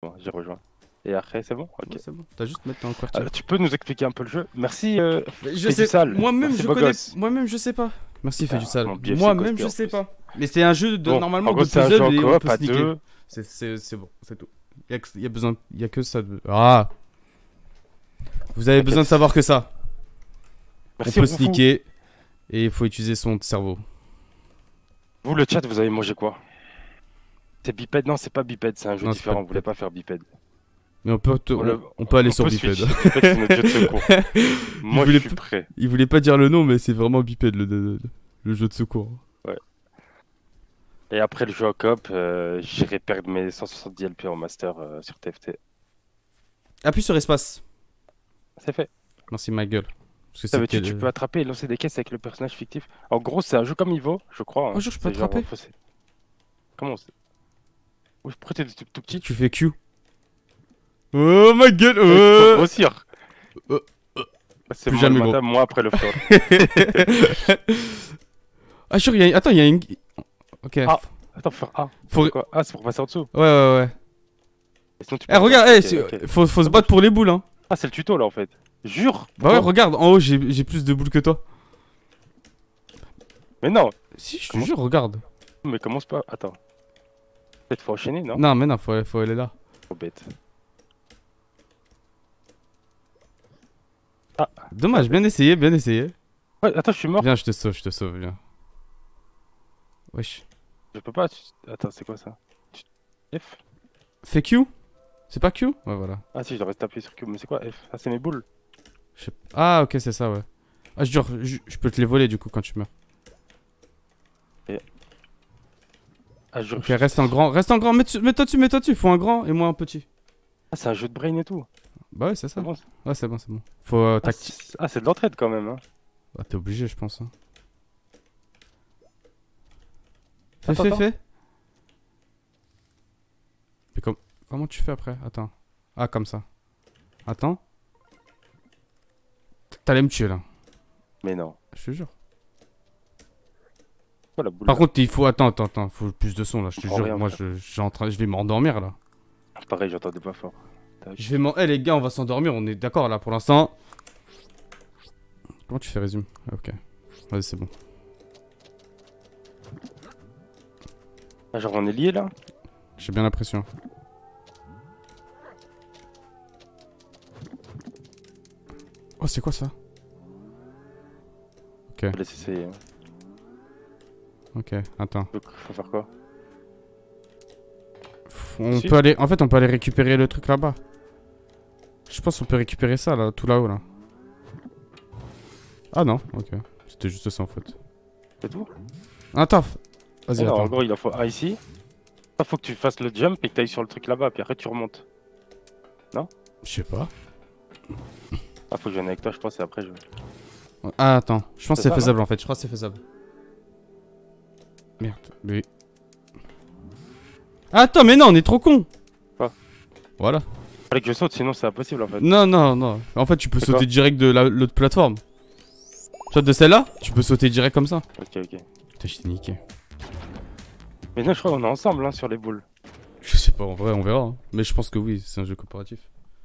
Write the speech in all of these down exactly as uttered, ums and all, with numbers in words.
Bon, j'ai rejoint. Et après, c'est bon? Ok. Ouais, c'est bon. T'as juste mettre dans le quartier. Euh, tu peux nous expliquer un peu le jeu? Merci, euh, Je Fais sais. du sale. Moi-même, Merci, je beau connais. gosse. Moi-même, je sais pas. Merci, fais Ah, du sale. mon biais, c'est Moi-même, Cosby, je en sais plus. pas. Mais c'est un jeu de Bon, normalement en gros, de c'est un jeu en puzzle et on coop peut à se niquer. deux. C'est bon, c'est tout. Y'a que- y a besoin, y a que ça. De... Ah. Vous avez besoin de savoir que ça. Merci, On peut se Roufou. niquer et il faut utiliser son cerveau. Vous, le chat, vous avez mangé quoi? C'est bipède? Non, c'est pas bipède, c'est un jeu Non, c'est pas différent. Vous voulez bipède. pas faire bipède? Mais on peut, te- On on, le- on peut aller on sur peut bipède. switch. Bipède, c'est notre jeu de secours. Moi, je voulait suis p- prêt. Il voulait pas dire le nom, mais c'est vraiment bipède le, le, le jeu de secours. Ouais. Et après le jeu en coop, euh, j'irai perdre mes cent soixante-dix L P en master euh, sur T F T. Appuie sur espace. C'est fait. Merci ma gueule. Parce que c'est Savais-tu, quel- tu peux attraper et lancer des caisses avec le personnage fictif. En gros, c'est un jeu comme Ivo, je crois. Oh, hein. jure, je peux C'est genre, attraper. faut- c'est- Comment c'est? Oui, pourquoi t'es tout, tout petit? Tu fais Q. Oh ma gueule. Eh, tu peux euh. grossir. Euh, C'est plus moi, jamais, le gros. matin, moi après le floor. Ah sûr, il y a... Attends, il y a une... Ok. Ah. Attends, faut faire A. Faut... C'est quoi? Ah, c'est pour passer en dessous. Ouais, ouais, ouais. Et sinon, tu Eh, peux regarde, faire- eh, ok, c'est- ok. faut, faut se battre pour les boules, hein. Ah, c'est le tuto là en fait. Jure. Bah ouais, Pourquoi? regarde, en haut, j'ai j'ai plus de boules que toi. Mais non. Si, je te Comment- jure, regarde. Mais commence pas. Attends. Peut-être faut enchaîner, non? Non, mais non, faut, faut aller là. Trop bête. Dommage, bien essayé, bien essayé. Ouais, attends, je suis mort. Viens, je te sauve, je te sauve, viens. Wesh. Je peux pas. tu- Attends, c'est quoi ça? Tu- F? Fais Q? C'est pas Q? Ouais, voilà. Ah si, je reste appuyé sur Q. Mais c'est quoi F? Ah, c'est mes boules. Je sais- Ah, ok, c'est ça, ouais. Ah, je jure, je, je peux te les voler du coup quand tu meurs. Ah, je... Ok, reste en grand, reste en grand, mets-toi mets dessus, mets-toi dessus, faut un grand et moi un petit. Ah, c'est un jeu de brain et tout. Bah ouais, c'est ça. C'est bon, ça. Ouais, c'est bon, c'est bon. Faut euh, Ah, tacti- c'est ah, c'est de l'entraide quand même. Hein. Ah, t'es obligé, je pense. Hein. Fais, Attends, fais, attends. fais. Mais com- comment tu fais après? Attends. Ah, comme ça. Attends. T'allais me tuer là. Mais non. Je te jure. C'est quoi la boule Par là contre, il faut. Attends, attends, attends. Faut plus de son là. Je te comprends jure. rien, Moi, frère. je, j'ai en train... je vais m'endormir là. Pareil, j'entendais pas fort. Tac. Je vais m'en. Eh les gars, on va s'endormir. On est d'accord là pour l'instant. Comment tu fais résume? Ah, ok. Vas-y, c'est bon. Ah, genre on est liés là? J'ai bien l'impression. Oh, c'est quoi ça? Ok, Je laisse essayer. Hein. ok, attends. Donc, faut faire quoi? F- On Si. peut aller. En fait, on peut aller récupérer le truc là-bas. Je pense qu'on peut récupérer ça là, tout là-haut là. Ah non, ok. C'était juste ça en fait. C'est tout? Attends. f- Vas-y, Alors, en attends. gros, il en faut un ici. Il faut que tu fasses le jump et que tu ailles sur le truc là-bas, puis après tu remontes. Je sais pas. Ah, faut que je vienne avec toi, je pense, et après je. Ah, attends. Je pense que C'est c'est ça, faisable en fait. Je crois que c'est faisable. Merde. Mais. Attends, mais non, on est trop con. Quoi? Voilà. Fallait que je saute, sinon c'est impossible en fait. Non, non, non. En fait, tu peux C'est sauter quoi? direct de la- l'autre plateforme. Toi, de celle-là, tu peux sauter direct comme ça. Ok, ok. Putain, je t'ai niqué. Mais non, je crois qu'on est ensemble hein, sur les boules. Je sais pas, en vrai, on verra. hein. Mais je pense que oui, c'est un jeu coopératif.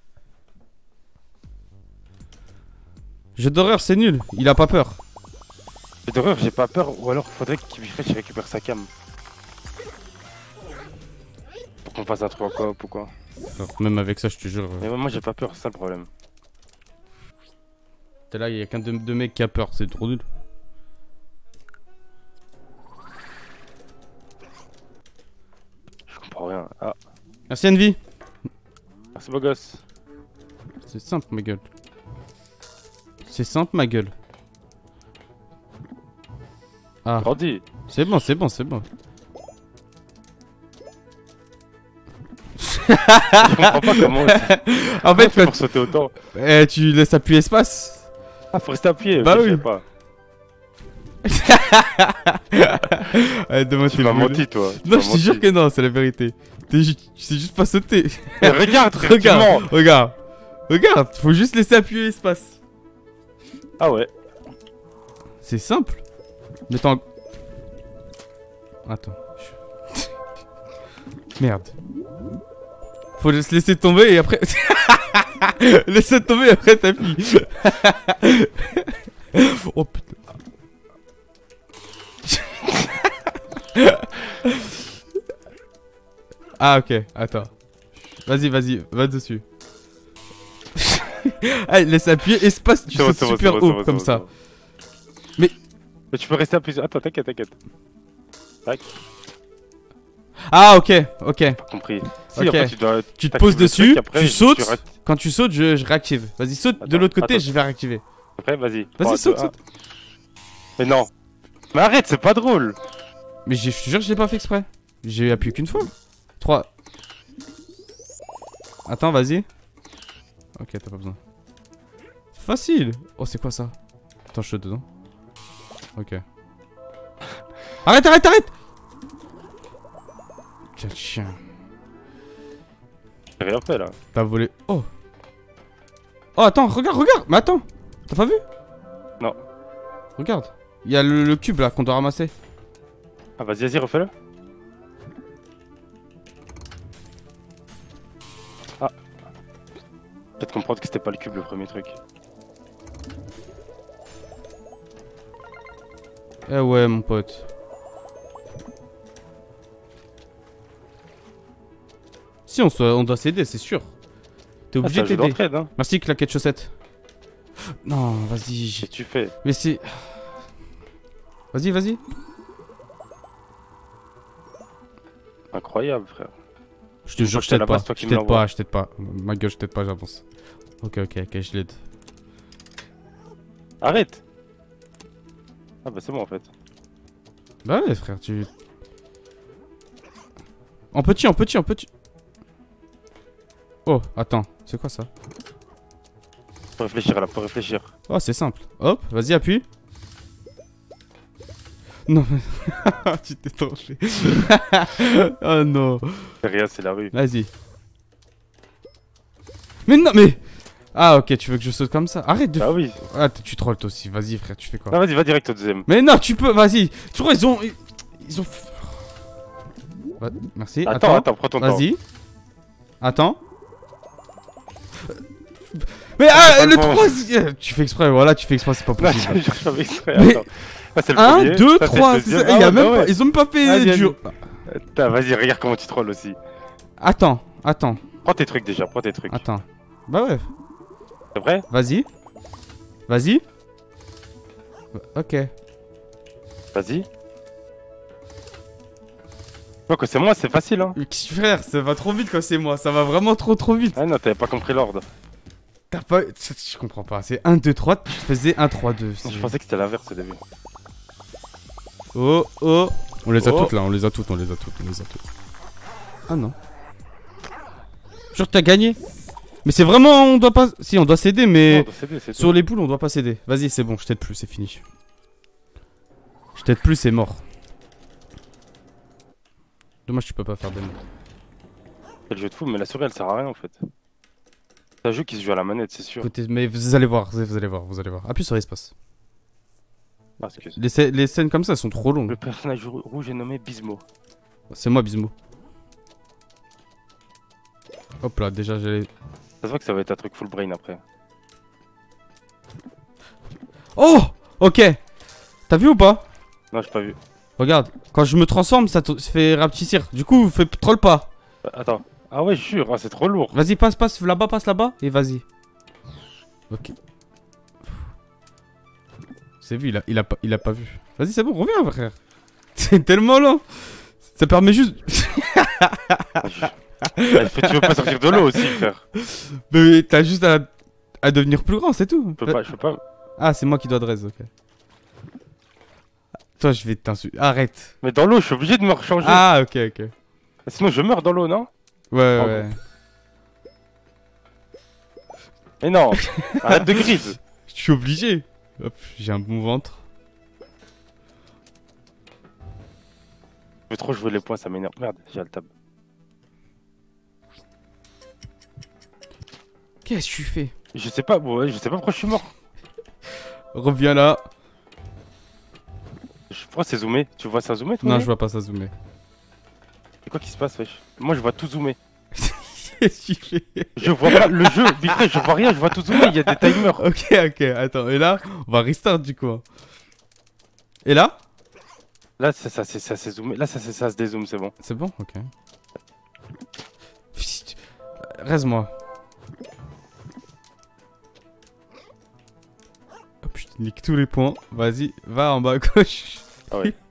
Jeu d'horreur, c'est nul. Il a pas peur. Mais d'horreur, j'ai pas peur, ou alors faudrait qu'il qu'il récupère sa cam. Pour qu'on fasse un truc en coop ou quoi. Alors, même avec ça, je te jure. euh, Mais moi j'ai pas peur, c'est ça le problème. T'es là, il y a qu'un de, de mec qui a peur, c'est trop nul. Je comprends rien. Ah, Merci Envy. merci beau gosse. C'est simple, ma gueule. C'est simple, ma gueule. Ah, Grandi. c'est bon, c'est bon, c'est bon. Je comprends pas comment. En fait, Comment quand pour sauter autant. eh, tu laisses appuyer espace. Ah, faut rester appuyé. Bah ok, oui. Je sais pas. Allez, demande Tu tes m'as boules. menti toi. Tu Non, m'as je te jure menti. que non, c'est la vérité. T'es ju- Tu sais juste pas sauter. Mais regarde, frère, tu Regarde, mens. regarde. Regarde, faut juste laisser appuyer espace. Ah ouais. C'est simple. Mais t'en... Attends. je- Merde. Faut se laisser tomber et après... Laissez tomber et après t'appuies. Oh putain. Ah ok, attends. Vas-y, vas-y, va dessus. Allez, laisse appuyer, espace, tu sautes super haut, comme ça. Mais... Mais tu peux rester appuyé. Attends, t'inquiète, t'inquiète. Tac. Ah ok, ok. Pas compris. Si, Ok. après, tu, dois... Tu te poses dessus, truc, après, tu je- sautes. tu ra- Quand tu sautes, je, je réactive. Vas-y, saute de Attends, l'autre côté, attends. je vais réactiver. Après, vas-y. Vas-y, trois, saute, deux, saute. un. Mais non. Mais arrête, c'est pas drôle. Mais j'ai- je te jure que je l'ai pas fait exprès. J'ai appuyé qu'une fois. trois. Attends, vas-y. Ok, t'as pas besoin. C'est facile. Oh, c'est quoi ça? Attends, je saute dedans. Ok. Arrête, arrête, arrête! Quel chien. J'ai rien fait là. T'as volé. Oh. Oh, attends, regarde, regarde. Mais attends. T'as pas vu? Non. Regarde. Il y a le, le cube là qu'on doit ramasser. Ah, vas-y, vas-y, refais-le. Ah. Peut-être comprendre que c'était pas le cube le premier truc. Eh ouais, mon pote. Si, on, doit- on doit s'aider, c'est sûr. T'es Ah, obligé c'est un de jeu t'aider. d'entraide, hein. Merci, claquette chaussette. Non, vas-y. Qu'est-ce j'ai- que tu fais? Mais c'est. Vas-y, vas-y. Incroyable, frère. Je te jure, que je t'es à t'aide la pas. base, toi Je qui me t'aide l'envoies. pas, je t'aide pas. Ma gueule, je t'aide pas, j'avance. Ok, ok, ok, je l'aide. Arrête. Ah bah c'est bon en fait. Bah ouais, frère, tu. En petit, en petit, en petit. Oh, attends, c'est quoi ça? Faut réfléchir là, faut réfléchir. Oh, c'est simple. Hop, vas-y, appuie. Non, mais. Tu t'es torché. Oh non. C'est rien, c'est la rue. Vas-y. Mais non, mais. Ah, ok, tu veux que je saute comme ça? Arrête de. Ah oui. Ah, t- tu trolls toi aussi. Vas-y, frère, tu fais quoi? Non, vas-y, va direct au deuxième. Mais non, tu peux, vas-y. Tu vois, ils ont. Ils, ils ont. Va- Merci. Attends, Attends, attends, prends ton temps. vas-y. Attends. Mais ah, pas le le bon. troisième. Tu fais exprès, voilà, tu fais exprès, c'est pas Là, possible. je je fais exprès, Mais- attends. Ça, c'est le un, premier, deux, ça, c'est le trois, c'est deuxième. ça. Il y Ah a ouais, même bah pas. ouais. Ils ont même pas fait Vas-y, dur. Attends, vas-y, regarde comment tu trolls aussi. Attends, attends, Prends tes trucs déjà, prends tes trucs. attends. Bah ouais, C'est vrai? vas-y. Vas-y. Ok. Vas-y. Ouais, quand c'est moi, c'est facile, hein. Mais qui- frère, ça va trop vite quand c'est moi. Ça va vraiment trop trop vite. Ah non, t'avais pas compris l'ordre. T'as pas. Je comprends pas. C'est un, deux, trois. Tu faisais un, trois, deux. Je pensais que c'était l'inverse au début. Oh, oh. On les a Oh. toutes là, on les a toutes, on les a toutes, on les a toutes. Ah non. Jure que t'as gagné. Mais c'est vraiment. On doit pas. Si, on doit s'aider, mais. Non, c'est bien, c'est Sur tout. les boules, on doit pas s'aider. Vas-y, c'est bon, je t'aide plus, c'est fini. Je t'aide plus, c'est mort. Dommage, tu peux pas faire des mots. C'est le jeu de fou, mais la souris elle sert à rien en fait. C'est un jeu qui se joue à la manette, c'est sûr. Écoutez, mais vous allez voir, vous allez voir, vous allez voir. Appuie sur espace. Ah, excuse. Les, scè- les scènes comme ça elles sont trop longues. Le personnage rou- rouge est nommé Bismo. C'est moi, Bismo. Hop là, déjà j'ai. Ça se voit que ça va être un truc full brain après. Oh, ok. T'as vu ou pas? Non, j'ai pas vu. Regarde, quand je me transforme, ça te ça fait rapetissir. Du coup, fais troll pas. Euh, Attends. Ah ouais, jure, ah, c'est trop lourd. Vas-y, passe, passe là-bas, passe là-bas, et vas-y. Ok. C'est vu, il a, il, a pas, il a pas vu. Vas-y, c'est bon, reviens, frère. C'est tellement lent. Ça permet juste. Ah, je- Ah, faut- tu veux pas sortir de l'eau aussi, frère. Mais t'as juste à, à devenir plus grand, c'est tout. Je peux pas, je peux pas. Ah, c'est moi qui dois dresse, ok. Toi, je vais t'insulter. Arrête. Mais dans l'eau, je suis obligé de me rechanger. Ah, ok, ok. Sinon, je meurs dans l'eau, non? Ouais, ouais, Oh, ouais. Mais non. Arrête de grid. Je suis obligé. Hop, j'ai un bon ventre. Je veux trop jouer les points, ça m'énerve. Merde, j'ai le tab. Qu'est-ce que tu fais? Je sais pas, ouais, je sais pas pourquoi je suis mort. Reviens là. Je crois que c'est zoomé. Tu vois ça zoomé, toi? Non, Mimi je vois pas ça zoomer. C'est quoi qui se passe, wesh? Moi, je vois tout zoomer. Qu'est-ce que tu fais? Je vois pas le jeu, mais frère, je vois rien, je vois tout zoomer, il y a des timers. Ok, ok, attends. Et là, on va restart du coup. Et là? Là, ça, ça, c'est- ça s'est zoomé. Là, ça, c'est- ça se dézoome, c'est bon. C'est bon? Ok. Reste-moi. Hop, je te nique tous les points. Vas-y, va en bas à gauche. Ah ouais.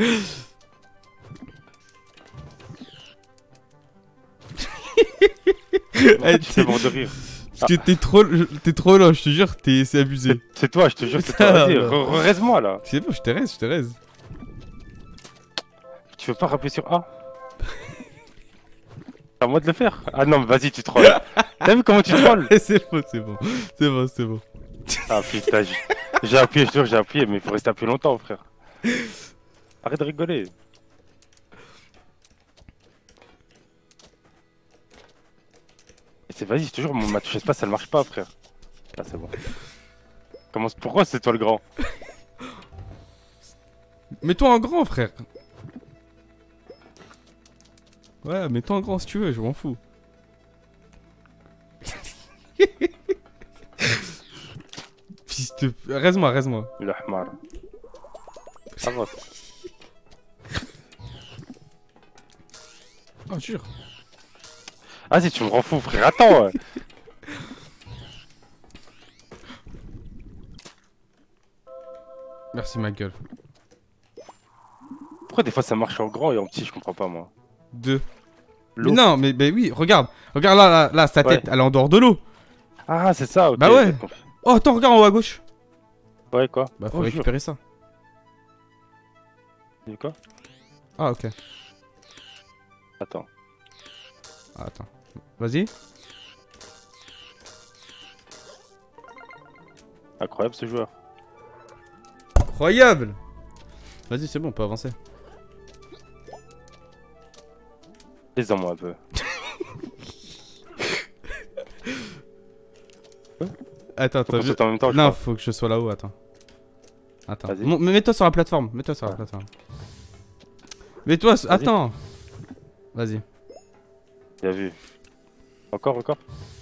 Eh, Tu fais mort de rire. Parce que t'es trop, t'es trop lent, je te jure, t'es, c'est abusé. C'est toi, je te jure, c'est toi. Vas-y, Non, non. re- reste-moi là. C'est bon, je te reste, je te reste. Tu veux pas rappuyer sur A? C'est à moi de le faire. Ah non, mais vas-y, tu trolls. T'as vu comment tu trolls? C'est bon, c'est bon, c'est bon, c'est bon. Ah putain, j'ai j'ai appuyé, je te jure, j'ai appuyé, mais il faut rester appuyé longtemps, frère. Arrête de rigoler. Et c'est vas-y, je te jure, mon ma touche espace, ça ne marche pas, frère. Ah, c'est bon. Comment, pourquoi c'est toi le grand? Mets-toi en grand, frère. Ouais, mets-toi en grand si tu veux, je m'en fous. Fils de... Reste-moi, reste-moi. Le hamar. Avance. Oh, jure. Vas-y, tu me rends fou, frère. Attends. Ouais. Merci ma gueule. Pourquoi des fois ça marche en grand et en petit, je comprends pas, moi. Deux. L'eau. Mais non, mais, mais oui, regarde. Regarde là, là, là sa tête, Ouais. elle est en dehors de l'eau. Ah, c'est ça, ok. Bah ouais. j'ai compris. Oh, attends, regarde en haut à gauche. Ouais, quoi? Bah, faut Oh, jure. récupérer ça. C'est quoi? Ah, ok. Attends. Ah, attends. Vas-y. Incroyable ce joueur. Incroyable. Vas-y, c'est bon, on peut avancer. Laisse-en moi un peu. Attends, Faut qu'on attends. je- saute en même temps, je Non, crois. faut que je sois là-haut, attends. Attends. Vas-y. Mon- Mets-toi sur la plateforme. Mets-toi sur la Ah. plateforme. Mets-toi. Vas-y. Attends. Vas-y. Bien vu. Encore, encore?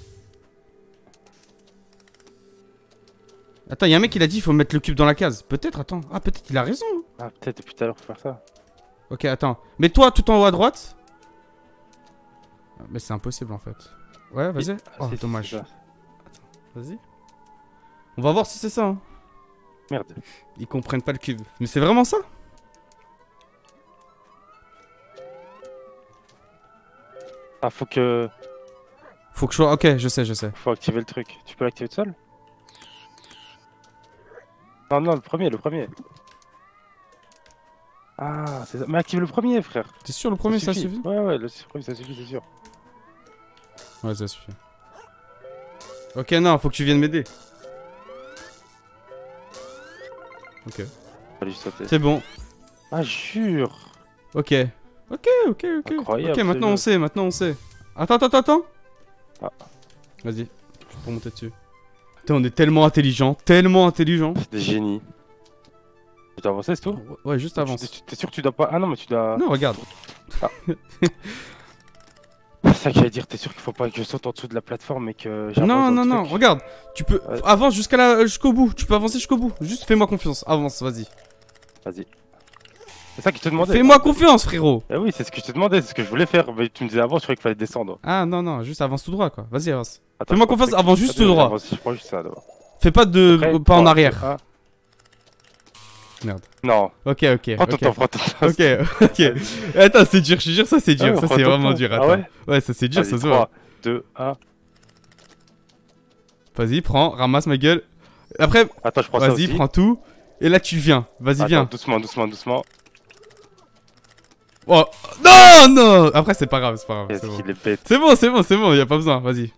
Attends, y'a un mec qui a dit il faut mettre le cube dans la case. Peut-être, attends. Ah, peut-être il a raison. Ah, peut-être depuis tout à l'heure, faut faire ça. Ok, attends. Mets-toi tout en haut à droite. Ah, mais c'est impossible en fait. Ouais, vas-y. Ah, Oh, si, si, dommage. c'est ça. Vas-y. On va voir si c'est ça. Hein. Merde. Ils comprennent pas le cube. Mais c'est vraiment ça? Ah, faut que. Faut que je sois. Ok, je sais, je sais. Faut activer le truc. Tu peux l'activer tout seul? Non, non, le premier, le premier. Ah, c'est ça. Mais active le premier, frère. T'es sûr le premier ça suffit? Ouais, ouais, le premier, ça suffit, c'est sûr. Ouais, ça suffit. Ok, non, faut que tu viennes m'aider. Ok. Fallait juste sauter. C'est bon. Ah, jure. Ok. Ok, ok, ok. Incroyable, Ok, ce maintenant jeu. on sait, maintenant on sait. Attends, attends, attends, attends. Ah. Vas-y, je peux monter dessus. Putain, on est tellement intelligent, tellement intelligent. C'est des génies. Tu dois avancer, c'est tout? Ouais, juste avance. Tu- tu- T'es sûr que tu dois pas. Ah non, mais tu dois. Non, regarde. C'est ça que j'allais dire, t'es sûr qu'il faut pas que je saute en dessous de la plateforme et que j'avance Non, dans non, le non, truc. regarde. Tu peux. Ouais. Avance jusqu'à la... jusqu'au bout. Tu peux avancer jusqu'au bout. Juste fais-moi confiance. Avance, vas-y. Vas-y. C'est ça que je te demandais. Fais-moi confiance, frérot. Eh oui, c'est ce que je te demandais, c'est ce que je voulais faire. Mais tu me disais avant, je croyais qu'il fallait descendre. Ah, non, non, juste avance tout droit, quoi. Vas-y, avance. Attends, Fais-moi je prends confiance, le truc. avance juste Attends, droit. j'avance, Je prends juste ça d'abord. Fais pas de. Prêt, pas en trois, arrière. deux, un. Merde. Non. Ok, ok. Prends ton ok. temps, prends ton temps. Ok, ok. Attends, c'est dur, je te jure, ça c'est Ah dur. ouais, ça prends c'est ton vraiment temps. dur. Ah Attends. ouais ouais, ça c'est dur, ça Vas-y, se voit. trois, deux, un. Vas-y, prends, ramasse ma gueule. Après, Attends, je prends ça vas-y, aussi. prends tout. Et là, tu viens. Vas-y, Attends, viens. doucement, doucement, doucement. Oh, non, non. Après, c'est pas grave, c'est pas grave. Qu'est-ce C'est bon, qu'il est bête. c'est bon, c'est bon, c'est bon, y a pas besoin. Vas-y.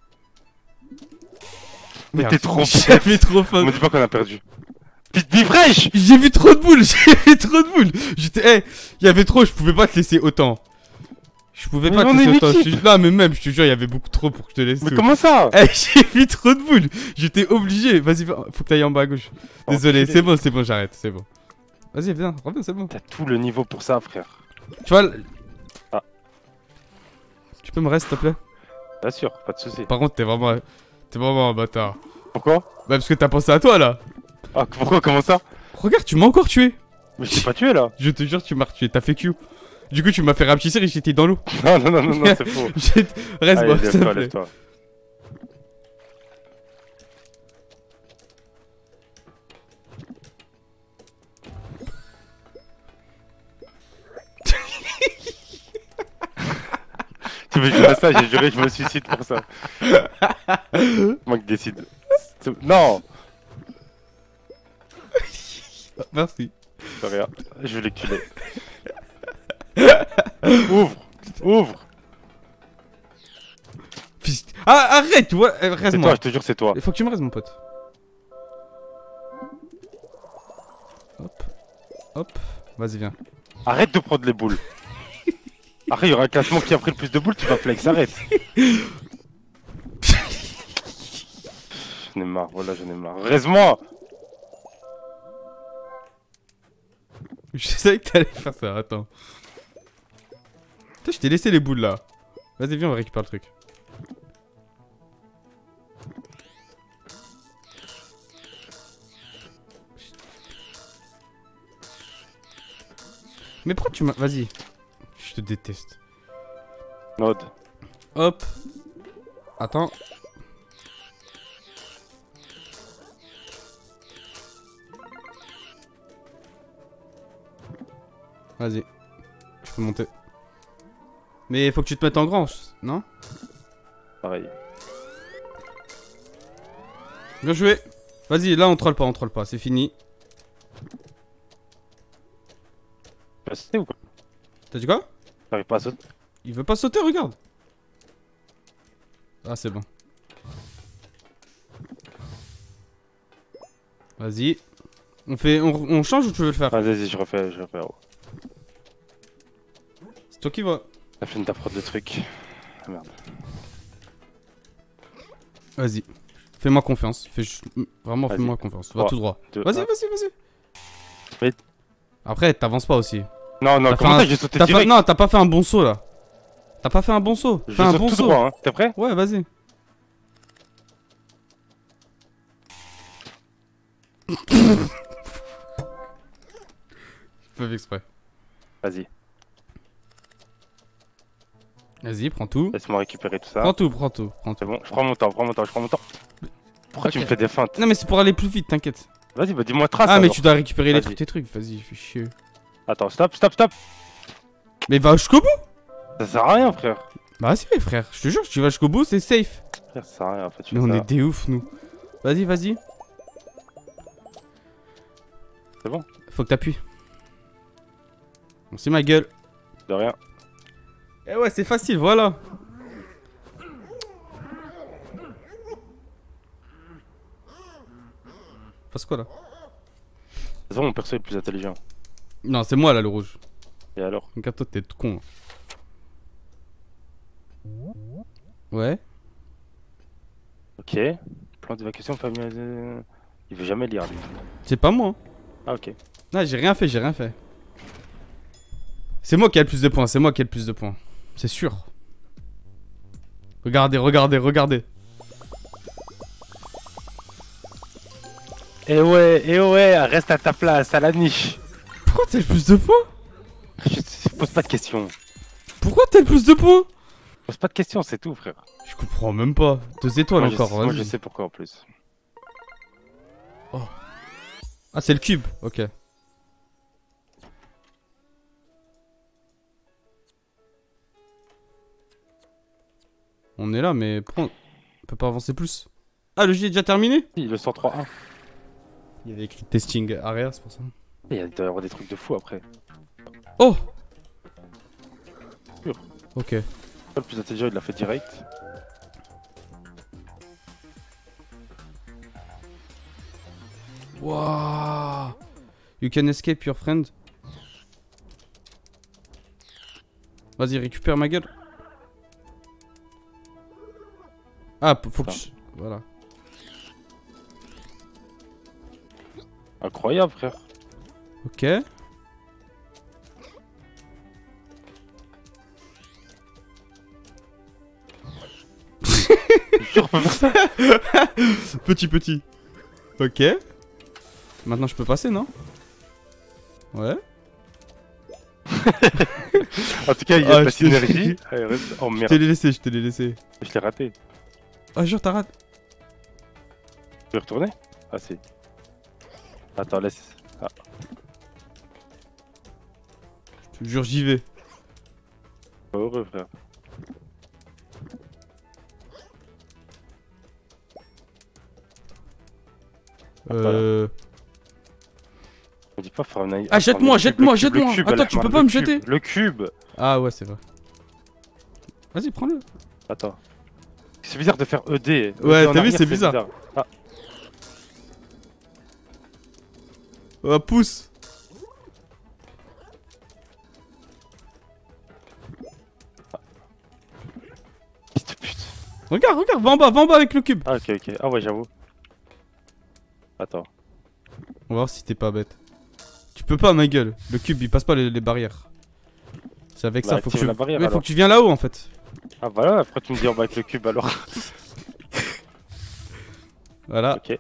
Mais Merde, t'es trop J'ai vu trop faute. Me dis pas qu'on a perdu. Vite, dis fraîche. J'ai vu trop de boules, j'ai vu trop de boules. J'étais, eh, y avait trop, je pouvais pas te laisser autant. Je pouvais Mais pas te on est laisser une autant. Je équipe. te- Non, mais même, je te jure, y avait beaucoup trop pour que je te laisse Mais tout. comment ça? Eh, j'ai vu trop de boules. J'étais obligé. Vas-y, va- faut que t'ailles en bas à gauche. Désolé, Enculé. c'est bon, c'est bon, j'arrête, c'est bon. Vas-y, viens, reviens, c'est bon. T'as tout le niveau pour ça, frère. Tu vois, l- Ah. tu peux me rester, s'il te plaît? Bien sûr, pas de soucis. Par contre, t'es vraiment... T'es vraiment un bâtard. Pourquoi? Bah parce que t'as pensé à toi là. Ah, pourquoi? Comment ça? Regarde, tu m'as encore tué. Mais je t'ai pas tué là. Je te jure, tu m'as retué, t'as fait Q. Du coup, tu m'as fait rapetisser et j'étais dans l'eau. Non, non, non, non, non c'est faux. Reste-moi, Allez, s'il te lève-toi, plaît. lève-toi. Tu veux jurer ça? J'ai juré, je me suicide pour ça. Moi qui décide. Non! Merci. De rien. Je vais l'éculer. Ouvre! Ouvre! Fils- Ah, arrête, ouais, euh, C'est toi, reste-moi. je te jure, c'est toi. Il faut que tu me restes, mon pote. Hop. Hop. Vas-y, viens. Arrête de prendre les boules. Après, il y aura un classement qui a pris le plus de boules, tu vas flex, arrête. J'en ai marre, voilà, j'en ai marre. Reste-moi! Je savais que t'allais faire ça, attends. Putain, je t'ai laissé les boules là. Vas-y, viens, on récupère le truc. Mais pourquoi tu m'as... Vas-y. Je te déteste. Node. Hop. Attends. Vas-y. Je peux monter. Mais faut que tu te mettes en grand, non? Pareil. Bien joué. Vas-y, là on troll pas, on troll pas, c'est fini. Tu vas sauter ou quoi? T'as dit quoi? T'arrives pas à sauter? Il veut pas sauter, regarde. Ah, c'est bon. Vas-y. On fait, on, on change ou tu veux le faire? Vas-y, vas-y, je refais, je refais. Oh. C'est toi qui vas. T'as fini ta prod de trucs. Ah, merde. Vas-y. Fais-moi confiance. Fais juste- Vraiment, Vas-y. fais-moi confiance. Va trois, tout droit. deux, Vas-y, un. vas-y, vas-y. Mais- Après, t'avances pas aussi. Non, non, T'as comment fait ça, un- j'ai sauté T'as pas... direct? Non, t'as pas fait un bon saut là. T'as pas fait un bon saut. Je Fais un saute bon tout saut. droit, hein. T'es prêt? Ouais, vas-y. Je fais exprès. Vas-y, Vas-y, prends tout. laisse-moi récupérer tout ça. Prends tout, prends tout, prends C'est tout. bon, je prends mon temps, je prends mon temps, je prends mon temps. Pourquoi tu Ok. me fais des feintes? Non, mais c'est pour aller plus vite, t'inquiète. Vas-y, bah dis-moi trace. Ah, mais alors. tu dois récupérer les Vas-y. trucs, tes trucs. Vas-y, fais chier. Attends, stop, stop, stop. Mais va jusqu'au bout. Ça sert à rien, frère. Bah, c'est vrai, frère. Je te jure, tu vas jusqu'au bout, c'est safe. Frère, ça sert à rien, en fait. tu Mais fais on ça. est des ouf, nous. Vas-y, vas-y. C'est bon? Faut que t'appuies. Bon, c'est ma gueule. De rien. Eh ouais, c'est facile, voilà. Passe quoi là? De toute façon, mon perso est plus intelligent. Non, c'est moi là le rouge. Et alors? Regarde, toi, t'es tout con. Ouais. Ok. Plan d'évacuation familiale. Il veut jamais lire, lui. C'est pas moi. Ah, ok. Non, j'ai rien fait, j'ai rien fait. C'est moi qui ai le plus de points, c'est moi qui ai le plus de points. C'est sûr. Regardez, regardez, regardez. Eh ouais, eh ouais, reste à ta place, à la niche. Pourquoi t'as le plus de points? Je pose pas de questions. Pourquoi t'as le plus de points? Pose pas de questions, c'est tout, frère. Je comprends même pas. Deux étoiles Moi, je encore, sais- moi, vas-y. je sais pourquoi en plus. Ah, c'est le cube, ok. On est là, mais pourquoi on peut pas avancer plus? Ah, le jeu est déjà terminé? Si, le cent trois un. Il y avait écrit testing area, c'est pour ça. Il doit y avoir des trucs de fou après. Oh! Sûr. Ok. Le plus intelligent, il l'a fait direct. Wow! You can escape your friend. Vas-y, récupère ma gueule. Ah, p- faut que je... Voilà. Incroyable, frère. Ok. jure, on peut faire ça. Petit, petit. Ok. Maintenant, je peux passer, non? Ouais. En tout cas, il y a Ah, de la je t'ai- synergie. Allez, reste- Oh Je merde, te l'ai laissé, je te l'ai laissé. je l'ai raté. Ah, jure, t'as raté. Tu veux retourner? Ah si. Attends, laisse. Ah. Je te jure, j'y vais. Pas heureux, frère. Euh... Me dis pas, faire une... Ah, jette-moi, jette-moi, jette-moi. Attends, tu peux pas me jeter. Le cube. Ah ouais, c'est vrai. Vas-y, prends-le. Attends. C'est bizarre de faire E D. Ouais, E D en t'as vu, arrière, c'est bizarre. Ah, Oh, pousse. fils de pute. Regarde, regarde, va en bas, va en bas avec le cube. Ah, ok, ok. Ah ouais, j'avoue. Attends. On va voir si t'es pas bête. Tu peux pas, ma gueule. Le cube, il passe pas les, les barrières. C'est avec Bah, ça, faut que active tu... la barrière, Ouais, faut alors. que tu viennes là-haut, en fait. Ah voilà, pourquoi tu me dis on va avec le cube alors? Voilà. Ok.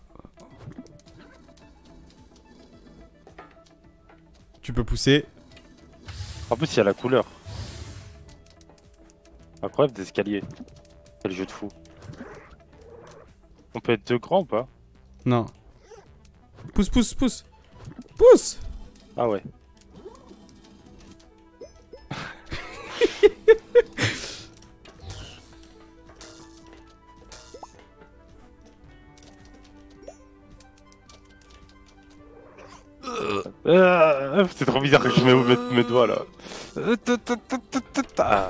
Tu peux pousser. En plus, il y a la couleur. Incroyable des escaliers. Quel jeu de fou. On peut être deux grands ou pas? Non. Pousse, pousse, pousse. Pousse. Ah ouais. Euh, c'est trop bizarre que je mets mes, mes doigts là. Ah.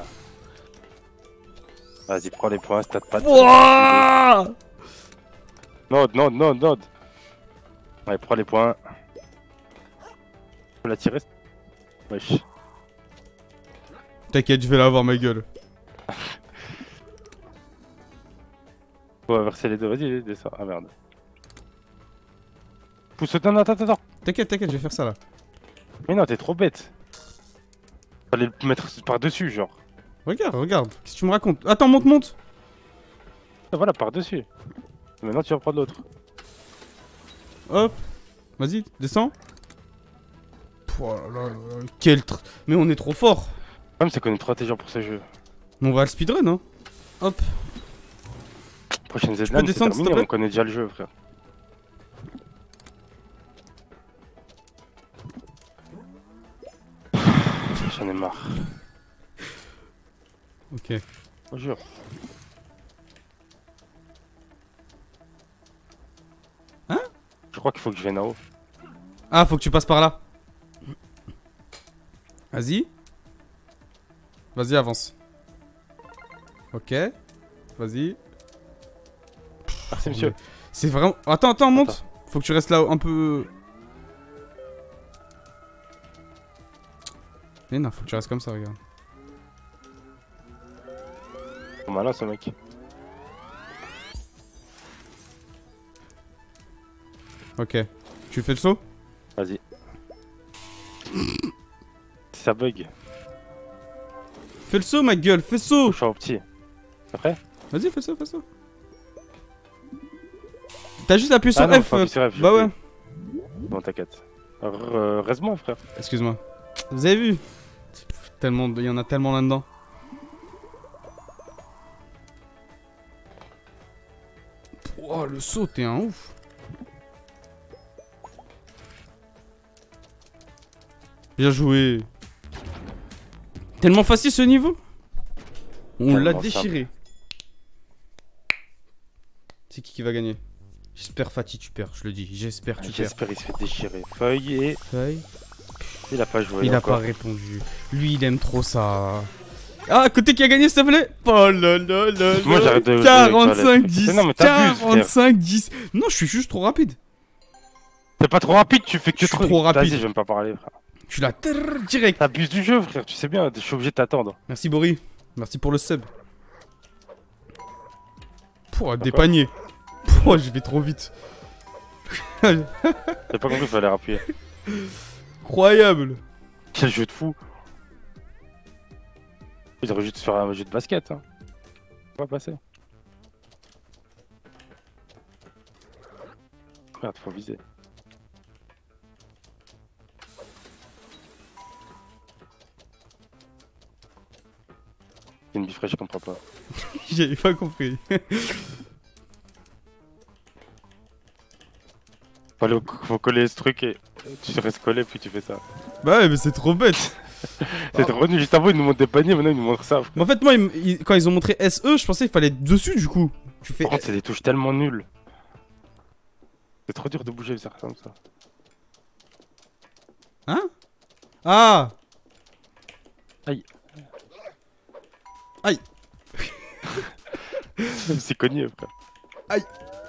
Vas-y, prends les points, stat pas. Wouah. Node, node, node, node. Allez, prends les points. Tu peux la tirer? Wesh. T'inquiète, je vais l'avoir, ma gueule. Faut inverser les deux, vas-y, descends. Ah merde. Pousse, non, non, attends, attends. T'inquiète, t'inquiète, je vais faire ça là. Mais non, t'es trop bête. Fallait le mettre par-dessus, genre. Regarde, regarde. Qu'est-ce que tu me racontes? Attends, monte, monte. Ah, voilà, par-dessus. Maintenant, tu vas prendre l'autre. Hop. Vas-y, descends. Oh là là là, quel tr... Mais on est trop fort. Le problème, c'est qu'on est trop intelligent pour ce jeu. On va le speedrun, hein. Hop. Prochaine peux Z-Land, c'est descendre, s'il te terminé, plaît on connaît déjà le jeu, frère. J'en ai marre. Ok. Je jure. Hein? Je crois qu'il faut que je vienne en haut. Ah, faut que tu passes par là. Vas-y. Vas-y, avance. Ok. Vas-y. Merci, monsieur. C'est vraiment... Attends, attends, monte. Faut que tu restes là un peu... Mais non, faut que tu restes comme ça, regarde. C'est malin, ce mec. Ok. Tu fais le saut? Vas-y. Si ça bug, Fais le saut, ma gueule, fais le saut. je suis au petit. Après? Vas-y, fais le saut, fais le saut. T'as juste appuyé sur Ah non, F. faut appuyer sur F, j'ai Bah ouais. oublié. Bon, t'inquiète. Euh, Reste-moi, frère. Excuse-moi. Vous avez vu? Tellement, il y en a tellement là-dedans. Oh, le saut, t'es un ouf. Bien joué. Tellement facile ce niveau. On l'a Tellement déchiré. C'est qui qui va gagner? J'espère Fatih tu perds, je le dis. J'espère tu perds. J'espère il se fait déchirer. Feuille et... Feuille. Il a pas joué. Il a encore. pas répondu. Lui, il aime trop ça. Ah, à côté qui a gagné, s'il te plaît. Oh là là là. Moi, j'arrête de- de- quarante-cinq dix. Mais non, mais t'abuses, frère. quarante-cinq dix. Non, je suis juste trop rapide. T'es pas trop rapide, tu fais que Je suis trop... trop rapide. Vas-y, je vais même pas parler, frère. Tu l'as trrr, direct. T'abuses du jeu, frère, tu sais bien, je suis obligé de t'attendre. Merci, Boris. Merci pour le sub. Pouah, des paniers. Pouah, je vais trop vite. J'ai pas compris, il fallait appuyer. Incroyable. Quel jeu de fou. Ils auraient juste faire un jeu de basket, hein. On va passer. Merde, faut viser. C'est une bifraie, je comprends pas. J'avais pas compris. Faut, aller au- faut coller ce truc et tu restes collé puis tu fais ça. Bah ouais, mais c'est trop bête. C'est trop nul, juste avant ils nous montrent des paniers, maintenant ils nous montrent ça. Mais en fait, moi, ils m- ils- quand ils ont montré S E, je pensais qu'il fallait être dessus du coup. Tu fais. Par contre, c'est des touches tellement nulles. C'est trop dur de bouger ça comme ça. Hein? Ah! Aïe. Aïe. C'est cogné, frère. Aïe.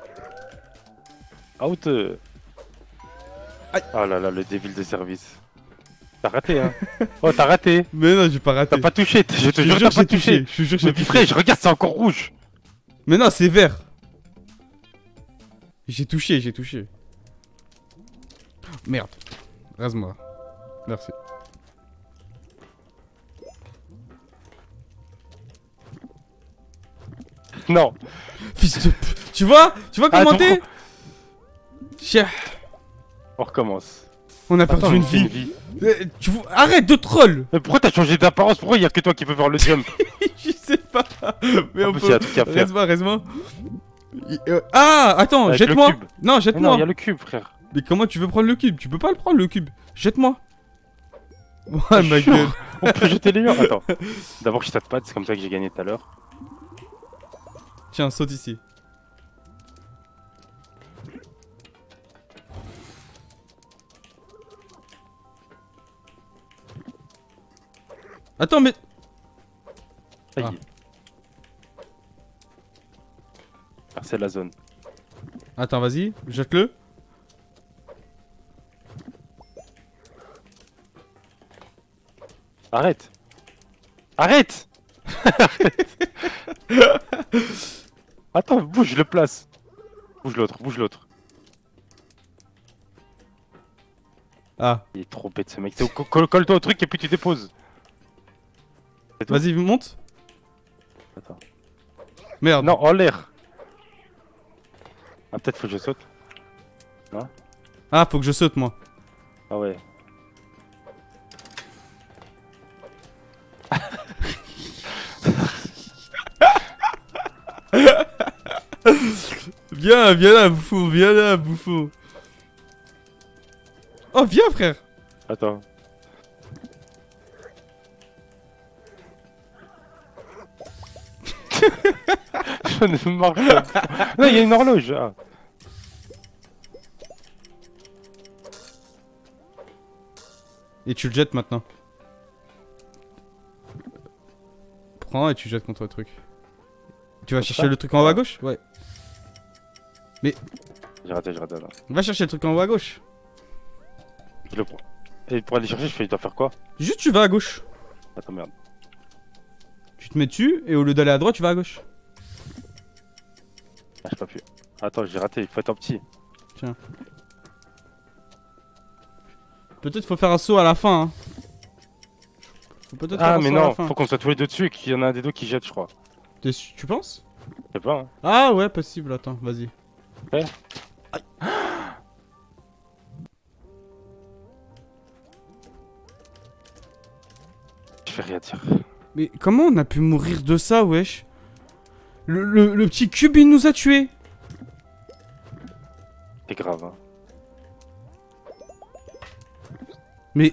Out. euh. Aïe. Oh là là, le dévil de service. T'as raté, hein. Oh, t'as raté. Mais non, j'ai pas raté. T'as pas touché, t- je te Je jure, te jure t'as que pas j'ai touché. touché. Je te jure que Mais j'ai touché. frère, je regarde, c'est encore rouge. Mais non, c'est vert. J'ai touché, j'ai touché. Merde. Rase-moi. Merci. Non. Fils de p... Tu vois? Tu vois comment Attends. t'es? Chien. On recommence. On a perdu Attends, une c'est vie. Euh, tu vois... Arrête de troll. Mais pourquoi t'as changé d'apparence? Pourquoi il y a que toi qui peux faire le jump? Je sais pas. Mais En on plus, peut... il y a un truc à faire. Reste-moi, reste-moi. Il- euh, Ah, attends, Avec le jette-moi. cube. Non, Mais jette-moi. non, il y a le cube, frère. Mais comment tu veux prendre le cube? Tu peux pas le prendre le cube. Jette-moi. Ouais, Je ma jure. gueule. On peut jeter les murs. Attends. D'abord, je saute pas, c'est comme ça que j'ai gagné tout à l'heure. Tiens, saute ici. Attends, mais... Aïe. Ah. Ah, c'est la zone. Attends, vas-y, jette-le. Arrête. Arrête. Arrête. Attends, bouge, je le place. Bouge l'autre, bouge l'autre. Ah, Il est trop bête ce mec. C'est- co- co- Colle-toi au truc et puis tu déposes. C'est tout. vas-y, monte. Attends. Merde. Non, en l'air. Ah, peut-être faut que je saute. Ah, faut que je saute, moi. Ah ouais. Viens, viens là, bouffon, viens là, bouffon. Oh, viens, frère. Attends. J'en ai marre. Non, il y a une horloge. Ah. Et tu le jettes maintenant. Prends et tu jettes contre le truc. Tu vas Comme chercher ça le truc en haut à gauche? Ouais. J'ai raté, j'ai raté là. Va chercher le truc en haut à gauche. Je le prends. Et pour aller chercher, je fais, je dois faire quoi? Juste, tu vas à gauche. Attends, merde. Tu te mets dessus et au lieu d'aller à droite, tu vas à gauche. Ah, j'ai pas pu. Attends, j'ai raté, il faut être en petit. Peut-être faut faire un saut à la fin. Hein. Faut peut-être faire Ah, un mais saut à la non, fin. faut qu'on soit tous les deux dessus et qu'il y en a un des deux qui jette, je crois. T'es su- Tu penses? Je sais pas, hein. Ah ouais, possible. Attends, vas-y. Ouais. Aïe. Je fais rien dire. Mais comment on a pu mourir de ça, wesh? Le, le, le petit cube, il nous a tués. C'est grave, hein. Mais...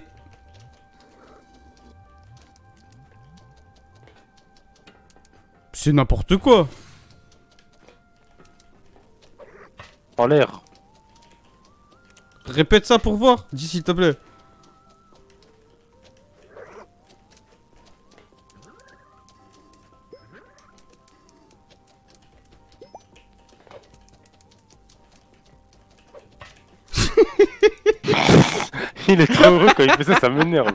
C'est n'importe quoi. En l'air. Répète ça pour voir. Dis s'il te plaît. Il est trop heureux quand il fait ça, ça m'énerve.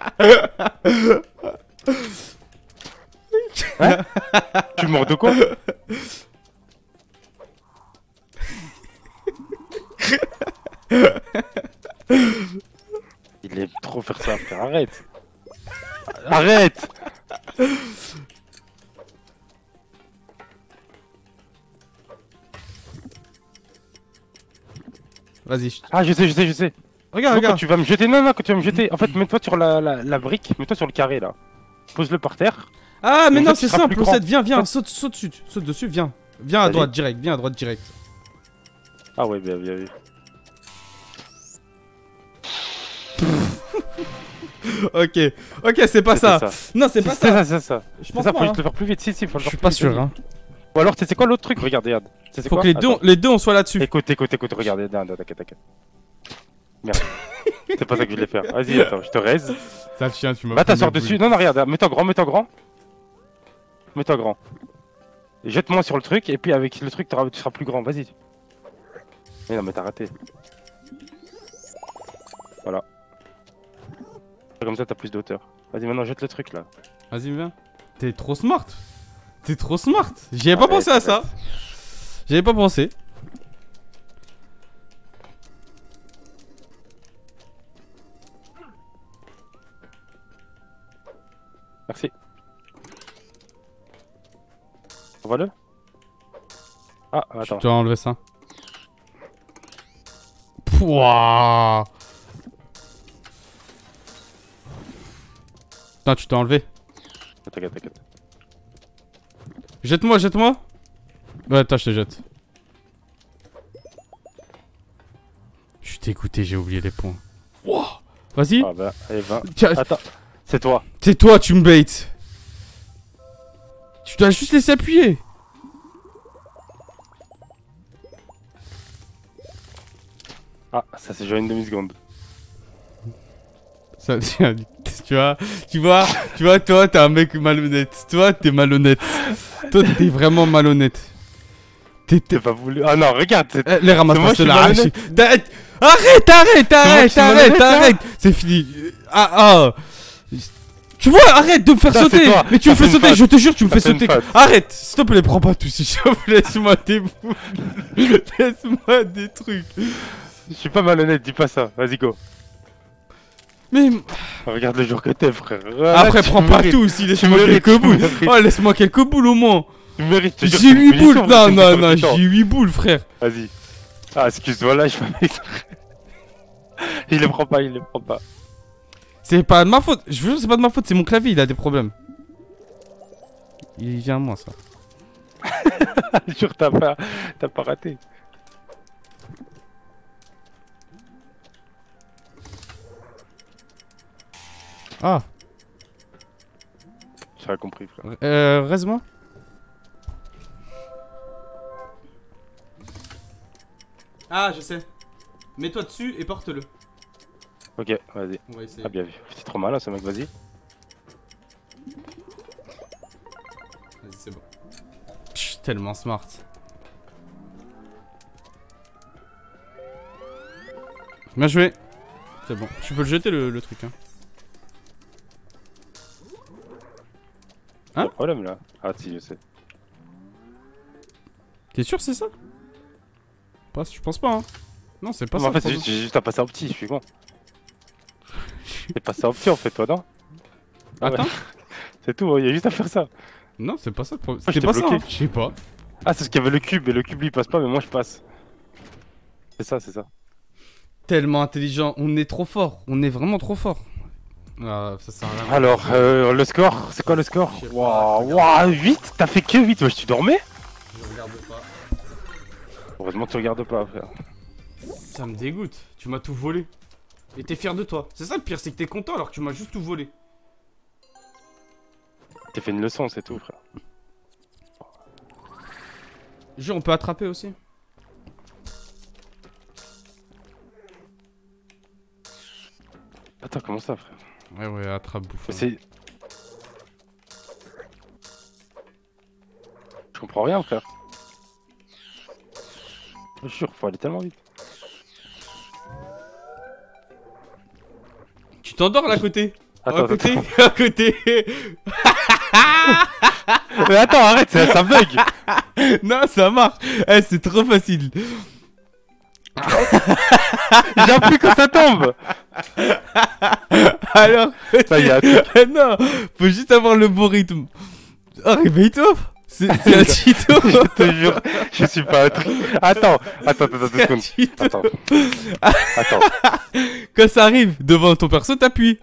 Hein? Tu mords de quoi? Il aime trop faire ça, frère. Arrête. Arrête. Vas-y. Je... Ah, je sais, je sais, je sais. Regarde, Quand regarde. tu vas me jeter, non, non, quand tu vas me jeter, en fait, mets-toi sur la, la, la brique, mets-toi sur le carré là. Pose-le par terre. Ah, mais en non, fait, c'est tu seras simple, plus grand. Ocet, viens, viens, saute, saute dessus, saute dessus, viens. Viens à Vas-y. droite, direct, viens à droite, direct. Ah ouais, bien, bien, bien. Ok, ok, c'est pas ça. ça. Non, c'est C'est pas ça, ça. c'est ça. Je C'est pense ça, pas. faut hein. juste le faire plus vite. Si, si, faut le Je faire suis plus pas vite, sûr, vas-y. hein. Ou alors, tu sais c'est quoi l'autre truc? Regarde, regarde. Tu sais c'est Faut quoi? que les deux, Attends. les deux on soit là-dessus. Écoute, écoute, écoute, regarde, non, non, t'inquiète, t'inquiète. Merde. C'est pas ça que je voulais faire. Vas-y, attends, je te raise. Sale chien, tu m'as. Va t'asseoir dessus. Non, non, regarde, mets-toi grand, mets-toi grand. Mets-toi grand. Et jette-moi sur le truc, et puis avec le truc, tu seras plus grand. Vas-y. Mais non, mais t'as raté. Voilà. Comme ça, t'as plus de hauteur. Vas-y, maintenant, jette le truc là. Vas-y, viens. T'es trop smart. T'es trop smart. J'y avais pas Arrête, pensé à ça. J'y avais pas pensé. Merci. Envoie-le. Ah, Je attends. dois enlever ça. Pouah. Attends, tu t'es enlevé. T'inquiète, t'inquiète. Jette-moi, jette-moi. Ouais, attends, je te jette. Je suis dégoûté, j'ai oublié les points. Wow. Vas-y. Ah bah, allez, vingt. Tiens, Attends, c'est toi. c'est toi, tu me baites. Tu dois juste laisser appuyer. Ah, ça c'est déjà une demi-seconde. Ça, tiens, tu vois, tu vois, tu vois, toi, t'es un mec malhonnête. Toi, t'es malhonnête. Toi, t'es vraiment malhonnête. T'es, t'es... T'as pas voulu. Ah non, regarde, c'est. Eh, les ramasse C'est moi pas qui suis là. malhonnête. Arrête, arrête, arrête, moi arrête, qui suis arrête, malhonnête, là. arrête. C'est fini. Ah, ah. Tu vois, arrête de me faire Ça, c'est sauter. toi. Mais tu me Ça, fais c'est une sauter, faute. je te jure, tu me Ça, fais c'est une sauter. faute. Arrête, s'il te plaît, prends pas tout, s'il te plaît. Laisse-moi des boules. Laisse-moi des trucs. Je suis pas malhonnête, dis pas ça. Vas-y, go. Mais Regarde le jour que t'es, frère. après, Ah, tu prends pas mérites. tout aussi. Laisse-moi mérites, quelques tu boules. mérites. Oh, laisse-moi quelques boules au moins. Tu mérites, je te jure, J'ai c'est une huit boules. punition, Non, c'est une non, non, punition. j'ai huit boules, frère. Vas-y. Ah, excuse-moi, là, je fais Il les prend pas, il les prend pas. C'est pas de ma faute. Je veux dire, c'est pas de ma faute, c'est mon clavier, il a des problèmes. Il vient à moi, ça. Jure, t'as pas, t'as pas raté. Ah, J'avais compris, frère. euh, reste-moi. Ah, je sais. Mets-toi dessus et porte-le. Ok, vas-y. On va essayer. Ah, bien vu. C'est trop malin, ce mec, vas-y. Vas-y, c'est bon. Psh, tellement smart. Bien joué. C'est bon. Tu peux le jeter, le, le truc, hein. Pas Hein de problème, là. Ah, si, je sais. T'es sûr, c'est ça? Pas, je pense pas, hein. Non, c'est pas Mais ça. en fait, le c'est problème. juste, j'ai juste à passer en petit, je suis con. C'est passé en petit, en fait, toi, non? Ah ouais. Attends. C'est tout, il y a juste à faire ça. Non, c'est pas ça le problème. Moi, C'était j'étais pas ça, bloqué. hein. Je sais pas. Ah, c'est parce qu'il y avait le cube, et le cube, lui, il passe pas, mais moi, je passe. C'est ça, c'est ça. Tellement intelligent. On est trop fort. On est vraiment trop fort. Ah, ça sert à rien. Alors, euh, le score, c'est quoi le score? Je sais pas, Waouh, je regarde. waouh, huit? T'as fait que huit, wesh, tu dormais? Je regarde pas. Heureusement que tu regardes pas, frère. Ça me dégoûte. Tu m'as tout volé. Et t'es fier de toi. C'est ça le pire, c'est que t'es content alors que tu m'as juste tout volé. T'as fait une leçon, c'est tout, frère. Jure, on peut attraper aussi. Attends, comment ça, frère? Ouais, ouais, attrape bouffon. C'est. Je comprends rien, frère. Je jure, faut aller tellement vite. Tu t'endors là à côté. Attends, à côté. attends. À côté. Mais attends, arrête, ça, ça bug. Non, ça marche. Eh, c'est trop facile. J'ai appris quand ça tombe. Alors. Ça y est, attends. Non, faut juste avoir le bon rythme. Oh, réveille-toi. C'est c'est un tuto. Je te jure, je suis pas un truc. Attends, attends, attends, deux secondes. Tuto. Attends. Attends. Quand ça arrive devant ton perso, t'appuies.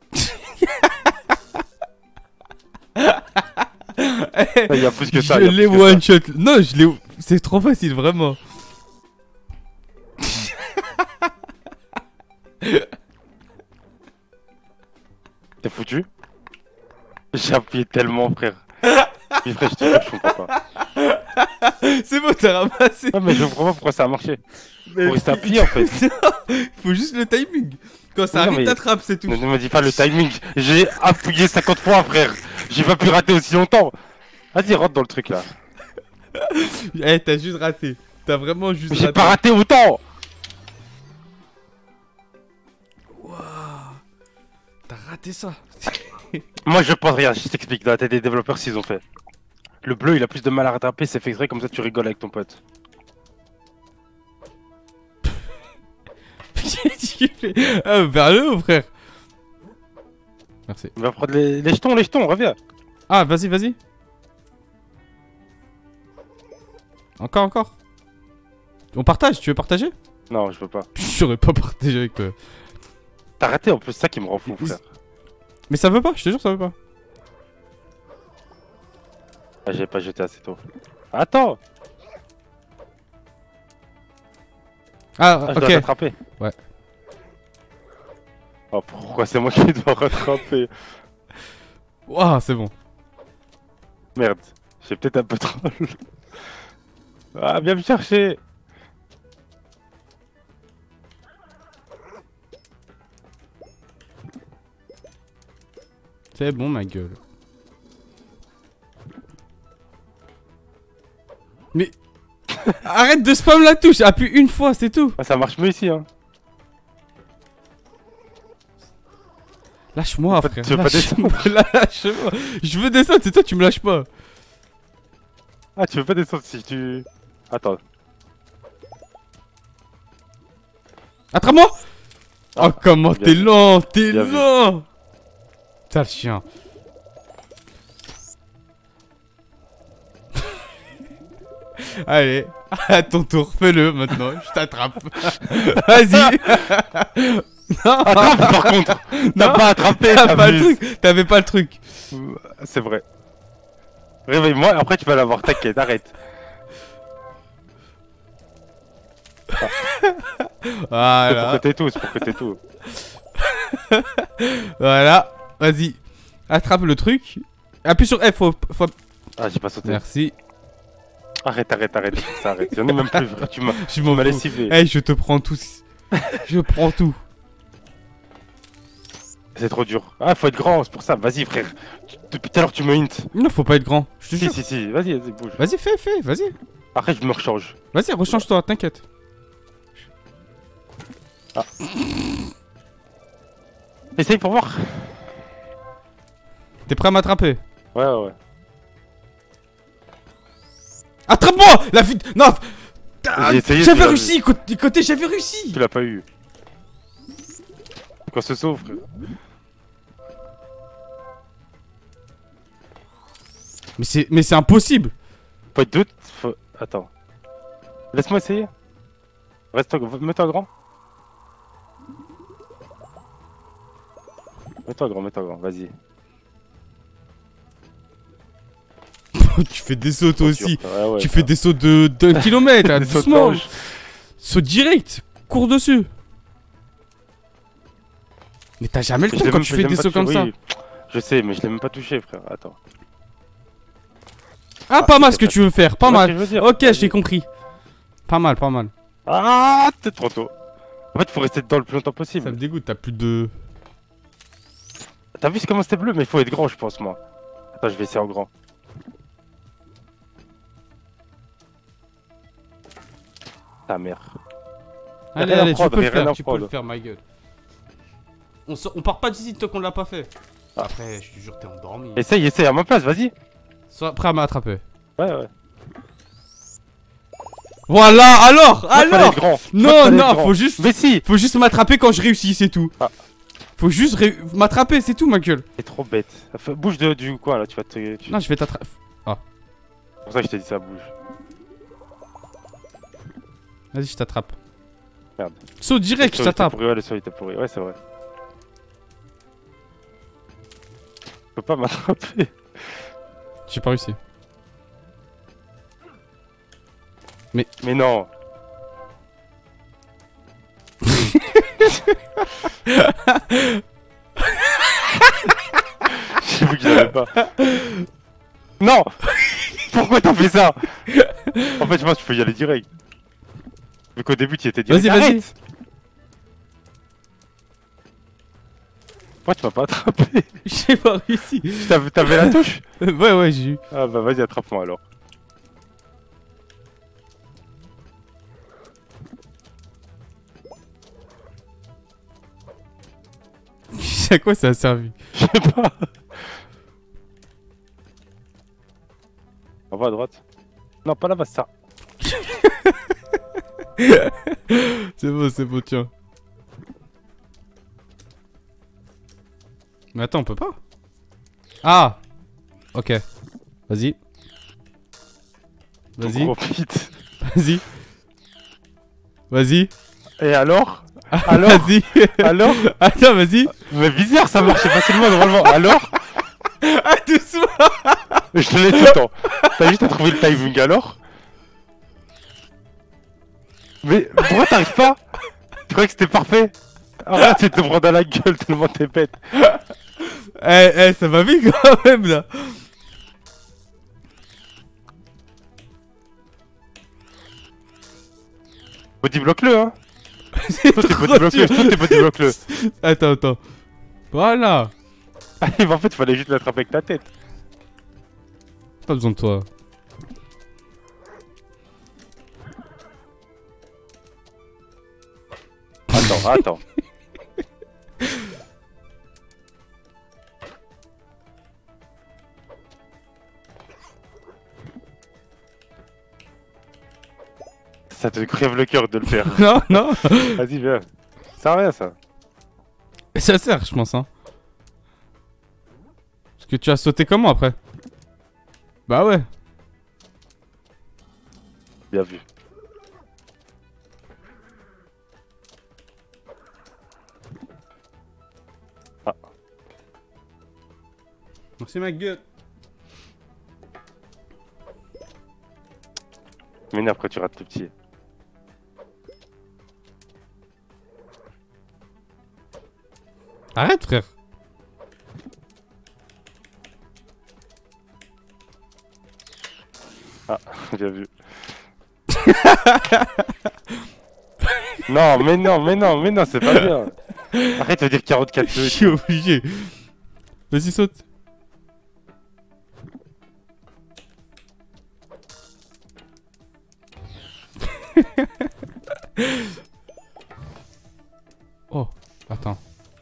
Il y a plus que ça. Je il y a l'ai plus que one shot. Non, je l'ai. C'est trop facile, vraiment. T'es foutu? J'ai appuyé tellement, frère. Mais frère, je te jure, je comprends pas. C'est bon, t'as ramassé. Ouais, mais je comprends pas pourquoi ça a marché. Mais Pour rester appuyé en fait. faut juste le timing. Quand ça Non, arrive, mais- t'attrapes, c'est tout. Ne, ne me dis pas le timing. J'ai appuyé cinquante fois, frère. J'ai pas pu rater aussi longtemps. Vas-y, rentre dans le truc là. Eh, t'as juste raté. T'as vraiment juste Mais j'ai raté. pas raté autant. T'as raté ça. Moi, je pense rien. Je t'explique. Dans la tête des développeurs, s'ils ont fait. Le bleu, il a plus de mal à rattraper. C'est fait exprès, comme ça, tu rigoles avec ton pote. Qu'est-ce qu'il fait? Ah, vers le haut, frère. Merci. On va prendre les, les jetons, les jetons. Reviens. Ah, vas-y, vas-y. Encore, encore. On partage, tu veux partager? Non, je veux pas. J'aurais pas partagé avec toi. T'as raté en plus, c'est ça qui me rend fou, frère. Mais ça veut pas, je te jure, ça veut pas. Ah, j'ai pas jeté assez tôt. Attends. Ah, Ah, je ok. dois rattraper. Ouais. Oh, pourquoi c'est moi qui dois rattraper? Ouah, c'est bon. Merde, j'ai peut-être un peu trop. Ah, viens me chercher. C'est bon, ma gueule. Mais... Arrête de spam la touche, appuie une fois, c'est tout. Ah, ça marche mieux ici, hein. Lâche-moi, En fait, frère. tu veux pas Lâche-moi, lâche-moi. Je veux descendre, c'est toi, tu me lâches pas. Ah, tu veux pas descendre si tu... Attends. Attrape-moi. Ah, Oh, comment bien t'es vu. lent, t'es Bien vu. lent. T'as le chien. Allez, à ton tour, fais-le maintenant, je t'attrape. Vas-y. Non, Attrape par contre. T'as non, pas attrapé, t'as pas le t'abuses. truc, t'avais pas le truc. C'est vrai. Réveille-moi, après tu vas l'avoir, t'inquiète, arrête. C'est pour Voilà, que t'aies tout, c'est pour que t'aies tout. voilà, vas-y. Attrape le truc. Appuie sur F, faut... faut... Ah, j'ai pas sauté. Merci. Arrête, arrête, arrête, ça arrête. J'en ai même plus, frère, tu m'as Je m'en m'as fous. lessivé. Eh, je te prends tout. Je prends tout. C'est trop dur. Ah, faut être grand, c'est pour ça. Vas-y, frère. Tu- Depuis tout à l'heure, tu me hint. Non, faut pas être grand. Je te Si, jure. si, si. Vas-y, vas-y, bouge. Vas-y, fais, fais, vas-y. Après, je me rechange. Vas-y, rechange-toi, t'inquiète. Essaye pour voir. T'es prêt à m'attraper? Ouais, ouais, ouais. Attrape-moi! La vie. Non! J'ai essayé, J'avais tu l'as réussi! Côté, côté j'avais réussi! Tu l'as pas eu. Quand se sauve, frère. Mais c'est mais c'est impossible! Faut être deux. Faut... Attends. Laisse-moi essayer. Reste, mets-toi grand. Mets-toi grand, mets-toi grand, vas-y. Tu fais des sauts toi aussi! Ouais, ouais, tu ça. fais des sauts de d'un kilomètre, hein, Des sauts de doucement! manche. Saut direct! Cours dessus! Mais t'as jamais le Je temps l'ai quand même- tu je fais l'ai des même sauts pas comme touché, ça! oui. Je sais, mais je l'ai même pas touché, frère. Attends. Ah, Ah, pas mal c'est ce que pas- tu veux faire, pas Tu vois ce mal! que je veux dire Ok, Vas-y. je t'ai compris. Pas mal, pas mal. Ah, t'es trop tôt. En fait, faut rester dedans le plus longtemps Ça possible. me dégoûte, t'as plus de... T'as vu comment c'était bleu, mais il faut être grand, je pense, moi. Attends, je vais essayer en grand. Ta mère. Allez, rien à allez, tu prendre, peux le y a rien faire, à tu peux le prendre. faire, ma gueule. On, sort- on part pas d'ici tant qu'on l'a pas fait. Ah. Après, je te jure, t'es endormi. Essaye, essaye à ma place, vas-y. Sois prêt à m'attraper. Ouais, ouais. Voilà, alors, Moi, fallait alors être grand. Moi, Non, fallait non, être grand. faut juste... Mais si. Faut juste m'attraper quand je réussis, c'est tout. Ah. Faut juste ré- m'attraper, c'est tout, ma gueule. T'es trop bête. Enfin, bouge de, du coin là, tu vas te. tu- Non, je vais t'attraper. Ah. C'est pour ça que je t'ai dit ça bouge. Vas-y, je t'attrape. Merde. Saut direct, je t'attrape. Ouais, le saut il était pourri. Ouais, c'est vrai. Tu peux pas m'attraper. J'ai pas réussi. Mais... Mais non. J'ai vu qu'il y avait pas. Non. Pourquoi t'as fait ça? En fait, je pense que tu peux y aller direct. Vu qu'au début, tu y étais direct. Vas-y, vas-y. Pourquoi tu m'as pas attrapé? J'ai pas réussi. T'avais la touche? Ouais, ouais, j'ai eu. Ah bah vas-y, attrape-moi alors. À quoi ça a servi? Je sais pas. On va à droite. Non, pas là-bas, ça. C'est beau, c'est beau, tiens. Mais attends, on peut pas? Ah! Ok. Vas-y. Vas-y. Profite. Vas-y. Vas-y. Et alors? Alors? Vas-y. Alors? Attends, vas-y. Mais bizarre, ça marchait facilement normalement. Alors? Ah, doucement. Je te l'ai tout le temps. T'as juste à trouver le timing alors? Mais pourquoi t'arrives pas? Tu croyais que c'était parfait? Arrête, tu te prends dans la gueule tellement t'es bête. Eh, eh, ça va vite quand même là. Bodyblock-le, hein. C'est Toi t'es trop bodyblock-le, dur. toi t'es bodyblock-le. Attends, attends. Voilà. Allez, mais en fait, il fallait juste l'attraper avec ta tête. Pas besoin de toi. Attends, attends. Ça te crève le cœur de le faire. Non, non. Vas-y, viens. Ça sert à rien, ça. Ça sert, je pense, hein. Parce que tu as sauté comment après? Bah ouais. Bien vu. Ah. Merci ma gueule. M'énerve quand tu rates le petit. Arrête, frère. Ah, bien vu. Non, mais non, mais non, mais non, c'est pas bien. Arrête de dire quarante-quatre Je suis obligé. Vas-y, saute. Oh, attends.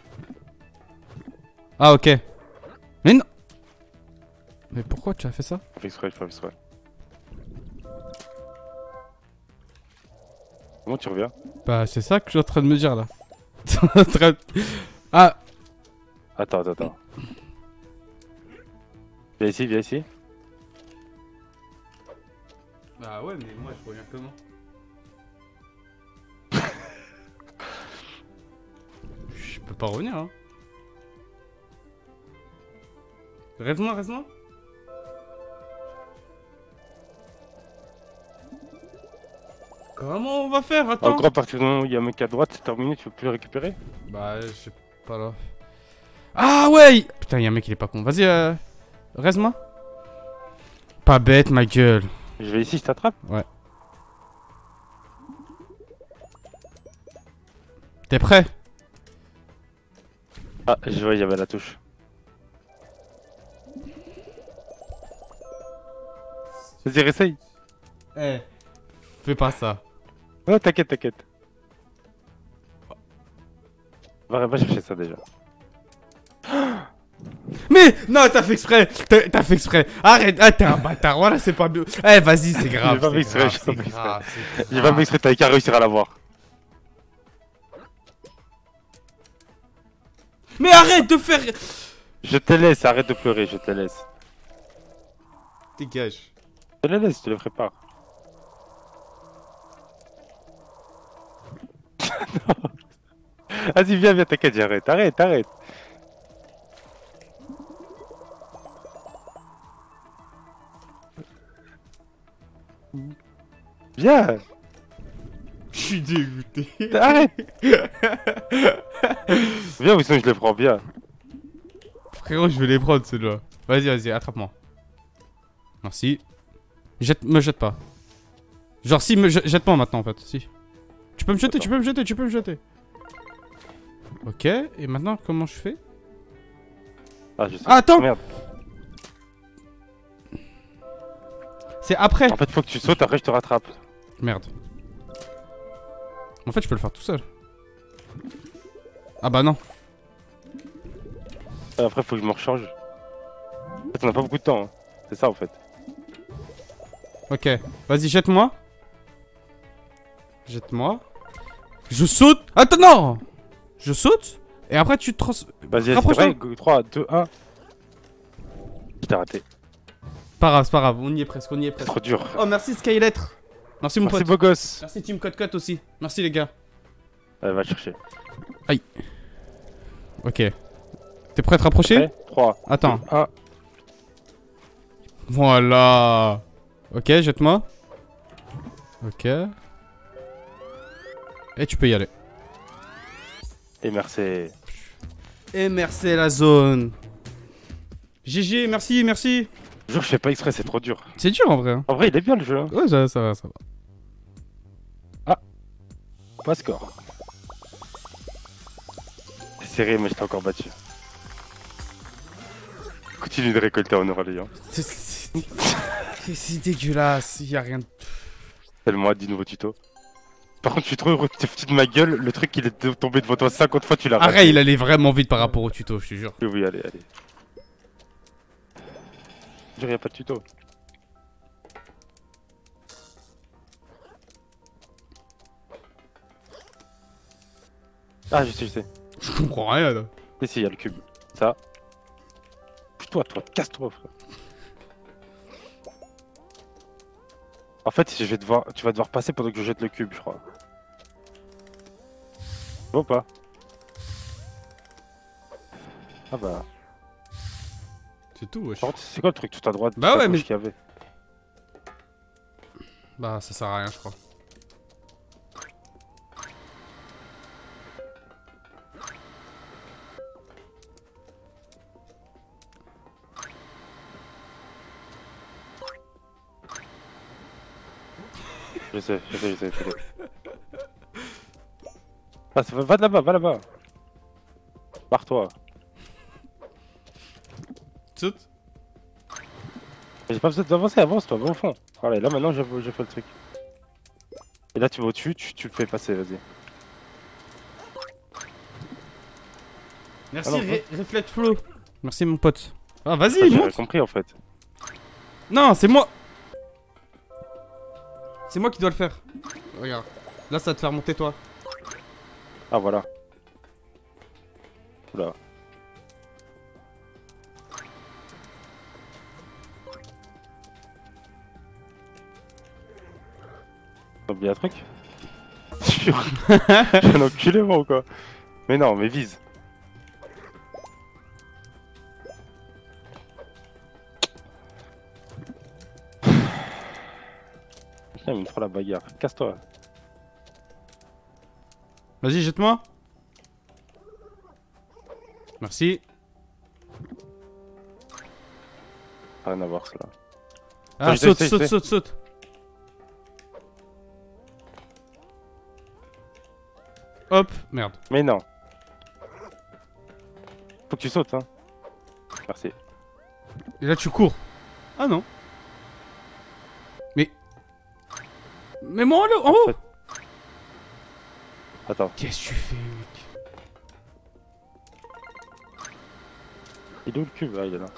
Ah, ok. Mais non. Mais pourquoi tu as fait ça? Fais exprès, fais exprès. Comment tu reviens? Bah, c'est ça que je suis en train de me dire là. En train de... Ah. Attends, attends, attends. Viens ici, viens ici. Bah ouais, mais moi je reviens comment? Je peux pas revenir, hein. Reste-moi, reste-moi. Comment on va faire? Attends. En gros, à partir du moment où il y a un mec à droite, c'est terminé, tu peux plus le récupérer? Bah, je sais pas là. Ah ouais! Putain, il y a un mec, il est pas con. Vas-y, euh... reste-moi. Pas bête, ma gueule. Je vais ici, je t'attrape? Ouais. T'es prêt? Ah, je vois, il y avait la touche. Vas-y, réessaye. Eh. Fais pas ça. Non, t'inquiète, t'inquiète. Va, va chercher ça déjà. Mais non, t'as fait exprès. T'as t'as fait exprès. Arrête. Ah, t'es un bâtard. Voilà, c'est pas mieux. Eh, vas-y, c'est grave. J'ai pas fait c'est exprès, grave, j'ai pas c'est fait exprès. grave, c'est J'ai grave. pas exprès, t'avais qu'à réussir à l'avoir. Mais arrête de faire. Je te laisse, arrête de pleurer, je te laisse. Dégage. Je te les laisse, je te les prépare. Vas-y, viens, viens, t'inquiète, j'arrête. Arrête, arrête. Viens. Je suis dégoûté. Arrête. Viens, ou sinon je les prends bien. Frérot, je vais les prendre ceux-là. Vas-y, vas-y, attrape-moi. Merci. Jette, me jette pas. Genre, si, me jette-moi maintenant en fait. Si. Tu peux me jeter, Attends. tu peux me jeter, tu peux me jeter. Ok, et maintenant, comment je fais? Ah, je sais. Ah, attends. Merde. C'est après. En fait, faut que tu sautes, après je te rattrape. Merde. En fait, je peux le faire tout seul. Ah bah non. Et après, faut que je me rechange. En fait, on a pas beaucoup de temps. Hein. C'est ça en fait. Ok, vas-y, jette-moi. Jette-moi. Je saute. Attends, non. Je saute. Et après, tu te trans... Vas-y, c'est Rapproche-toi. vrai. trois, deux, un. Je t'ai raté. Pas grave, c'est pas grave, on y est presque, on y est C'est presque. trop dur. Oh, merci Skylettre. Merci mon Merci pote. beau gosse. Merci Team Code Cut aussi. Merci les gars. Allez, va le chercher. Ok. T'es prêt à te rapprocher? trois. Attends. un. Voilà. Ok, jette-moi. Ok. Et tu peux y aller. Et merci. Et merci la zone. G G, merci, merci. Je jure, je fais pas exprès, c'est trop dur. C'est dur en vrai. Hein. En vrai, il est bien le jeu. Hein. Ouais, ça, ça va, ça va. Pas score. C'est serré, mais je t'ai encore battu. Continue de récolter en Aurélie. Hein. C'est- C'est c'est dégueulasse, y a rien de... Tellement hâte du nouveau tuto. Par contre, je suis trop heureux que tu foutu de ma gueule. Le truc, il est tombé devant toi cinquante fois, tu l'as raté. Arrête, il allait vraiment vite par rapport au tuto, je te jure. Oui, oui, allez, allez. Je dirais, y a pas de tuto. Ah, je sais, je sais. Je comprends rien là. Et si, y a le cube. Ça. Pousse-toi, toi, casse-toi, frère. En fait, je vais devoir, tu vas devoir passer pendant que je jette le cube, je crois. Bon, pas. Ah bah. C'est tout, wesh. Par contre, c'est quoi le truc tout à droite? Bah tout à ouais, gauche mais- qu'il y avait. Bah, ça sert à rien, je crois. Je sais, je sais, je sais, je sais. Ah, ça va, va de là-bas, va là-bas. Barre-toi. Saute. J'ai pas besoin d'avancer, avance-toi, va au fond. Allez, là maintenant j'ai j'ai fait le truc. Et là tu vas au-dessus, tu, tu le fais passer, vas-y. Merci, Ah non, Ré- Reflect Flow. Merci, mon pote. Ah, Ah, vas-y, J'avais monte. compris en fait. Non, c'est moi. C'est moi qui dois le faire. Regarde. Là, ça va te faire monter, toi. Ah voilà. Oula. T'as oublié un truc? Sûr. J'ai un enculé moi ou quoi? Mais non, mais vise. Putain, il me trop la bagarre. Casse-toi. Vas-y, jette-moi. Merci. Rien à voir cela. Ah, je sais, saute, je sais, saute, je sais. saute, saute. Hop, merde. Mais non. Faut que tu sautes, hein. Merci. Et là, tu cours. Ah non. Mais. Mais moi, en haut, en haut. Attends, Qu'est-ce que tu fais, mec? il est où le cube? Ah, il est là.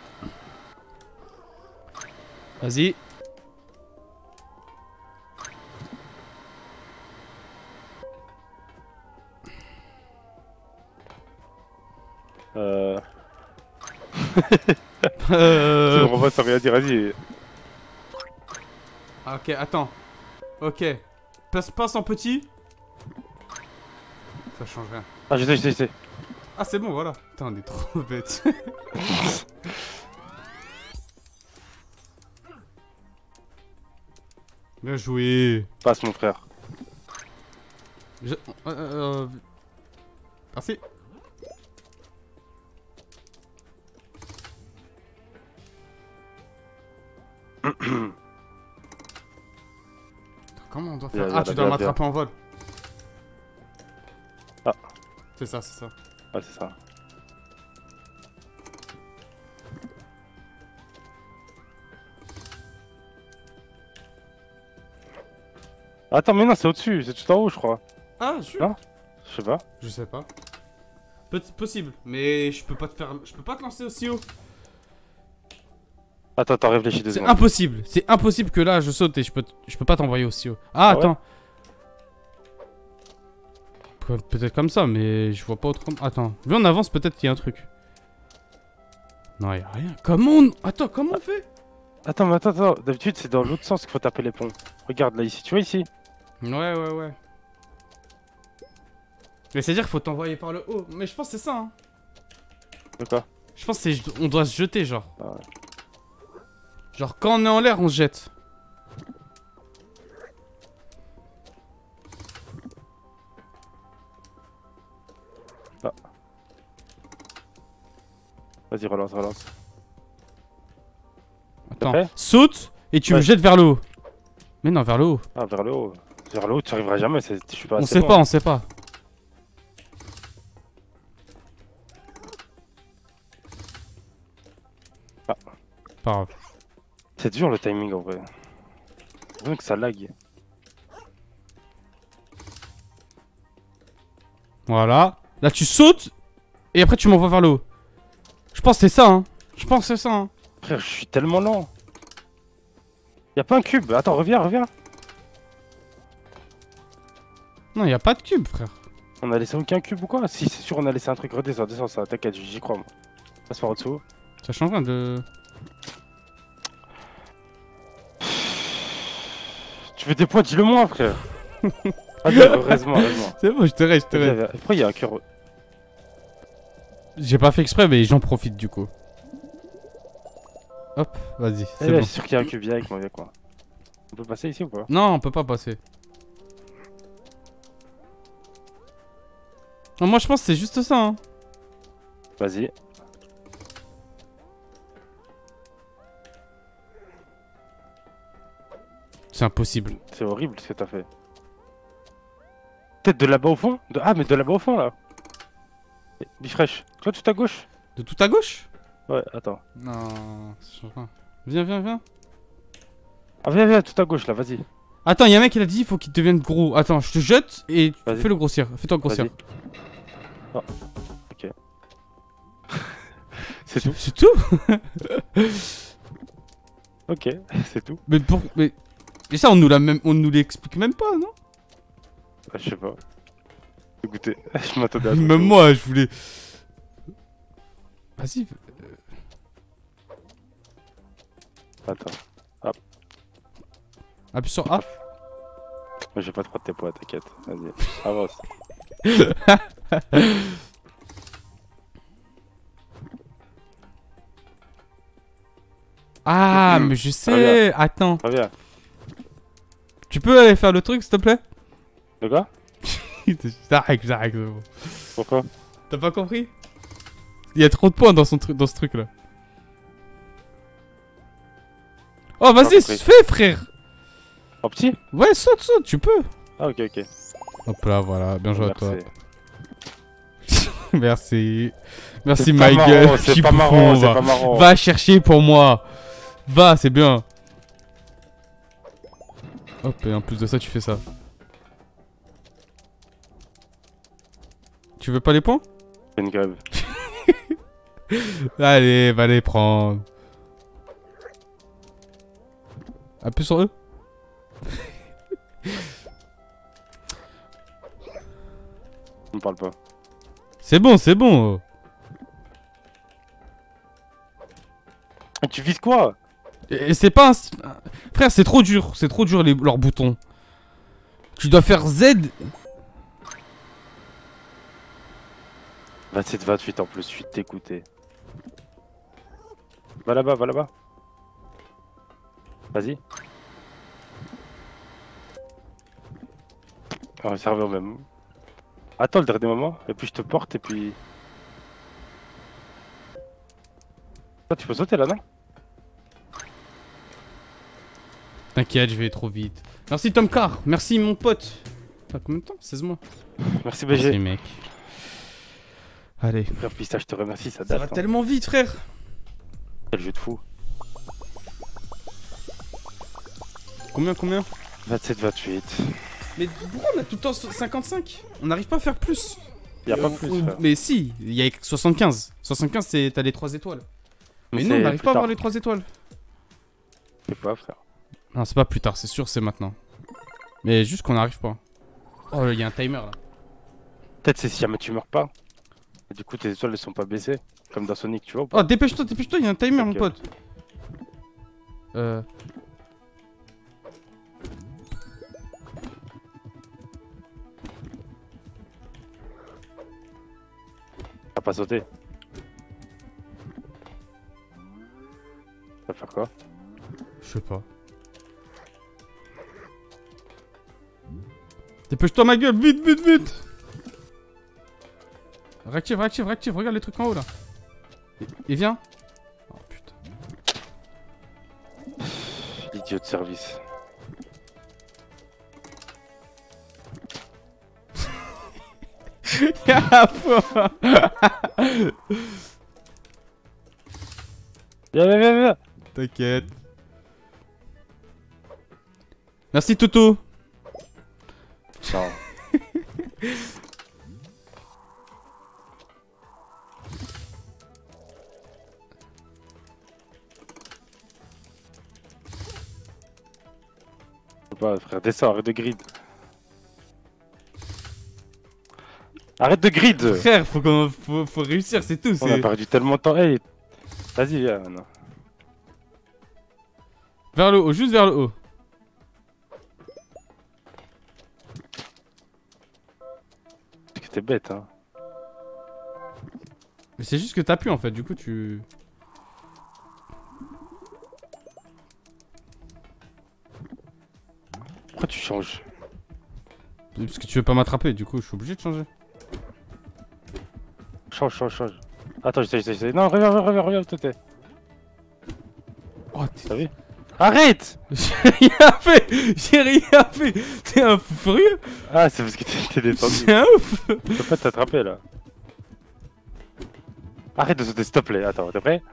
Vas-y. Euh... Euh... C'est bon, on va sans rien dire, vas-y. Ah, ok, attends. Ok. Passe, passe en petit. Ça change rien. Ah, je sais, je sais, je sais. Ah, c'est bon, voilà. Putain, on est trop bête. Bien joué. Passe, mon frère. Je... Euh, euh... Merci. Comment on doit faire? Viens, Ah, viens, tu dois viens, m'attraper en vol. Ah. C'est ça, c'est ça. Ouais, c'est ça. Attends, mais non, c'est au-dessus, c'est tout en haut, je crois. Ah, je... Non, je sais pas. Je sais pas. Peut possible, mais je peux pas te faire... Je peux pas te lancer aussi haut. Attends, attends, réfléchis deux C'est secondes. impossible. C'est impossible que là, je saute et je peux, je peux pas t'envoyer aussi haut. Ah, Ah ouais? attends. Pe- Peut-être comme ça, mais je vois pas autrement. Attends. Viens, on avance, peut-être qu'il y a un truc. Non, y a rien. Comment on... Attends, comment on fait? Attends, mais attends, attends. D'habitude, c'est dans l'autre sens qu'il faut taper les ponts. Regarde là, ici. Tu vois ici? Ouais, ouais, ouais. Mais c'est-à-dire qu'il faut t'envoyer par le haut. Mais je pense que c'est ça, hein. De quoi? Je pense que c'est... On doit se jeter, genre. Ah ouais. Genre, quand on est en l'air, on se jette. Ah. Vas-y, relance, relance. Attends. fait? Saute et tu Ouais. me jettes vers le haut. Mais non, vers le haut. Ah, vers le haut. Vers le haut, tu arriveras jamais. c'est- Je suis pas On assez sait loin. pas, on sait pas. Ah. Pas grave. C'est dur le timing en vrai. J'ai l'impression que ça lag. Voilà. Là, tu sautes et après tu m'envoies vers le haut. Je pense que c'est ça, hein. Je pense que c'est ça, hein. Frère, je suis tellement lent. Y'a pas un cube. Attends, reviens, reviens. Non, y a pas de cube, frère. On a laissé aucun cube ou quoi? Si, c'est sûr, on a laissé un truc. Redescends, descends ça. T'inquiète, j'y crois moi. Passe par au-dessous. Ça change rien de... Tu veux des points, dis-le moi, frère. Ah, non, heureusement, heureusement. C'est bon, je te reste, je te Viens, reste. viens. Pourquoi y'a un cœur? J'ai pas fait exprès, mais j'en profite du coup. Hop, vas-y, Eh, c'est Je bon. suis sûr qu'il y a un cube, viens avec moi, viens quoi. On peut passer ici ou pas? Non, on peut pas passer. Non, moi je pense que c'est juste ça, hein. Vas-y. C'est impossible. C'est horrible ce que t'as fait. Peut-être de là-bas au fond de... Ah, mais de là-bas au fond là. Bifresh, tu vois tout à gauche? De tout à gauche? Ouais, attends. Non, ça change rien. Viens, viens, viens. Ah, viens, viens, tout à gauche là, vas-y. Attends, y'a un mec qui a dit il faut qu'il devienne gros. Attends, je te jette et Vas-y. fais-le grossir. Fais-toi grossir. Vas-y. Oh, ok. C'est tout. C'est tout. Ok, c'est tout. Mais pour. Mais. Et ça, on nous l'a même. On nous l'explique même pas, non? Ah, je sais pas. Écoutez, je m'attendais à ça. Même moi, je voulais. Vas-y. Attends. Appuie sur A. Moi j'ai pas trop de tes poids, t'inquiète. Vas-y, avance. Ah, mais je sais. Attends. Reviens. Tu peux aller faire le truc, s'il te plaît? De quoi? J'arrête, j'arrête. c'est bon. Pourquoi? T'as pas compris? Il y a trop de points dans, son truc, dans ce truc là. Oh, vas-y, compris. fais, frère. En petit? Ouais, saute, saute, tu peux. Ah, ok, ok. Hop là, voilà, bien joué à toi. Merci. Merci. Merci, C'est pas my marrant, gueule. C'est Petit pas bouffon, marrant, c'est va. pas marrant. Va chercher pour moi. Va, c'est bien. Hop, et en plus de ça, tu fais ça. Tu veux pas les points? Fais une grève. Allez, va les prendre. Appuie sur eux. On me parle pas. C'est bon, c'est bon. Ah, tu vises quoi? Et c'est pas un... Frère, Frère, c'est trop dur. C'est trop dur les, leurs boutons. Tu dois faire Z. vingt-sept vingt-huit en plus, je suis dégoûté. Va là-bas, va là-bas. Vas-y. On va servir même. Attends le dernier moment, et puis je te porte, et puis... Ah, tu peux sauter là, non? T'inquiète, je vais trop vite. Merci Tom Carr, merci mon pote. T'as combien de temps? seize mois. Merci B G. Merci mec. Allez. Frère Pista, je te remercie, ça Ça date. va hein. tellement vite frère. Quel jeu de fou. Combien, combien? vingt-sept vingt-huit. Mais pourquoi on a tout le temps cinquante-cinq? On n'arrive pas à faire plus. Y'a pas Euh, plus, on- frère. Mais si, il y a soixante-quinze. soixante-quinze, c'est t'as les trois étoiles. Mais, Mais non, on c'est n'arrive plus pas à avoir tard. les trois étoiles. C'est pas, frère. Non, c'est pas plus tard, c'est sûr, c'est maintenant. Mais juste qu'on n'arrive pas. Oh, il y a un timer là. Peut-être c'est si jamais tu meurs pas. Et du coup, tes étoiles ne sont pas baissées. Comme dans Sonic, tu vois ou pas? Oh, dépêche-toi, dépêche-toi, il y a un timer, Ok. mon pote. Euh. T'as pas sauté. Ça va faire quoi? Je sais pas. Dépêche-toi, ma gueule, vite, vite, vite. Réactive, réactive, réactive, regarde les trucs en haut là. Et, et viens. Oh putain. Idiot de service. Y'a pas. Viens, viens, viens, viens. T'inquiète. Merci Toto. Non. Faut pas, frère, descends, arrête de grid. Arrête de grid. Frère, faut, qu'on, faut, faut réussir, c'est tout. On a C'est... perdu tellement de temps. Hey, vas-y, viens maintenant. Vers le haut, juste vers le haut. Parce que t'es bête, hein. Mais c'est juste que t'appuies en fait, du coup tu... Pourquoi tu changes? Parce que tu veux pas m'attraper, du coup je suis obligé de changer. Change, change, change. Attends, j'essaie, j'essaie, j'essaie. Non, reviens, reviens, reviens, reviens, toi, t'es. Oh, t'es... T'as vu? Arrête! J'ai rien fait. J'ai rien fait. T'es un fou furieux. Ah, c'est parce que t'es t'es descendu. C'est un ouf. Je peux pas t'attraper là. Arrête de sauter, s'il te plaît. Attends, t'es prêt?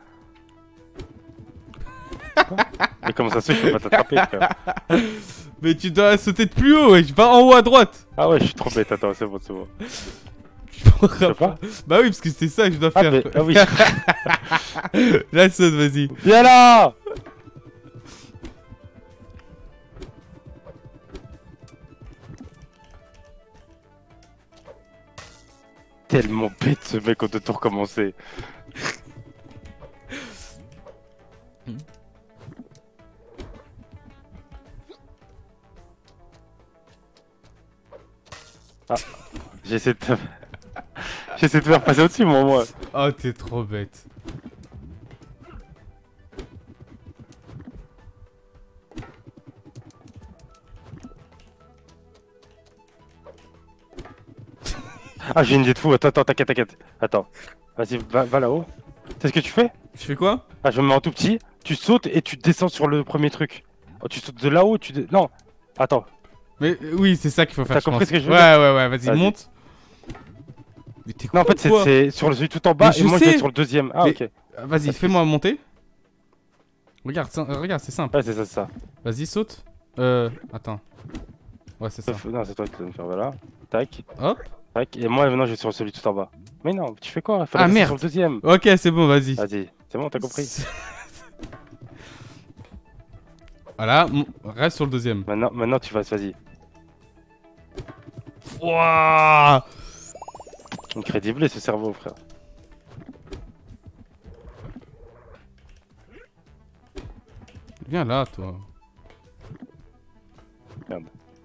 Mais comment ça se fait que je peux pas t'attraper, frère? Mais tu dois sauter de plus haut, wesh. Va en haut à droite. Ah ouais, je suis trop bête. Attends, c'est bon, c'est bon. Je pourrais sais pas. Bah oui, parce que c'est ça que je dois Ah, faire. mais, ah oui. Là, saute, vas-y. Viens là! Tellement bête ce mec, on doit tout recommencer. Ah, j'essaie de te... J'essaie de te faire passer au-dessus, moi, moi. Oh, t'es trop bête. Ah, j'ai une idée de fou. Attends, attends, t'inquiète, t'inquiète. Attends. Vas-y, va, va là-haut. C'est ce que tu fais? Tu fais quoi? Ah, je me mets en tout petit. Tu sautes et tu descends sur le premier truc. Oh, tu sautes de là-haut, tu... dé- Non. Attends. Mais euh, oui, c'est ça qu'il faut faire. T'as je compris pense. ce que je veux Ouais, ouais, ouais, vas-y, Vas-y. monte. Mais t'es Non, con en fait, c'est- quoi? c'est sur le celui tout en bas Mais et je moi je vais sais. être sur le deuxième. Ah, Mais- ok. Euh, Vas-y, fais-moi monter. Regarde, c'est- euh, regarde, c'est simple. Ouais, c'est ça, c'est ça. Vas-y, saute. Euh, attends. Ouais, c'est ça. Sauf- Non, c'est toi qui dois me faire, voilà. Tac, Hop. tac. Et moi, maintenant, je vais sur celui tout en bas. Mais non, tu fais quoi? Fallait Ah, rester merde. sur le deuxième. Ok, c'est bon, vas-y. Vas-y, c'est bon, t'as compris? Voilà, mon- reste sur le deuxième. Maintenant, maintenant, tu vas, vas-y. Wouah. Incrédible ce cerveau, frère. Viens là, toi. Merde.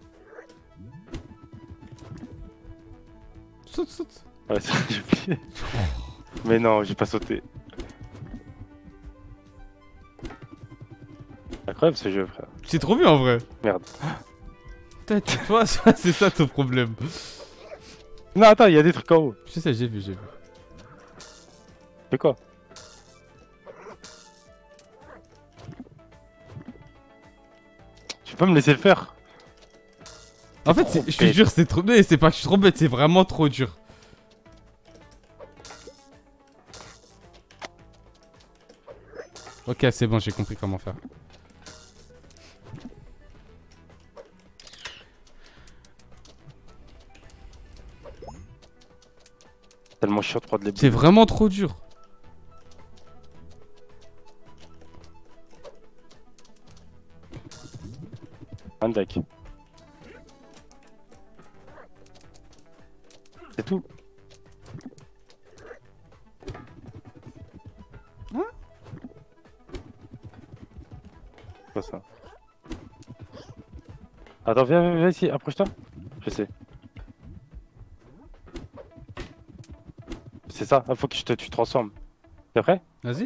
Saute, saute. Ouais, c'est vrai, j'ai oublié. Mais non, j'ai pas sauté. Incroyable ce jeu, frère. C'est trop bien en vrai. Merde. Peut-être, toi, c'est ça ton problème. Non, attends, il y a des trucs en haut. Je sais, j'ai vu, j'ai vu. C'est quoi? Tu peux me laisser le faire? En fait, je te jure, c'est trop. Mais c'est pas que je suis trop bête, c'est vraiment trop dur. Ok, c'est bon, j'ai compris comment faire. Tellement chiant de prendre les C'est vraiment trop dur. Un deck. C'est tout. Hein? Quoi ça? Attends, viens, viens, viens ici, approche-toi. Je sais. C'est ça, il faut que je te, tu te transformes. T'es prêt? Vas-y.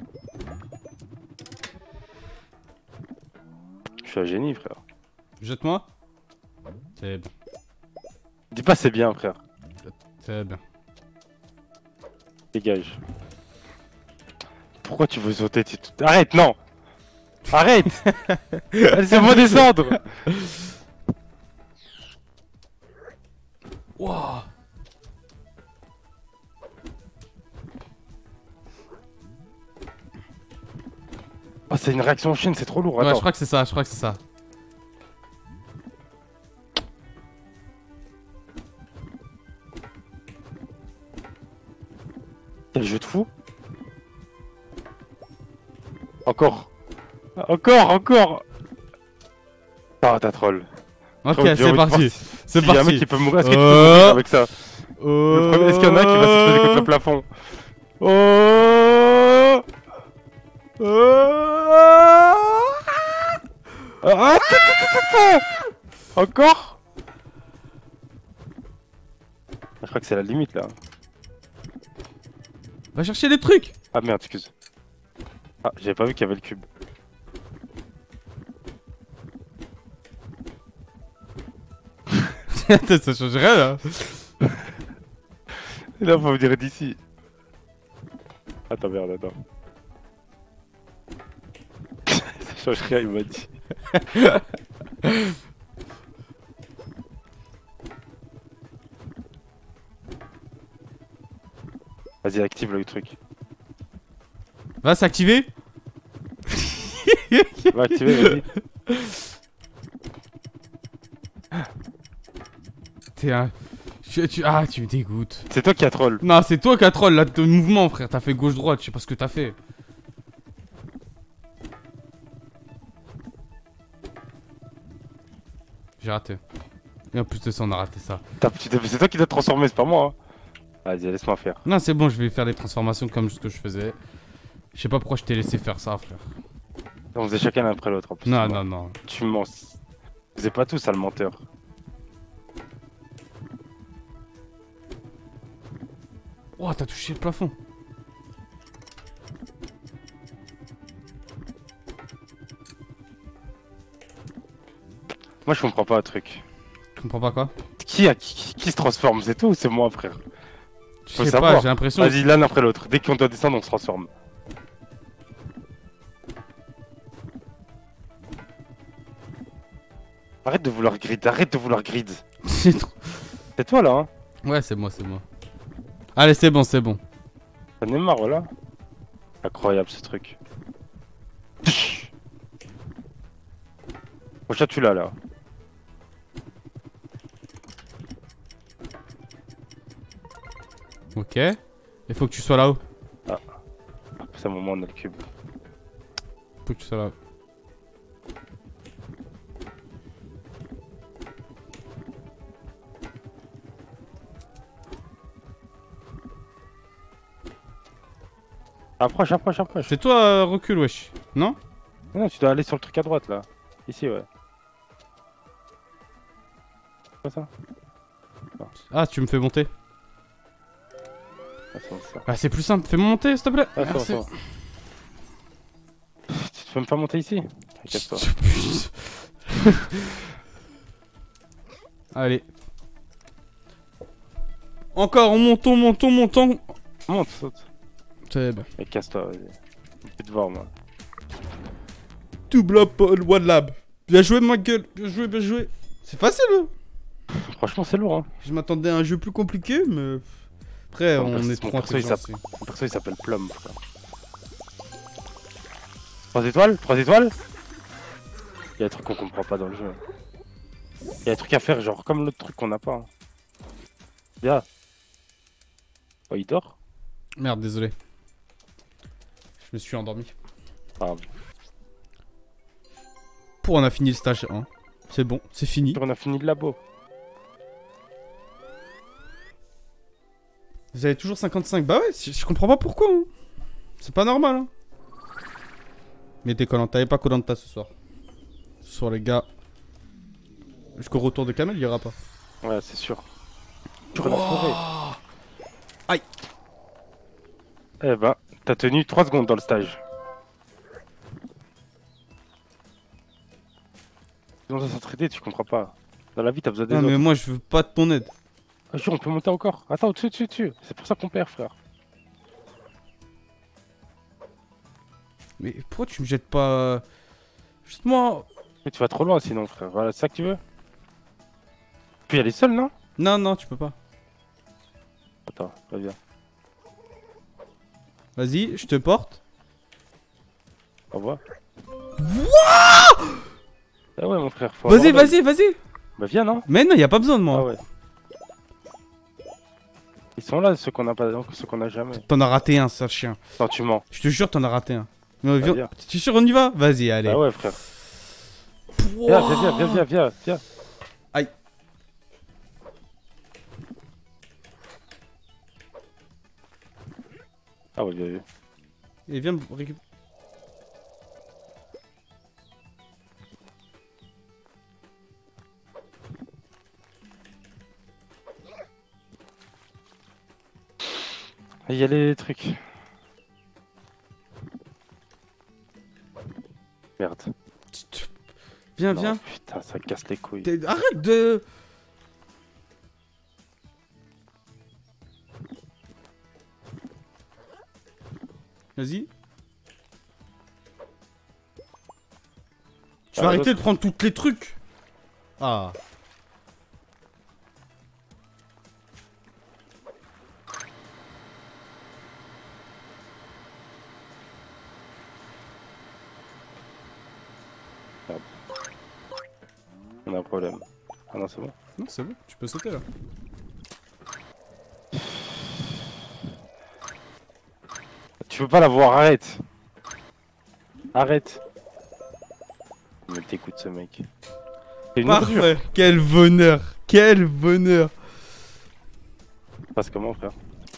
Je suis un génie, frère. Jette-moi. C'est bien. Dis pas c'est bien, frère. C'est bien. Dégage. Pourquoi tu veux sauter? tu- tu- Arrête, non! Arrête! Laissez-moi descendre! Wouah. Oh, c'est une réaction en chaîne, c'est trop lourd. Ouais, Attends. je crois que c'est ça, je crois que c'est ça. Quel jeu de fou! Encore! Encore, encore! Ah, t'as troll. Ok, Trop dur, c'est oui, parti. C'est S'il y a un mec parti. qui peut mourir, est-ce que tu peux Euh. mourir avec ça? Le premier- Est-ce qu'il y en a qui va s'exploser contre le plafond? Oh! Ah, ta, ta, ta, ta, ta. Encore? Je crois que c'est la limite là. Va chercher les trucs. Ah merde, excuse. Ah, j'avais pas vu qu'il y avait le cube. Attends, ça change rien là. Et là, faut me dire d'ici. Attends, merde, attends. Ça change rien, il m'a dit. Vas-y, active le truc. Va s'activer. Va activer, vas-y. T'es un... Tu, tu- Ah, tu me dégoûtes. C'est toi qui as troll. Non, c'est toi qui as troll là, ton mouvement, frère. T'as fait gauche-droite, je sais pas ce que t'as fait. J'ai raté. Et en plus de ça, on a raté ça. T'as- tu t'es- C'est toi qui t'as transformé, c'est pas moi. Hein. Vas-y, laisse-moi faire. Non, c'est bon, je vais faire les transformations comme ce que je faisais. Je sais pas pourquoi je t'ai laissé faire ça, frère. On faisait chacun l'un après l'autre en plus. Non, Moi. non, non. Tu mens. Vous faisiez pas tout ça, le menteur. Oh, t'as touché le plafond. Moi, je comprends pas un truc. Tu comprends pas quoi? Qui, a, qui, qui se transforme? C'est toi ou c'est moi, frère? Je Faut sais savoir. pas, j'ai l'impression... Vas-y, l'un après l'autre. Dès qu'on doit descendre, on se transforme. Arrête de vouloir grid, arrête de vouloir grid. C'est trop... C'est toi là, hein? Ouais, c'est moi, c'est moi. Allez, c'est bon, c'est bon. T'en es marre, voilà. Incroyable ce truc. Prochain, tu l'as là. Ok. Il faut que tu sois là-haut. C'est un moment, on a le cube. Faut que tu sois là-haut. Approche, approche, approche. C'est toi, euh, recule, wesh. Non? Non, tu dois aller sur le truc à droite là. Ici, ouais. Quoi ça? Ah, tu me fais monter. Ah, c'est bon, ça. Ah, c'est plus simple, fais-moi monter, s'il te plaît. Ah, ça va, Merci. ça va. Tu peux même pas monter ici? Casse-toi. Allez. Encore, on monte, on monte, on monte. On... Monte, saute. C'est bien. Mais casse-toi, vas-y. Je vais te voir, moi. Two block one lab. Bien joué, ma gueule. Bien joué, bien joué. C'est facile, hein. Franchement, c'est lourd, hein. Je m'attendais à un jeu plus compliqué, mais... Après, Mon on perso- est mon trop perso, il intelligents. s'appelle- Mon perso, il s'appelle Plum, frère. trois étoiles? trois étoiles? Il y a des trucs qu'on comprend pas dans le jeu. Il y a des trucs à faire, genre comme l'autre truc qu'on n'a pas. Hein. Viens. Oh, il dort? Merde, désolé. Je me suis endormi. Pas grave. Pour on a fini le stage un. C'est bon, c'est fini. On a fini le labo. Vous avez toujours cinquante-cinq. Bah ouais, je, je comprends pas pourquoi. Hein. C'est pas normal. Hein. Mais t'es Koh-Lanta et pas Koh-Lanta ce soir. Ce soir, les gars. Jusqu'au retour de Kamel, il y aura pas. Ouais, c'est sûr. Sur la forêt. Aïe. Eh ben, t'as tenu trois secondes dans le stage. Sinon, ça s'entraider, tu comprends pas. Dans la vie, t'as besoin des Non, autres. mais moi, je veux pas de ton aide. Ah, jure, on peut monter encore. Attends, au-dessus, dessus, dessus. C'est pour ça qu'on perd, frère. Mais pourquoi tu me jettes pas. Juste moi. Mais tu vas trop loin sinon, frère. Voilà, c'est ça que tu veux? Puis elle est seule, non? Non, non, tu peux pas. Attends, va bien. Vas-y, je te porte. Au revoir. Ah ouais, mon frère. faut Vas-y, avoir vas-y, vas-y. Bah viens, non? Mais non, y a pas besoin de moi. Ah ouais. Ils sont là, ceux qu'on a pas, ceux qu'on a jamais. T'en as raté un, sale chien. Non, tu mens. Je te jure, t'en as raté un. Mais Bah, viens. viens. Tu es sûr, on y va? Vas-y, allez. Ah ouais, frère. Viens, viens, viens, viens, viens, viens, viens. Aïe. Ah ouais, viens, viens. Et viens me récupérer. Il y a les trucs. Merde. Viens, Non, viens. Putain, ça casse les couilles. T'es- Arrête de. Vas-y. Tu Ah, vas arrêter l'autre. de prendre tous les trucs. Ah. On a un problème. Ah non, c'est bon. Non, c'est bon, tu peux sauter là. Tu peux pas la voir, arrête. Arrête. Mais t'écoutes ce mec. C'est une ordure. Parfait. Quel bonheur. Quel bonheur. Passe comment, frère?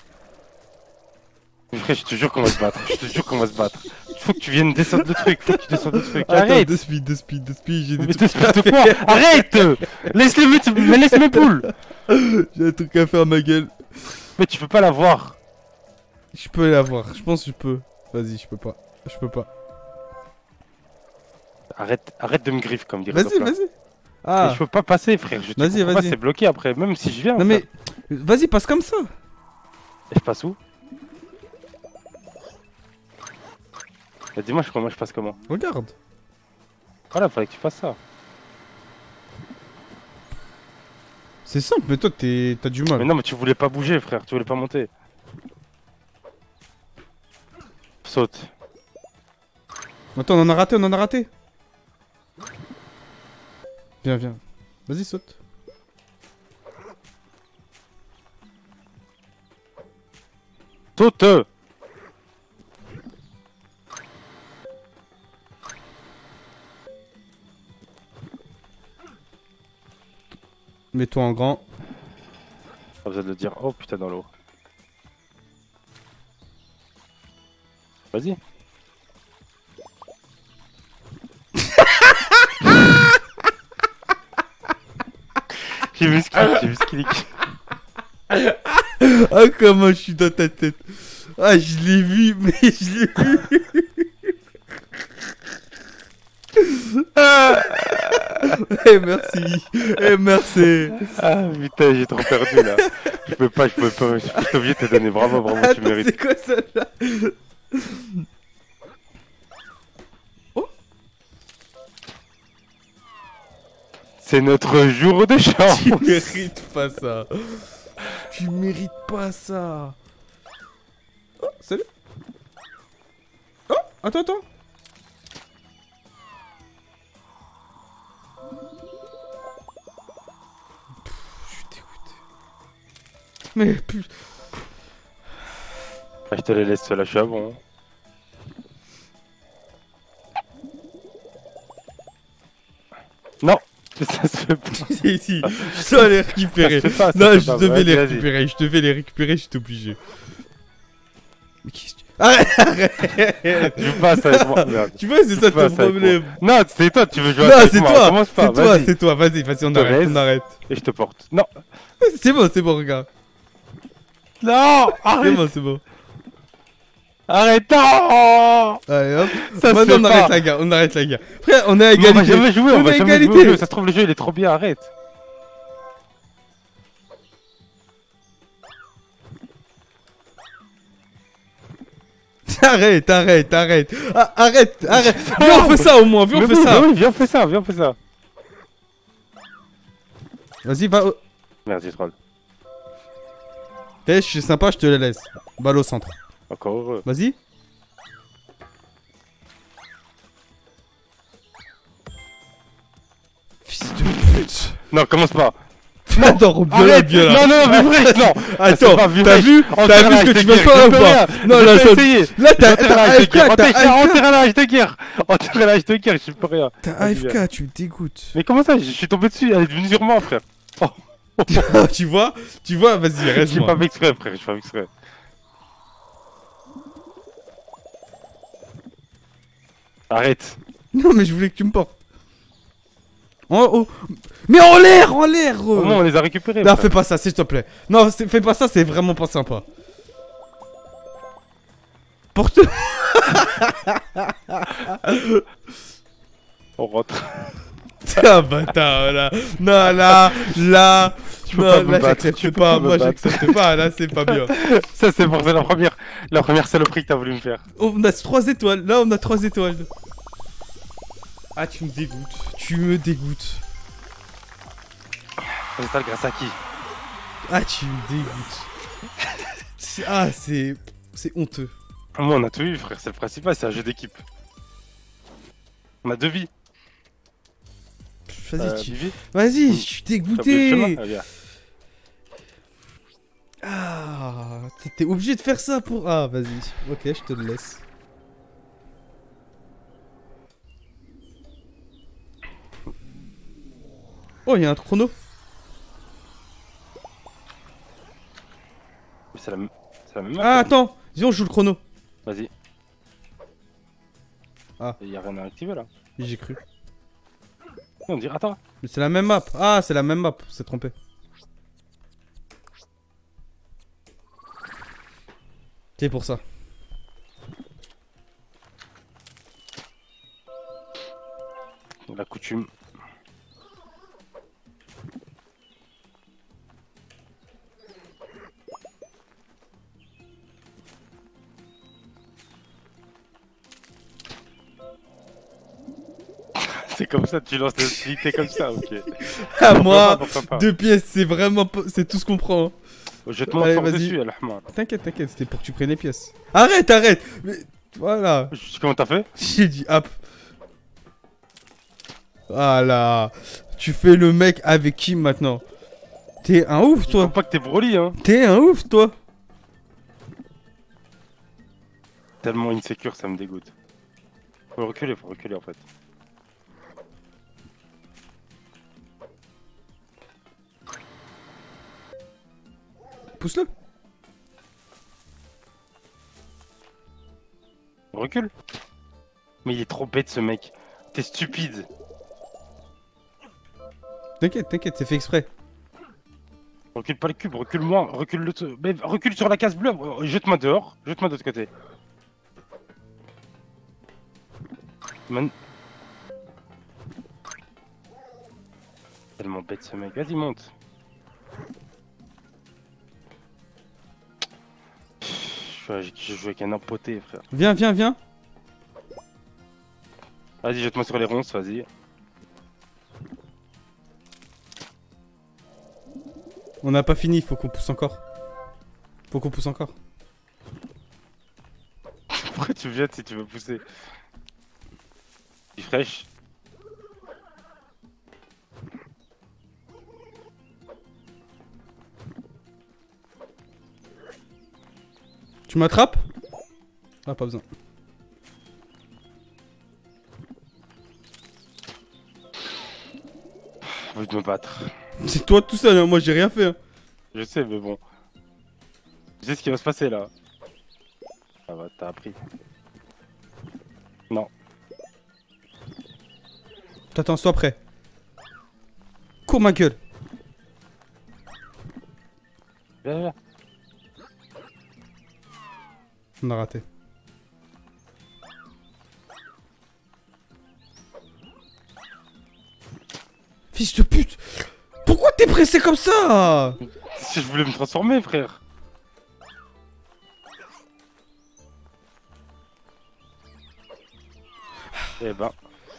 Frère, je te jure qu'on va se battre. Je te jure qu'on va se battre. Il faut que tu viennes descendre le truc. Faut que tu descendes le truc. Attends, Arrête. deux speed, deux speed, deux speed, j'ai des Mais trucs t'espères à de faire. quoi? Arrête. Laisse-les mettre, mais laisse mes poules. J'ai des trucs à faire, ma gueule. Mais tu peux pas la voir. Je peux l'avoir, je pense que je peux. Vas-y, je peux pas. Je peux pas. Arrête, arrête de me griffe comme dirait Vas-y, Dopla. vas-y. Mais Ah. je peux pas passer, frère. Je te Vas-y, comprends pas, vas-y. c'est bloqué après. Même si je viens. Non mais. Vas-y, passe comme ça. Et je passe où? Bah, dis-moi, je- comment je passe comment? Regarde. Voilà, fallait que tu fasses ça. C'est simple, mais toi t'es- t'as du mal. Mais non, mais tu voulais pas bouger, frère. Tu voulais pas monter. Saute. Attends, on en a raté, on en a raté. Viens, viens. Vas-y, saute. Saute! Mets-toi en grand. Pas besoin de le dire. Oh putain, dans l'eau. Vas-y. J'ai vu ce clic, j'ai vu ce clic. Ah, comment je suis dans ta tête. Ah, je l'ai vu, mais je l'ai vu. Eh, merci. Eh, merci. Ah putain, j'ai trop perdu là. Je peux pas, je peux pas. Je suis obligé de te donner bravo, bravo, tu Attends, mérites. c'est quoi ça là? C'est notre jour de chance. Tu mérites pas ça. Tu mérites pas ça. Oh, salut. Oh, attends, attends. Pff, je suis dégoûté. Mais putain. Ah, je te les laisse là, je suis à bon. Non, ça se fait pas. Si, si, je dois les récupérer. Ça se fait pas, ça Non, se fait je pas. devais Vas-y, les vas-y. récupérer. Je devais les récupérer, j'étais obligé. Mais qu'est-ce que tu... Arrête, arrête. Tu passes avec moi. Merde. Tu vois, c'est ça Tu passes ton avec problème. moi. Non, c'est toi, tu veux jouer Non, avec c'est moi. toi. Commence pas, C'est toi, vas-y. c'est toi. Vas-y, vas-y, on Je te arrête, laisse. on arrête. Et je te porte. Non. C'est bon, c'est bon, regarde. Non, C'est arrête. bon, c'est bon. Arrête, non. Allez, hop. Ça se Maintenant, fait on pas. arrête la guerre, on arrête la guerre. Frère, on est à Mais on va égalité. jamais jouer, on On va est à jamais jouer au égalité. jeu. Ça se trouve, le jeu il est trop bien, arrête. Arrête, arrête, arrête. Ah, arrête, arrête. Viens, on fait ça au moins, viens, on Mais fait oui, ça. mais oui, viens, on fait ça, viens, on fait ça. Vas-y, va. au- Merde, j'ai troll. Eh, je suis sympa, je te la laisse. Balle au centre. Encore heureux. Vas-y. Fils de pute. Non, commence pas. Attends, viola, Arrête. viola. Non, non, mais vrai, non. Attends, c'est pas vu, t'as mec. vu En T'as terrain, vu ce je que te tu veux guerre, faire je ou peux pas rien. Non, Je là, peux ça... essayer. Là, t'as En terrain, je te A F K, guerre. En t'as terrain, en A F K. terrain, là, je te guerre. En terrain, là, je te guerre, je peux rien. T'as Vas-y, viens. A F K, tu me dégoûtes. Mais comment ça? Je suis tombé dessus, elle est devenue sur moi, frère. Tu vois Tu vois, vas-y, Je reste suis pas moi. fait exprès, frère, je suis pas fait exprès. Arrête. Non, mais je voulais que tu me portes. Oh, oh. Mais en l'air, en l'air Au euh. moins, on les a récupérés. Non, frère. fais pas ça, s'il te plaît. Non, c'est- fais pas ça, c'est vraiment pas sympa. Porte. On rentre. Ah, bâtard, là. Non, là, là. Tu peux Non, pas me là, battre, tu j'accepte peux pas. pas me Moi, battre. j'accepte pas. Là, c'est pas bien. Ça, c'est pour c'est la première, la première saloperie que t'as voulu me faire. Oh, on a trois étoiles. Là, on a trois étoiles. Ah, tu me dégoûtes. Tu me dégoûtes. Comme ça, grâce à qui? Ah, tu me dégoûtes. C'est- Ah, c'est. C'est honteux. Moi, on a tout eu, frère, c'est le principal, c'est un jeu d'équipe. On a deux vies. Vas-y, Euh, tu. Vivi, Vas-y, je suis t'as oublié le chemin. dégoûté. Ah, viens. Ah, t'étais obligé de faire ça pour. Ah, vas-y. Ok, je te le laisse. Oh, il y a un chrono. Mais C'est la, même- c'est la même map. Ah, attends. Viens, on joue le chrono. Vas-y. Ah. Y'a rien à activer là. J'ai cru. On dirait, attends. Mais c'est la même map. Ah, c'est la même map. On s'est trompé. C'est pour ça. La coutume. C'est comme ça, tu lances le split, t'es comme ça, ok. Ah, Pourquoi moi, pas, pourquoi pas. deux pièces, c'est vraiment. pas- C'est tout ce qu'on prend. hein. Jette-moi Allez, fort vas-y. dessus, Alhamad. T'inquiète, t'inquiète, c'était pour que tu prennes les pièces. Arrête, arrête. Mais voilà. Comment t'as fait? J'ai dit hop. Voilà. Tu fais le mec avec qui maintenant? T'es un ouf, Faut toi. pas que t'es Broly, hein. T'es un ouf, toi. Tellement insécure, ça me dégoûte. Faut reculer, faut reculer en fait. Pousse-le. Recule. Mais il est trop bête ce mec. T'es stupide. T'inquiète, t'inquiète, c'est fait exprès. Recule pas le cube, recule-moi, recule le... Mais recule sur la case bleue, jette-moi dehors, jette-moi de l'autre côté. Man... Tellement bête ce mec, vas-y monte. Je joue avec un empoté frère. Viens, viens, viens. Vas-y, jette-moi sur les ronces, vas-y. On n'a pas fini, faut qu'on pousse encore. Faut qu'on pousse encore. Pourquoi tu me jettes si tu veux pousser? Il est fraîche. Tu m'attrapes? Ah, pas besoin. Envie de me battre. C'est toi tout seul, hein. Moi j'ai rien fait. Hein. Je sais, mais bon. Je sais ce qui va se passer là. Ça va, t'as appris. Non. T'attends, sois prêt. Cours ma gueule. Viens, viens. On a raté. Fils de pute! Pourquoi t'es pressé comme ça? Si je voulais me transformer, frère. Eh ben.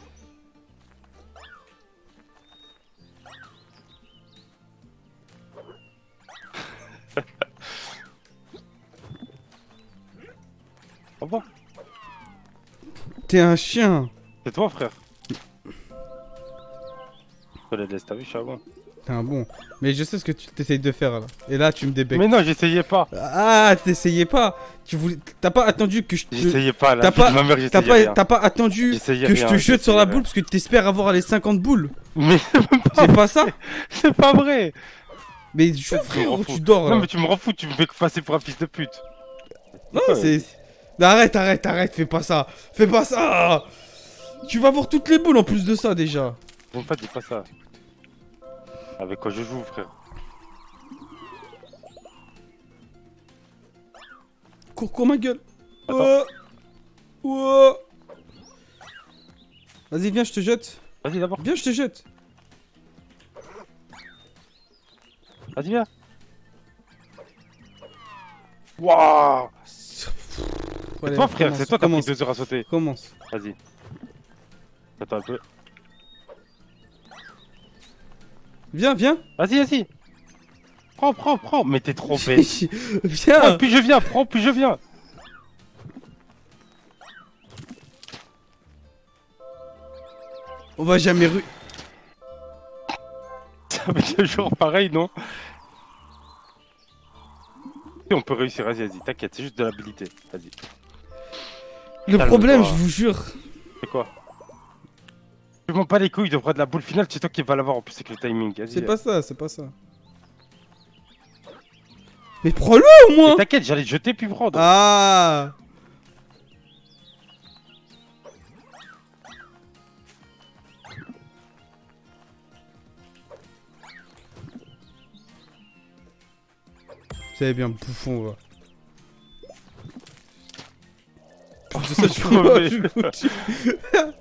Au revoir. T'es un chien. C'est toi, frère. Je la laisse, t'as vu, Chabon. T'es un bon. Mais je sais ce que tu t'essayes de faire là. Et là, tu me débecques. Mais non, j'essayais pas. Ah, t'essayais pas. Tu voulais. T'as pas attendu que je te. J'essayais pas, là. T'as pas... Ma mère, T'as j'essayais pas... rien. pas attendu J'essayais que je te rien, jette sur la j'essayais boule parce que t'espères avoir les cinquante boules. Mais C'est pas ça? c'est pas vrai. Mais joue Tu me frérot, rends tu fou. dors là. Non, mais tu me rends fou, tu me fais passer pour un fils de pute. Non, Ouais. c'est. Non, arrête, arrête, arrête, fais pas ça. Fais pas ça. Tu vas avoir toutes les boules en plus de ça déjà. En fait, dis pas ça. Avec quoi je joue, frère? Cours, cours ma gueule. Attends. Oh. Oh. Vas-y, viens, je te jette. Vas-y, d'abord. Viens, je te jette. Vas-y, viens. Waouh! C'est toi, frère, c'est toi, t'as pris commence. deux heures à sauter. Commence. Vas-y. Attends un peu. Viens, viens. Vas-y, vas-y. Prends, prends, prends. Mais t'es trop bête. Viens. Prends, puis je viens, prends, puis je viens. On va jamais ru... Ça va être toujours pareil, non? Et on peut réussir, vas-y, vas-y, t'inquiète, c'est juste de l'habilité. Vas-y. Le Calme-toi. problème, je vous jure. C'est quoi? Je m'en pas les couilles de prendre la boule finale, c'est toi qui vas l'avoir en plus avec le timing. Vas-y. C'est pas ça, c'est pas ça. Mais prends-le au Mais moins. t'inquiète, j'allais te jeter puis prendre. Ah. Vous avez bien bouffon, va. C'est ça, je Trop peux pas, mauvais. je continue.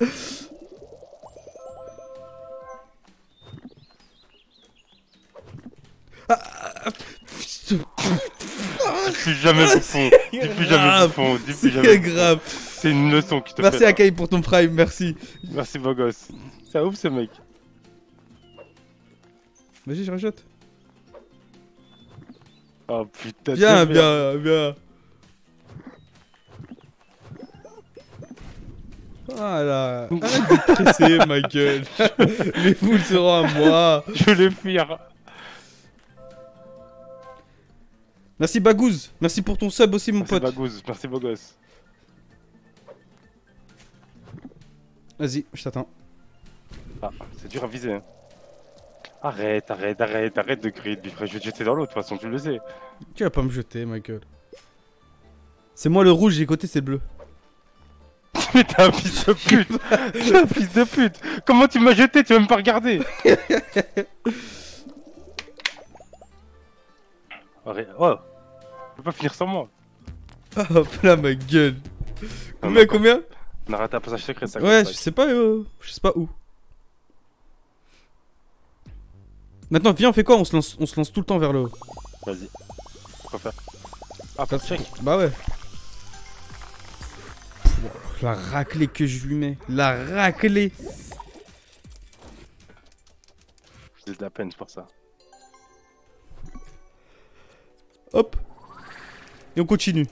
Ah, ah, putain. Dis plus jamais bouffon. Dis plus jamais grave. bouffon. Dis plus C'est jamais bouffon. grave. C'est une leçon qui te Merci fait. là. Akai pour ton prime, merci. Merci beau gosse. C'est ouf ce mec. Vas-y, je rejette. Oh putain. Viens, de merde. viens, viens. Voilà. Arrête de te presser, ma gueule. Les boules seront à moi. Je vais fuir. Merci Bagouze. Merci pour ton sub aussi, mon Merci pote. Bagouze, merci beau gosse. Vas-y, je t'attends. Ah, c'est dur à viser. Hein. Arrête, arrête, arrête, arrête de crier de frère. Je vais te jeter dans l'eau de toute façon, tu le sais. Tu vas pas me jeter, ma gueule. C'est moi le rouge, j'ai côté c'est le bleu. Mais t'es un fils de pute. T'es un fils de pute. Comment tu m'as jeté? Tu vas même pas regarder. Arrête. Oh, tu peux pas finir sans moi. Ah, hop là, ma gueule. Non, Combien, non, combien? On a raté un passage secret, ça. Ouais, compte je sais pas, euh, je sais pas où. Maintenant, viens, on fait quoi? On se lance, on se lance tout le temps vers le haut. pas. Vas-y. Quoi faire? Ah, pas check. Bah ouais. Pff, la raclée que je lui mets. La raclée. J'ai de la peine pour ça. Hop. Et on continue.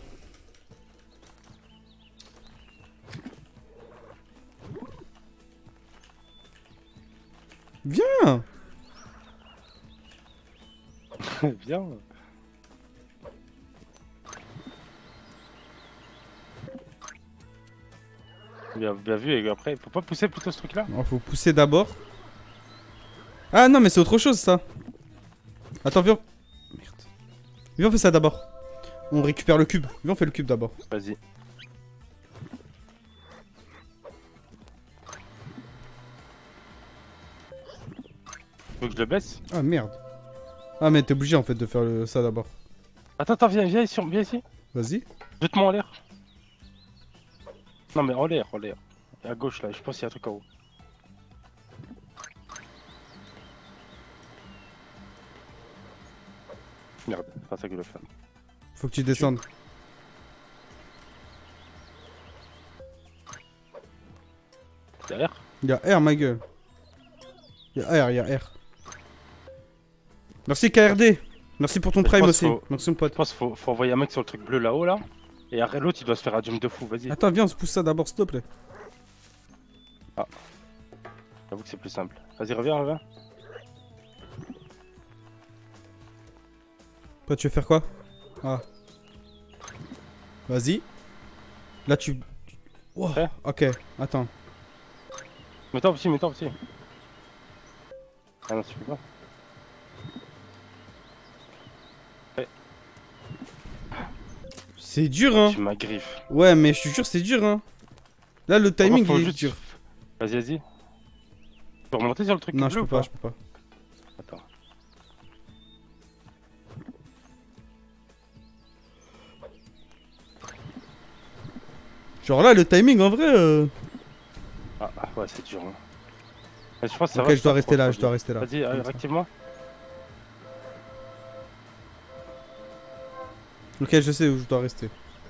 Viens. Viens. Bien, bien vu, et après, faut pas pousser plutôt ce truc là. Il faut pousser d'abord. Ah non, mais c'est autre chose ça. Attends, viens. Merde. Viens, on fait ça d'abord. On récupère le cube. Viens, on fait le cube d'abord. Vas-y. Faut que je le baisse. Ah merde. Ah, mais t'es obligé en fait de faire le... ça d'abord. Attends, attends, viens, viens ici, viens ici. Vas-y. Jette-moi en l'air. Non mais en l'air, en l'air. À gauche là, je pense qu'il y a un truc en haut. Merde, c'est pas ça que je veux faire. Faut que tu descendes. Derrière. Y'a R, ma gueule. Y'a R, y'a R. Merci K R D. Merci pour ton Je prime pense aussi. faut- Merci mon Je pote. pense qu'il faut, faut envoyer un mec sur le truc bleu là-haut là. Et après l'autre il doit se faire un jump de fou, vas-y. Attends, viens, on se pousse ça d'abord, s'il te plaît. J'avoue que c'est plus simple. Vas-y, reviens, reviens. Toi, tu veux faire quoi? Ah. Vas-y. Là, tu... Wow. Prêt Ok, attends. Mets-toi au petit, mets-toi au petit. Ah non, tu peux pas. C'est dur, hein. Tu m'as griffe. Ouais, mais je te jure, c'est dur, hein. Là, le timing, Faut il est juste- dur. Vas-y, vas-y. Tu peux remonter sur le truc Non, bleu je ou peux pas, je peux pas. Attends. Genre là, le timing, en vrai... euh, Ah, ah, ouais, c'est dur. Hein. Mais je pense que ça Ok, va, je dois ça, rester là, franchement, je dois rester là. Vas-y, Comme allez, ça. réactive-moi. Ok, je sais où je dois rester.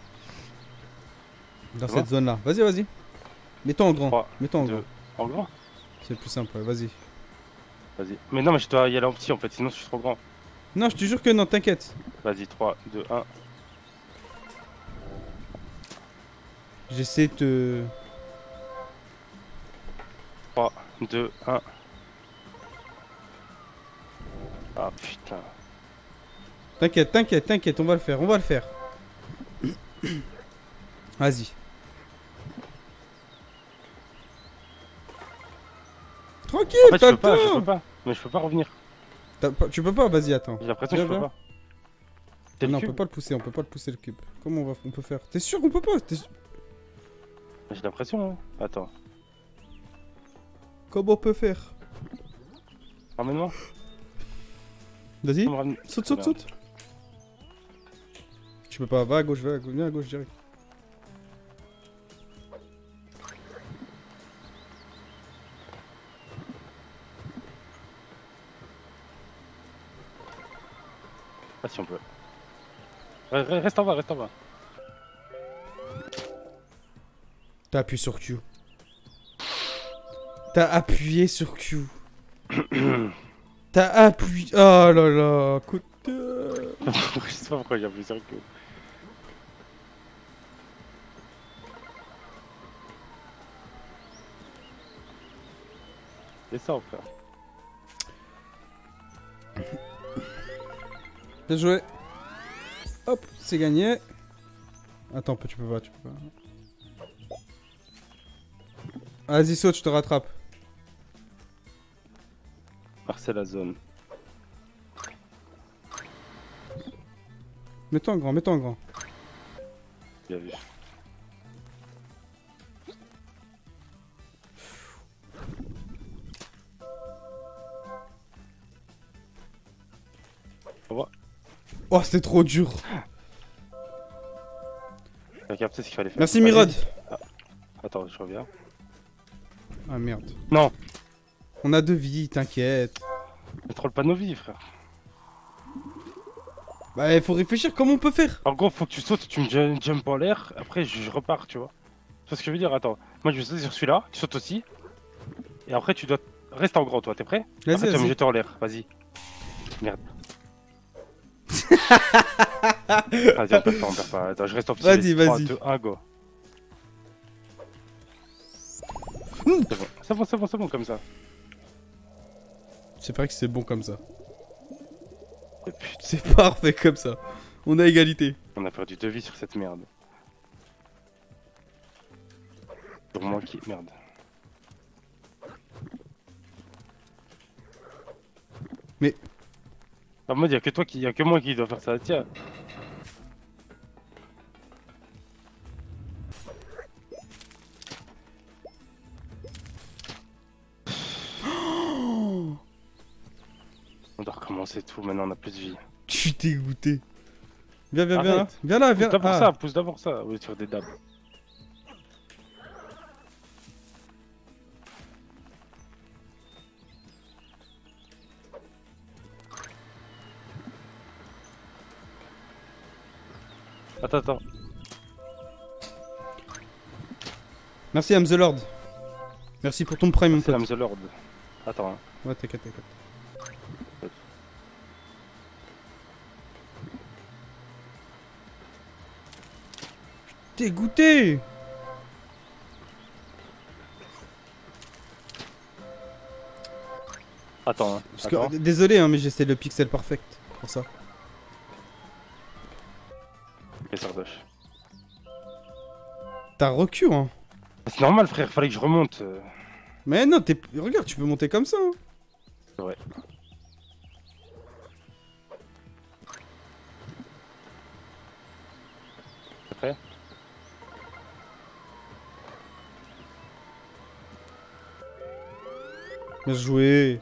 Dans C'est cette bon zone-là. Vas-y, vas-y. Mets-toi en grand. trois, Mets-toi en deux. grand. En grand. C'est le plus simple, ouais, vas-y. Vas-y. Mais non, mais je dois y aller en petit en fait, sinon je suis trop grand. Non, je te jure que non, t'inquiète. Vas-y, trois, deux, un. J'essaie de te... trois, deux, un. Ah putain. T'inquiète, t'inquiète, t'inquiète, on va le faire, on va le faire. Vas-y. Tranquille, En fait, je t'as peux le pas, je temps. peux pas. Mais je peux pas revenir. T'as pas- Tu peux pas, vas-y, attends. J'ai l'impression que je Viens, peux viens. pas. C'est le Non, on cube. peut pas le pousser, on peut pas le pousser le cube. Comment on va, on peut faire? T'es sûr qu'on peut pas? T'es sûr- J'ai l'impression, hein. Attends. Comment on peut faire? Ramène-moi. Vas-y, Tu me ramènes- saute, saute, Merde. saute. Tu peux pas, va à gauche, va à gauche, viens à gauche direct. Ah si on peut. Re- re- Reste en bas, reste en bas. T'as appuyé sur Q. T'as appuyé sur Q. T'as appuyé. Oh là là, coup de... Je sais pas pourquoi j'ai appuyé sur le cube. C'est ça, frère. Bien joué. Hop, c'est gagné. Attends, tu peux pas, tu peux pas. Vas-y, saute, je te rattrape. Ah, c'est la zone. Mets-toi en grand, mets-toi en grand. Bien vu. Au revoir. Oh, c'est trop dur. T'as capté ce qu'il fallait faire. Merci, Vas-y. Mirod. Ah. Attends, je reviens. Ah, merde. Non, On a deux vies, t'inquiète. ne troll pas nos vies, frère. Bah, il faut réfléchir comment on peut faire. En gros, faut que tu sautes, tu me jump jump en l'air, après je, je repars, tu vois. Tu vois ce que je veux dire? Attends, moi je vais sauter sur celui-là, tu sautes aussi. Et après, tu dois. Reste en grand, toi, t'es prêt? Vas-y, Après, tu vas me vas-y. jeter en l'air, vas-y. Merde. Vas-y, on perd pas, on perd pas. Attends, je reste en petit. Vas-y, trois, vas-y. deux, un, go. Mmh. C'est bon, c'est bon, c'est bon, c'est bon, comme ça. C'est vrai que c'est bon comme ça. Et putain, C'est parfait comme ça. On a égalité. on a perdu deux vies sur cette merde. Pour moi qui. Merde. Mais. En mode, y'a que toi qui. Y'a que moi qui dois faire ça, tiens. On doit recommencer tout, maintenant on a plus de vie. Je suis dégoûté. Viens, viens, viens là. Arrête. Viens là, Pousse viens. d'abord Ah. ça, pousse d'abord ça. Oui, sur des dabs. Attends, attends. Merci, I'm the Lord. Merci pour ton prime, mon C'est pote. l'âme the Lord. Attends, hein. Ouais, t'inquiète, t'inquiète. Dégoûté. Attends, hein. Parce que, Attends. désolé, hein, mais j'essaie le pixel perfect. Pour ça. Et Sardoche. T'as recul, hein. C'est normal, frère, fallait que je remonte. euh. Mais non, t'es. Regarde, tu peux monter comme ça. Hein. C'est vrai. T'es prêt? Bien joué.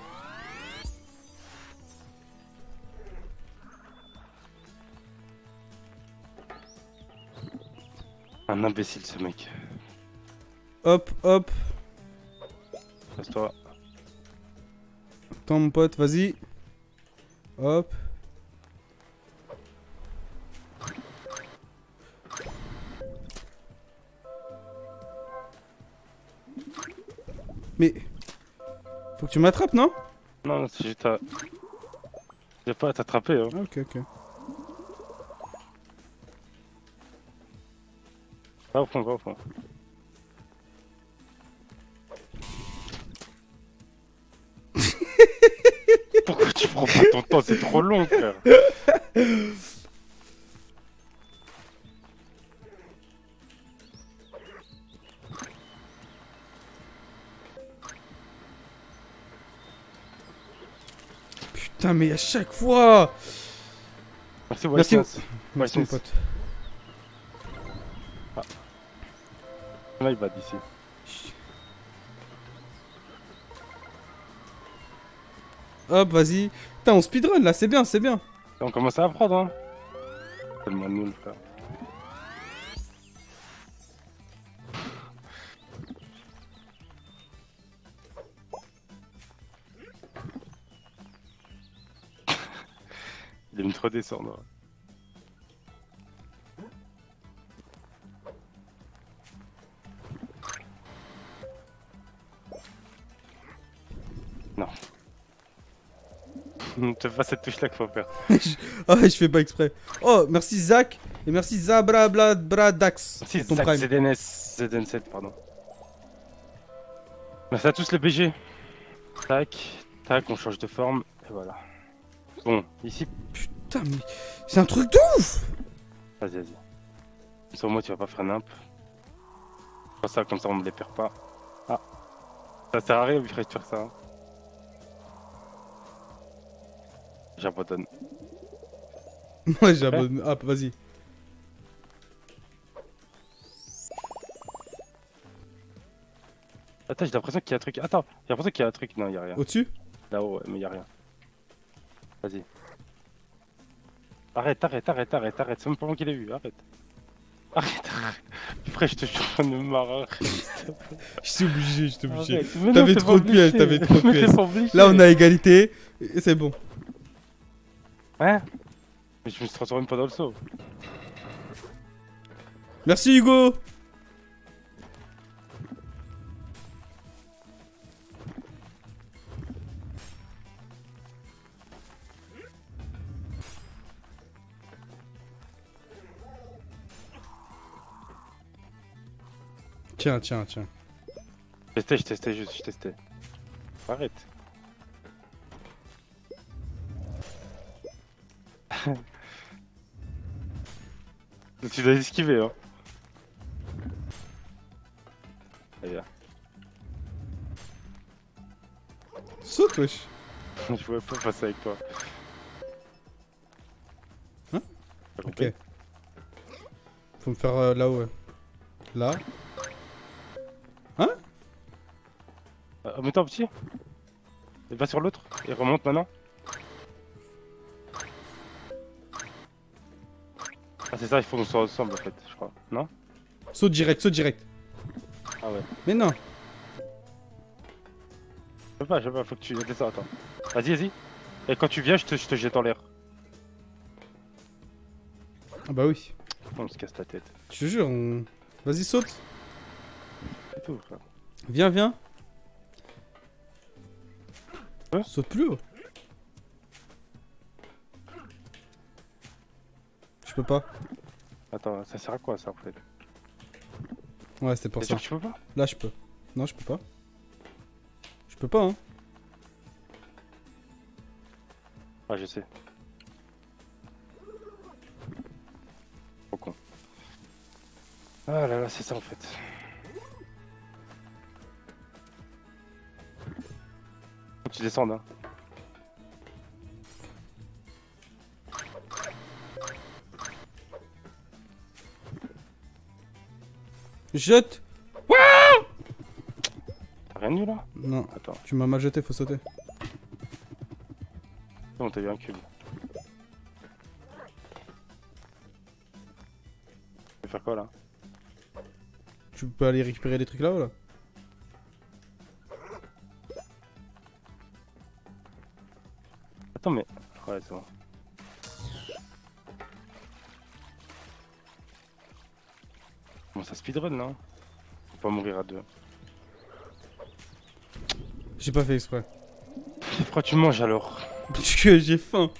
Un imbécile, ce mec. Hop, hop. Passe-toi. Attends, mon pote, vas-y. Hop. Mais. Faut que tu m'attrapes, non? Non, c'est juste à. J'ai pas à t'attraper, hein. Ah, ok, ok. Va au fond, va au fond. Pourquoi tu prends pas ton temps? C'est trop long, frère. Putain, mais à chaque fois. Merci, Merci, Whiteness. Merci, mon Whiteness. pote. Là, il va d'ici. Hop, vas-y. Putain, on speedrun là, c'est bien, c'est bien. On commence à apprendre, hein. Tellement nul, frère. Il aime trop descendre. Non. C'est pas cette touche là qu'il faut faire. Ah, je fais pas exprès. Oh, merci Zach. Et merci Zabradax. Si, pour ton Zach prime. Z N S, Z N sept, pardon. Merci à tous les B G. Tac, tac, on change de forme, et voilà. Bon, ici, Putain, mais. C'est un truc de ouf. vas-y, vas-y. Comme ça, au moins, tu vas pas faire nimp. Comme ça, comme ça, on me les perd pas. Ah, ça sert à rien, frère, de faire ça. Hein. J'abandonne. Moi, j'abonne. Hop, vas-y. Attends, j'ai l'impression qu'il y a un truc. Attends, j'ai l'impression qu'il y a un truc. Non, il y a rien. Au-dessus? Là-haut, ouais, mais il y a rien. Vas-y. Arrête, arrête, arrête, arrête, arrête. C'est même pas moi qui l'ai vu, arrête. Arrête, arrête. Frère, je te jure, je ne marre. J'étais obligé, j'étais obligé. Arrête. Mais non, T'avais t'es trop pas de pièces, obligé. t'avais trop de Mais t'es pièces. pas obligé. Là, on a égalité. Et c'est bon. Hein? Mais je me suis transformé pas dans le saut. Merci, Hugo. Tiens, tiens, tiens. Je testais, je testais juste, je testais. Arrête. Tu dois esquiver, hein. Allez là. Saute, wesh. Je pouvais pas passer avec toi. Hein? T'as compris? Ok. Faut me faire euh, là-haut, ouais. Là. Hein? Euh, mets-toi petit. Et va sur l'autre. Et remonte maintenant. Ah c'est ça, il faut qu'on soit ensemble en fait, je crois. Non? Saute direct, saute direct. Ah ouais. Mais non. Je sais pas, je sais pas, faut que tu descends, attends. Vas-y, vas-y. Et quand tu viens, je te, je te jette en l'air. Ah bah oui. On se casse ta tête. Je te jure, on... Vas-y, saute. C'est tout, frère. Viens, viens. Hein? Saute plus haut. Je peux pas. Attends, ça sert à quoi ça en fait? Ouais, c'était pour T'es ça. sûr que tu peux pas? Là, je peux. Non, je peux pas. Je peux pas, hein. Ah, je sais. Trop con. Ah là là, c'est ça en fait. Faut que tu descendes, hein. Jette. T'as rien eu là? Non, Attends, tu m'as mal jeté, faut sauter. non, t'as eu un cube. Tu veux faire quoi là? Tu peux aller récupérer les trucs là-haut, là. Attends, mais. Ouais, c'est bon. Bon, ça speedrun là. Faut pas mourir à deux. J'ai pas fait exprès. Pourquoi tu manges alors? Parce que j'ai faim.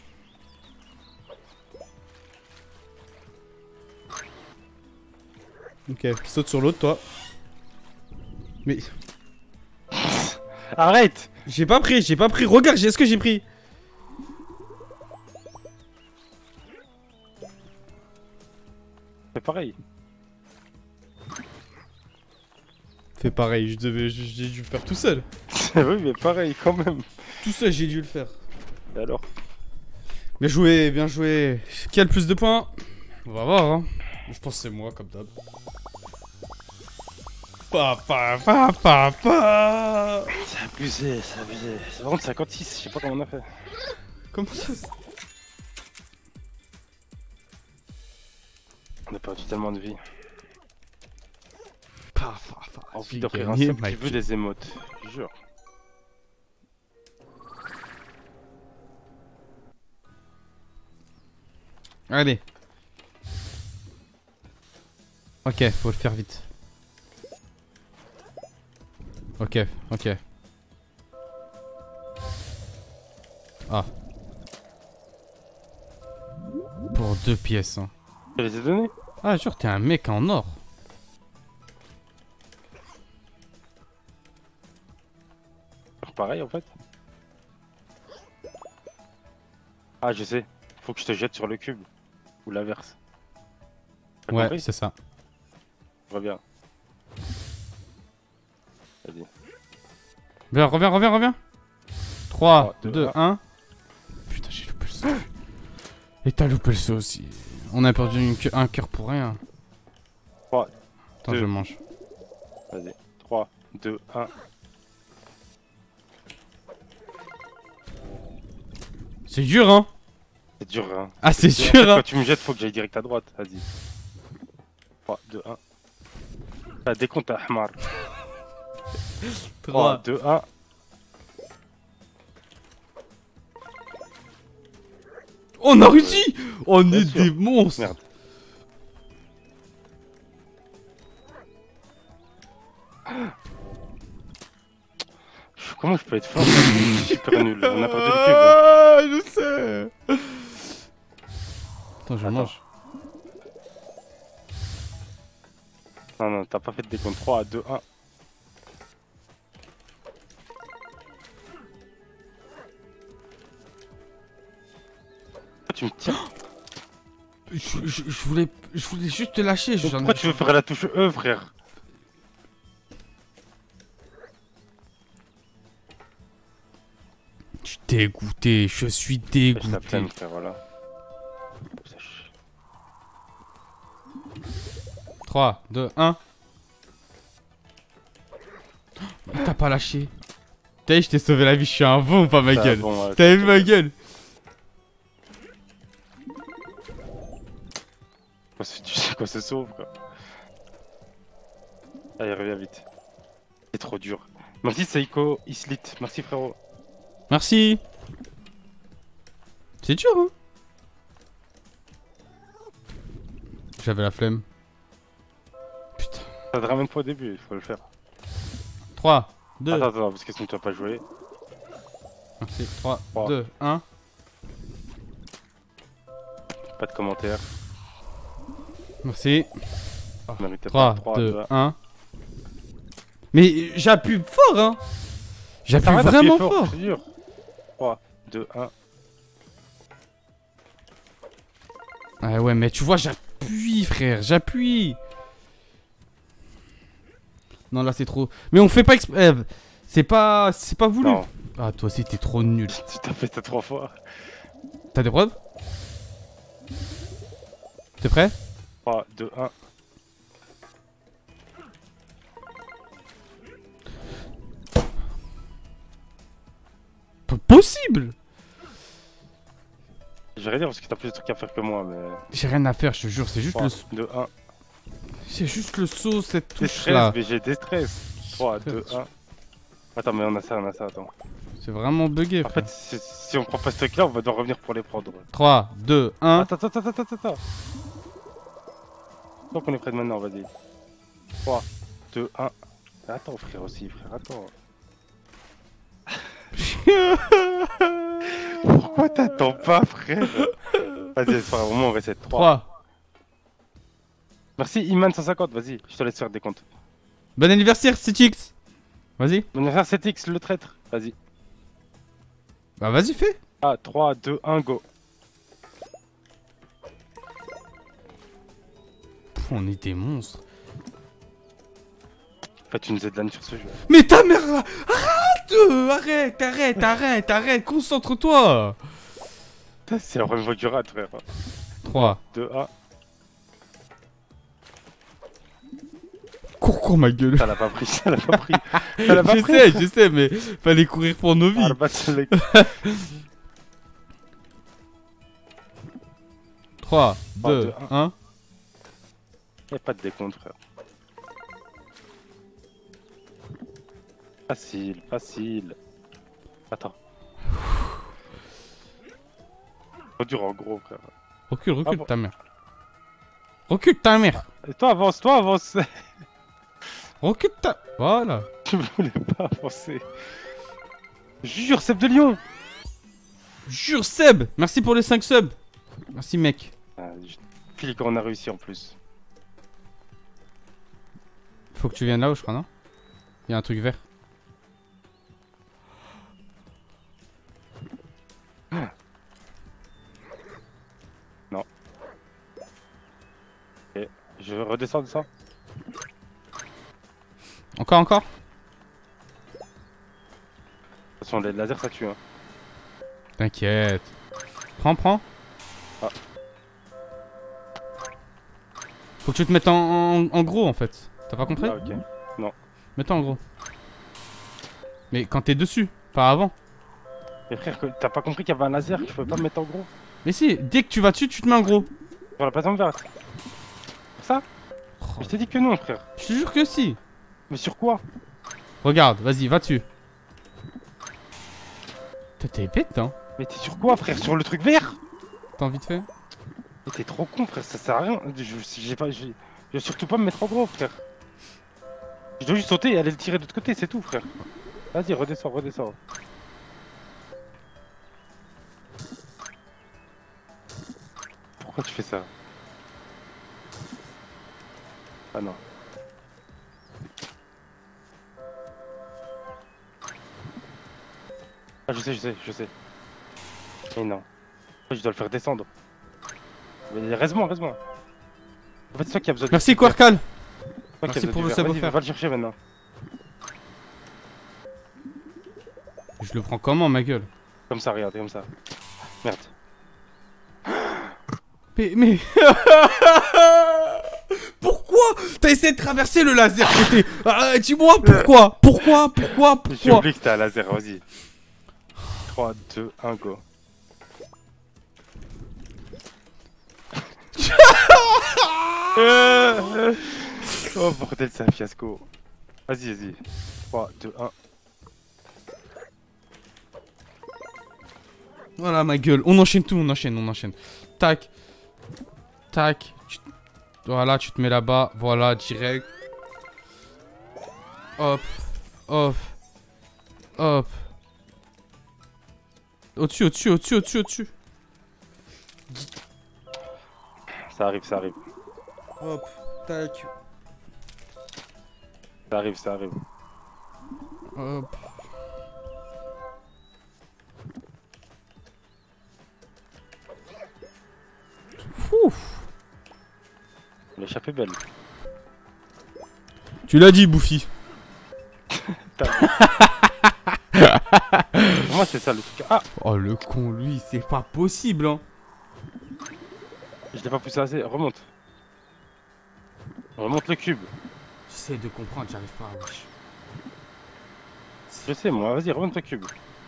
Ok, saute sur l'autre, toi. Mais Arrête! j'ai pas pris, j'ai pas pris. Regarde, j'ai ce que j'ai pris. C'est pareil. Fais pareil, je devais, je- j'ai dû le faire tout seul. Oui, mais pareil quand même. Tout seul, j'ai dû le faire. Et alors? Bien joué, bien joué. Qui a le plus de points? On va voir, hein. Je pense que c'est moi, comme d'hab. Pa pa pa pa pa. C'est abusé, c'est abusé. C'est vraiment cinquante-six, je sais pas comment on a fait. Comment ça? On a perdu tellement de vie. Pa pa pa. Envie J'ai d'offrir un gagné, seul qui Mike. veut des émotes. Je jure. Allez. Ok, faut le faire vite. Ok, ok. Ah. Pour deux pièces. Hein. Je les ai donnés. Ah, jure, t'es un mec en or. Pareil en fait. Ah, je sais. Faut que je te jette sur le cube. Ou l'inverse. T'as Ouais, compris? c'est ça. Reviens. Vas-y. Viens, reviens, reviens, reviens. trois, trois, deux, deux, un. Putain, j'ai loupé le saut. Et t'as loupé le saut aussi. On a perdu une que- un cœur pour rien. trois, Attends, deux. je le mange. Vas-y. trois, deux, un. C'est dur, hein. C'est dur, hein. Ah, c'est Et sûr, en fait, hein. quand tu me jettes, faut que j'aille direct à droite. Vas-y. trois, deux, un. Ah, décompte à Ahmar. trois, trois. deux, un. On a réussi. On Bien est sûr. des monstres. Merde. Comment je peux être fort? Je suis super nul. On a perdu le cube. Hein. Ah, je sais. Attends, je Attends. mange. Non, non, t'as pas fait de décompte. trois, deux, un. Tu me tires. Je, je- je voulais, je voulais juste te lâcher. Mais j'en ai- pourquoi tu veux faire la touche E, frère? Je suis dégoûté. Je suis Je dégoûté. la flemme, frère, voilà. Ça chie. trois, deux, un. Mais t'as pas lâché. T'as vu, je t'ai sauvé la vie. Je suis un bon, pas ma Ça, gueule. bon, ouais, T'as vu ma gueule? quoi, ce- Tu sais quoi ce saut, frère? Allez, reviens vite. C'est trop dur. Merci Seiko, Islit. Merci frérot. Merci. C'est dur, hein. J'avais la flemme. Putain. Ça te ramène pas au début, il faut le faire. trois, deux. Attends, attends, parce que sinon tu vas pas jouer. Merci. trois, Trois. deux, un. Pas de commentaires. Merci. Méritais trois, pas. trois, deux, deux, un. Mais j'appuie fort, hein. J'appuie T'arrêtes d'appuyer vraiment fort, fort. c'est dur. trois, deux, un. Ouais, ouais, mais tu vois, j'appuie, frère. J'appuie. Non, là, c'est trop. Mais on fait pas exprès. Eh, C'est pas... C'est pas voulu. Non, Ah, toi aussi, t'es trop nul. tu t'as fait ça trois fois. T'as des preuves? T'es prêt? trois, deux, un. Pas possible. J'ai rien dire parce que t'as plus de trucs à faire que moi, mais. J'ai rien à faire, je te jure. C'est juste trois, le... deux, un. C'est juste le saut, cette touche Déstress, là. B G, déstress. trois, deux, un. Attends, mais on a ça, on a ça, attends. C'est vraiment bugué. En fait, si, si on prend pas ce truc là, on va devoir revenir pour les prendre. trois, deux, un. Attends, attends, attends, attends, attends. Donc on est prêt de maintenant, vas-y. trois, deux, un. Attends, frère aussi, frère, attends. Pourquoi t'attends pas, frère? Vas-y, c'est pas grave, au moins on reset. trois. trois. Merci, Iman cent cinquante, vas-y, je te laisse faire des comptes. Bon anniversaire, C T X. Vas-y. Mon frère sept X, le traître, vas-y. Bah vas-y, fais. Ah, trois, deux, un, go. Pff, on est des monstres. En fait, tu nous aides l'âne sur ce jeu. Mais ta mère là. Arrête euh, Arrête, arrête, arrête, arrête. Concentre-toi. C'est la première fois que tu rates, frère. trois. deux, un. Cours, cours ma gueule. Ça l'a pas pris, ça l'a pas pris. Ça l'a pas Je pris. sais, je sais, mais fallait courir pour nos vies. Ah, le bas, c'est le- trois, trois, deux, deux, un. Y'a pas de décompte, frère. Facile, facile. Attends. Trop dur en gros, frère. Recule, recule Ah bon. ta mère. Recule ta mère. Et toi, avance, toi, avance. Recule ta... Voilà. Tu voulais pas avancer. Jure, Seb de Lyon. Jure Seb. Merci pour les cinq subs. Merci mec. Ah, je- Pile quand on a réussi en plus. Faut que tu viennes là-haut je crois, non? Il y a un truc vert. Non. Ok, je vais redescendre ça. Encore, encore? De toute façon, les lasers ça tue. Hein. T'inquiète. Prends, prends. Ah. Faut que tu te mettes en, en, en gros en fait. T'as pas compris? Ah, ok. Mets-toi en gros. Mais quand t'es dessus, pas avant. Mais frère, que- t'as pas compris qu'il y avait un laser que je peux pas me mettre en gros? Mais si, dès que tu vas dessus, tu te mets en gros. Sur la plateforme verte. Pour ça? Oh, Je t'ai dit que non, frère. je te jure que si. Mais sur quoi? Regarde, vas-y, va dessus. Toi, t'es bête, hein. Mais t'es sur quoi, frère? Sur le truc vert? T'as envie de faire? Mais t'es trop con, frère, ça sert à rien. Je, j'ai pas, je, je vais surtout pas me mettre en gros, frère. Je dois juste sauter et aller le tirer de l'autre côté, c'est tout, frère. Vas-y, redescends, redescends. Pourquoi tu fais ça? Ah non. Ah, je sais, je sais, je sais. Mais non. Je dois le faire descendre. Mais reste-moi, reste-moi. En fait, c'est toi qui a besoin de... Merci, Quarkal. Toi qui Merci as besoin pour du le verre. Vas-y, savoir-faire. va le chercher maintenant. Je le prends comment, ma gueule? Comme ça, regarde, comme ça. Merde. Mais, mais... Pourquoi t'as essayé de traverser le laser? Côté ah, dis-moi pourquoi? Pourquoi? Pourquoi? J'ai Pourquoi? oublié que c'était un laser, vas-y. trois, deux, un, go. euh... Oh bordel, c'est un fiasco. Vas-y, vas-y. trois, deux, un. Voilà ma gueule, on enchaîne tout, on enchaîne, on enchaîne. Tac. Tac. Tu... Voilà, tu te mets là-bas. Voilà, direct. Hop. Hop. Hop. Au-dessus, au-dessus, au-dessus, au-dessus, au-dessus. Ça arrive, ça arrive. Hop. Tac. Ça arrive, ça arrive. Hop. Ouf. L'échappée belle. Tu l'as dit, Bouffi. Pour moi, c'est ça le truc. Ah, Oh le con, lui, c'est pas possible, hein. je l'ai pas poussé assez. Remonte. Remonte le cube. J'essaie de comprendre, j'arrive pas, wesh. Je sais, moi. Vas-y, remonte le cube.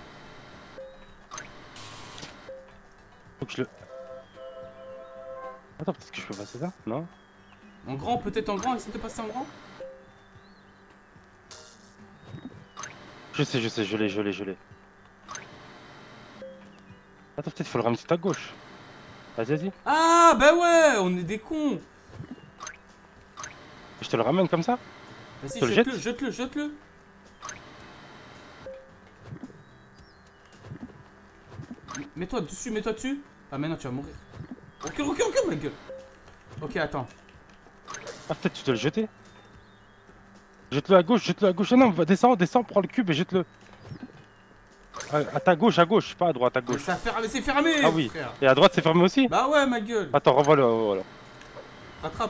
Faut que je le... Attends, peut-être que je peux passer ça? Non? En grand, peut-être en grand, essaie de passer en grand. Je sais, je sais, je l'ai, je l'ai, je l'ai. Attends, peut-être qu'il faut le ramener tout à gauche. Vas-y, vas-y. Ah, bah ouais, on est des cons. Je te le ramène comme ça? Vas-y, te le jette-le, jette jette-le, jette-le. Mets-toi dessus, mets-toi dessus. Ah, mais non, tu vas mourir. Ok, ok, ok, ma gueule. Ok, attends. Ah, peut-être tu dois le jeter? Jette-le à gauche, jette-le à gauche. Ah non, va, descends, descends, prends le cube et jette-le. À, à ta gauche, à gauche, pas à droite, à Mais gauche. ça ferme, c'est fermé, Ah oui. frère. Et à droite, c'est fermé aussi? Bah ouais, ma gueule. Attends, revois-le, voilà. Rattrape.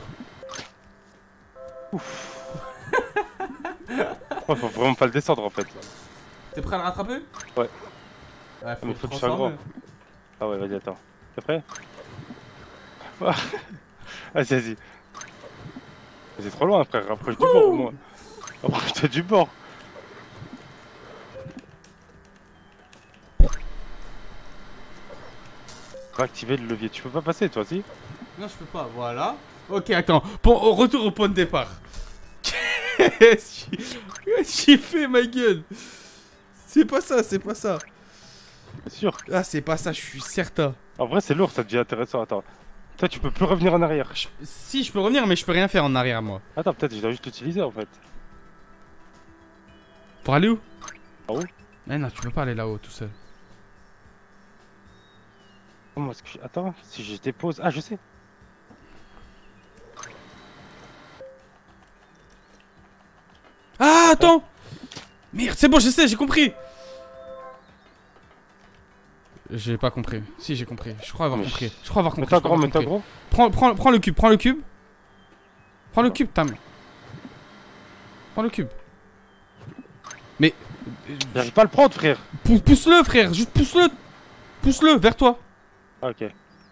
Oh, faut vraiment pas le descendre en fait. T'es prêt à le rattraper? Ouais. Ouais, faut, Mais faut le que je sois grand. transformer. Ah ouais, vas-y, attends. T'es prêt? Ah, vas-y, vas-y. C'est trop loin, frère. Rapproche du bord au moins. Rapproche-toi du bord. Va activer le levier. Tu peux pas passer, toi, si? Non, je peux pas, voilà. Ok, attends. Pour, au retour au point de départ. Qu'est-ce que j'ai fait, ma gueule? C'est pas ça, c'est pas ça. C'est sûr. Ah, c'est pas ça, je suis certain. En vrai, c'est lourd, ça devient intéressant. Attends. Toi, tu peux plus revenir en arrière. Je- si, je peux revenir, mais je peux rien faire en arrière, moi. Attends, peut-être je dois juste l'utiliser en fait. Pour aller où? En haut? Mais non, tu peux pas aller là-haut tout seul. Comment est-ce que je... Attends, si je dépose... Ah, je sais. Ah, attends! Merde, c'est bon, je sais, j'ai compris! J'ai pas compris. Si, j'ai compris. Je crois avoir Mais compris. Je crois avoir compris. Mets-toi je crois gros, avoir mets-toi compris. gros. Prends, prends, prends le cube, prends le cube. Prends le cube, Tam. Prends le cube. Mais. J'arrive pas à le prendre, frère. Pou- Pousse-le, frère. Juste pousse-le. Pousse-le vers toi. Ah, ok.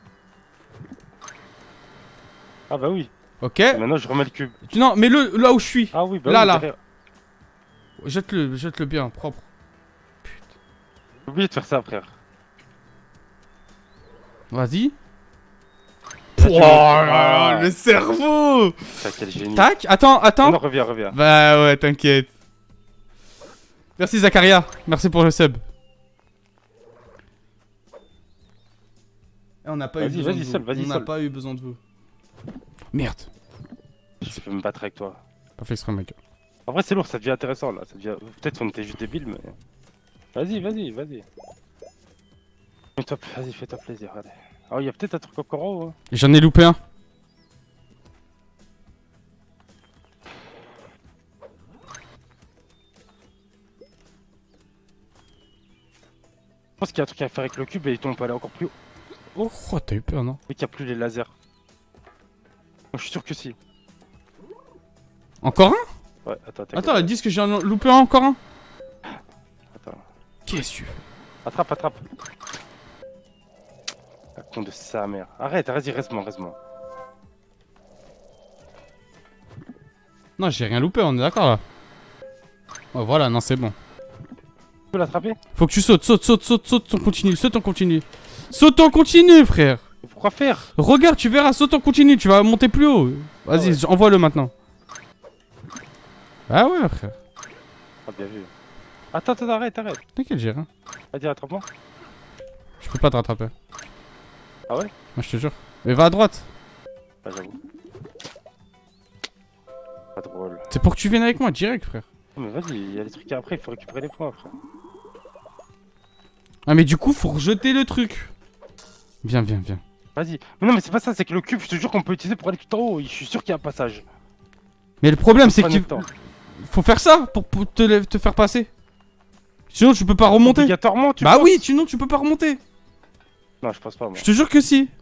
Ah, bah oui. Ok. Et maintenant, je remets le cube. Non, mais le là où je suis. Ah oui, bah Là, oui, là. derrière. Jette-le, jette-le bien, propre. J'ai oublié de faire ça, frère. Vas-y. Là, tu Oh montes. là Ah. là, le cerveau. Putain, quel génie. Tac, attends, attends. Non, reviens, reviens. Bah ouais, t'inquiète. Merci Zakaria, merci pour le sub. Eh, on n'a pas eu Vas-y, besoin de vas-y, vous. seul, vas-y, On n'a seul. pas eu besoin de vous. Merde. Je peux me battre avec toi. Pas fait exprès, mec. En vrai, c'est lourd, ça devient intéressant là. Ça devient... Peut-être qu'on était juste débiles, mais. Vas-y, vas-y, vas-y. Fais-toi... Vas-y, fais-toi plaisir, allez. Ah, il y a peut-être un truc encore en haut. Hein. J'en ai loupé un. Je pense qu'il y a un truc à faire avec le cube et on peut aller encore plus haut. Oh, oh t'as eu peur, non? Mais qu'il n'y a plus les lasers. Moi, je suis sûr que si. Encore un? Ouais, attends, attends. Attends, ils disent que j'en ai loupé un, encore un. Attends. Qu'est-ce que tu fais? Attrape, attrape. La con de sa mère. Arrête, vas-y, reste-moi, reste-moi. Non, j'ai rien loupé, on est d'accord là. Oh voilà, non, c'est bon. Tu peux l'attraper? Faut que tu sautes, saute, saute, saute, saute, on continue, saute, on continue. Saute, on continue, frère. Mais pourquoi faire? Regarde, tu verras, saute, on continue, tu vas monter plus haut. Vas-y, Ah ouais. envoie-le maintenant. Ah ouais, frère. Ah, bien vu. Attends, attends, arrête, arrête. T'inquiète, j'ai rien. Vas-y, attrape-moi. Je peux pas te rattraper. Ah ouais? Moi, je te jure. Mais va à droite. Ah, j'avoue. Pas drôle. C'est pour que tu viennes avec moi, direct, frère. Oh, mais vas-y, il y a des trucs après, il faut récupérer les points, frère. Ah, mais du coup, faut rejeter le truc. Viens, viens, viens. Vas-y. Mais non, mais c'est pas ça, c'est que le cube, je te jure qu'on peut l'utiliser pour aller tout en haut. Je suis sûr qu'il y a un passage. Mais le problème, c'est Prenez qu'il le temps. faut faire ça pour, pour te, lè- te faire passer. Sinon, tu peux pas remonter. Obligatoirement, tu Bah penses? oui, sinon, tu peux pas remonter. Non, je pense pas, moi. Je te jure que si.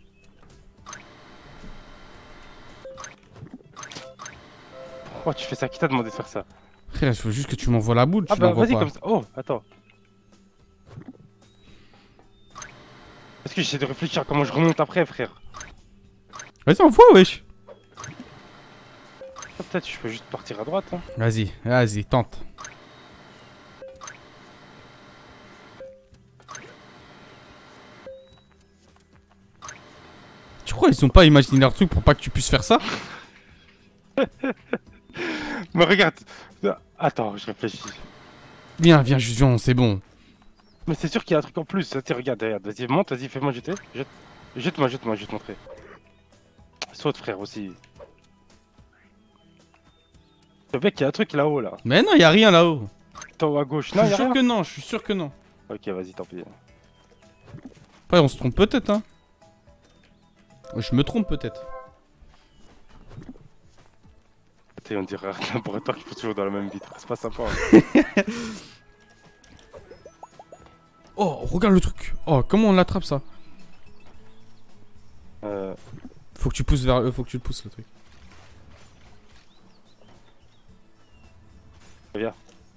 Pourquoi tu fais ça? Qui t'a demandé de faire ça? Frère, je veux juste que tu m'envoies la boule. Ah tu bah l'envoies vas-y pas. comme ça. Oh, attends. Parce que j'essaie de réfléchir à comment je remonte après, frère. Vas-y, envoie, wesh. Ah, peut-être je peux juste partir à droite. Hein. Vas-y, vas-y, tente. Tu crois ils ont pas imaginé leur truc pour pas que tu puisses faire ça? Mais regarde. Attends, je réfléchis. Viens, viens, juste viens, c'est bon. Mais c'est sûr qu'il y a un truc en plus. Tiens, regarde, regarde. Vas-y, monte, vas-y, fais-moi jeter. Jette. Jette-moi, jette-moi, je vais te montrer. Saute, frère, aussi. Le mec, il y a un truc là-haut, là. Mais non, y a rien là-haut. Attends, à gauche. Je Non, suis y a sûr rien. que non, je suis sûr que non. Ok, vas-y, tant pis. Après, on se trompe peut-être, hein. Je me trompe peut-être. Putain, on dirait un laboratoire qui faut toujours dans la même vitre. C'est pas sympa. Hein. Oh, regarde le truc. Oh, comment on l'attrape ça? Euh... Faut que tu pousses vers, euh, faut que tu le pousses le truc. Viens.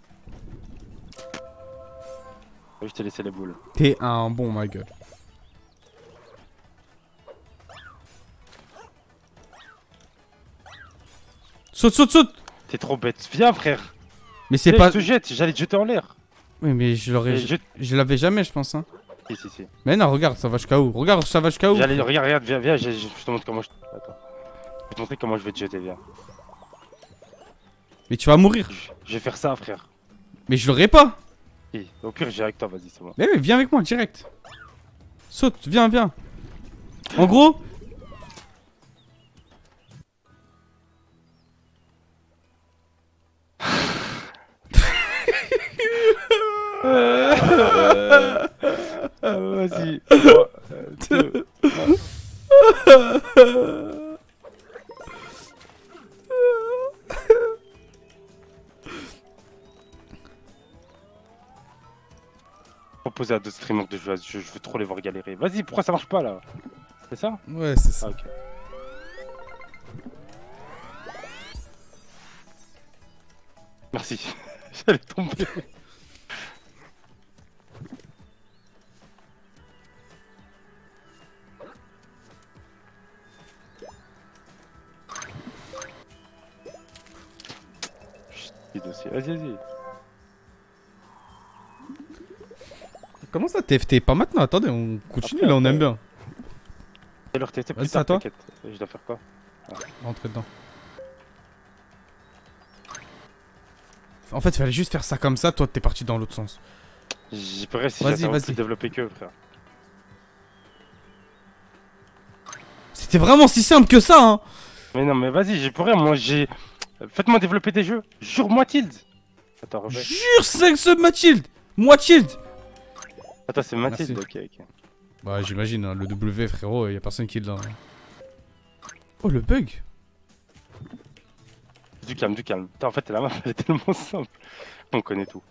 Oui, je t'ai laissé les boules. T'es un bon, ma gueule. Saute, saute, saute. T'es trop bête. Viens, frère. Mais c'est Viens, pas... Je te jette. J'allais te jeter en l'air. Oui, mais je l'aurais... Et Je, je- je l'avais jamais, je pense, hein. Si, si, si. Mais non, regarde, ça va jusqu'à où? Regarde, ça va jusqu'à où? J'allais, regarde, regarde, viens, viens, je, je- je te montre comment je. Attends. Je vais te montrer comment je vais te jeter, viens. Mais tu vas mourir. Je, je vais faire ça, frère. Mais je l'aurais pas. Si. Au pire, j'ai avec toi, vas-y, c'est bon. Mais oui, viens avec moi, direct. Saute, viens, viens. En gros... Euh, vas-y. trois, deux, proposer à d'autres streamers de jouer à ce jeu, je veux trop les voir galérer. Vas-y, pourquoi ça marche pas là? C'est ça? Ouais, c'est ça. Ah, ok. Merci. J'allais tomber. Chut, dossier. Vas-y, vas-y. Comment ça, T F T? Pas maintenant, attendez, on continue Après, là, on après. aime bien. Taylor, t'es plus Vas-y, c'est tard, à toi. t'inquiète. Je dois faire quoi? Rentrer dedans. En fait, il fallait juste faire ça comme ça, toi t'es parti dans l'autre sens. J'y pourrais si Vas-y, j'avais vas-y. plus développé que frère. C'était vraiment si simple que ça, hein. Mais non, mais vas-y, j'y pourrais. Moi, j'ai. Faites-moi développer des jeux. Jure-moi, Tild. Attends, refais. Jure, c'est ce Mathilde. Moi, Mathilde. Attends, c'est Mathilde. Merci. Ok, ok. Bah, j'imagine, hein, le W, frérot, y a personne qui l'a. Hein. Oh, le bug. Du calme, du calme. Attends, en fait, la map, elle est tellement simple. On connaît tout.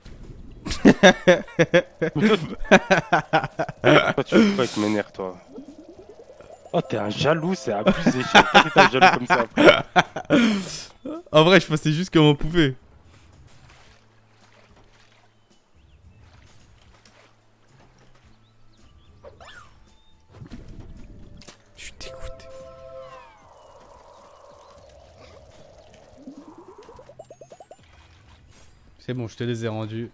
Mais toi, toi, tu fais quoi avec mes nerfs, toi? Oh, t'es un jaloux, c'est abusé. Je sais pas que t'es un jaloux comme ça, frère. En vrai, je pensais juste comment on pouvait. Je suis dégoûté. C'est bon, je te les ai rendus.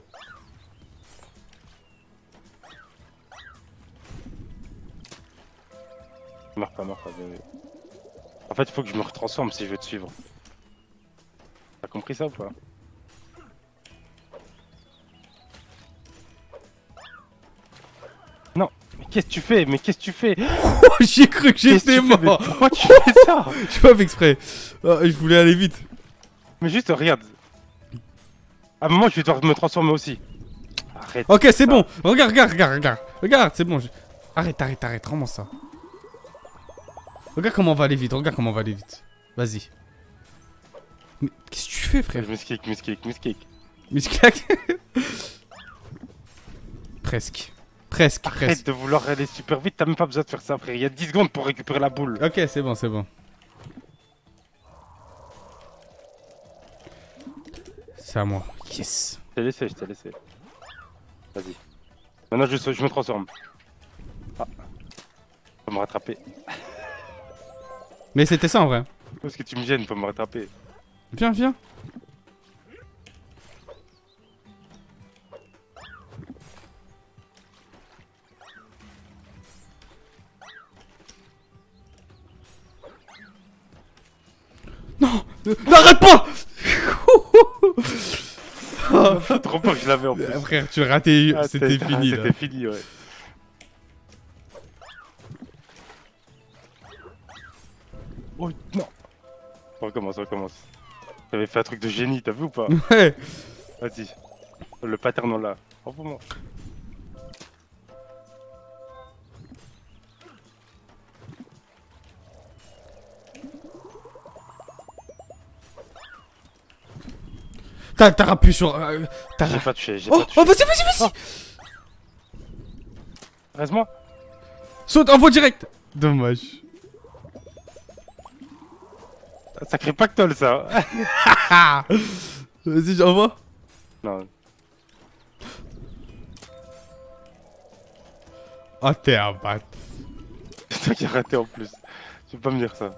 Meurs pas, meurs pas, bébé. En fait, il faut que je me retransforme si je veux te suivre. T'as compris ça ou pas? Non, mais qu'est-ce que tu fais? Mais qu'est-ce que tu fais? Oh, j'ai cru que Qu'est-ce que j'étais tu fais? Mais mort. pourquoi tu fais ça? Je pas fait exprès. Ah, je voulais aller vite. Mais juste regarde. À un moment, je vais devoir me transformer aussi. Arrête. Ok, c'est ça. bon. Regarde, regarde, regarde, regarde. Regarde, c'est bon. je- Arrête, arrête, arrête. Rends-moi ça. Regarde comment on va aller vite. Regarde comment on va aller vite. Vas-y. Mais qu'est-ce que tu fais, frère? Miskick, miskick, miskick. Musclac. Presque. Presque, Arrête presque. de vouloir aller super vite, t'as même pas besoin de faire ça, frère. Il y a dix secondes pour récupérer la boule. Ok, c'est bon, c'est bon. C'est à moi. Yes. Je t'ai laissé, je t'ai laissé. Vas-y. Maintenant, je, je me transforme. Ah. Faut me rattraper. Mais c'était ça en vrai. Parce que tu me gênes, faut me rattraper. Viens, viens. Non, euh, n'arrête pas. Faut trop peur que je l'avais en plus. Ah, frère, tu as raté, Ah, c'était ah, fini là. C'était fini, ouais. Oh non. On recommence, on recommence. J'avais fait un truc de génie, t'as vu ou pas? Ouais. Vas-y. Le pattern on l'a. Envoie-moi. T'as t'as rappuyé sur... euh, t'as- J'ai pas touché, j'ai Oh, pas touché. oh, vas-y, vas-y, vas-y. Oh. Reste-moi. Saute, envoie direct. Dommage. Sacré pactole ça. Vas-y, j'envoie. Non. Oh, t'es un bat. C'est toi qui as raté en plus. Tu peux pas me dire ça.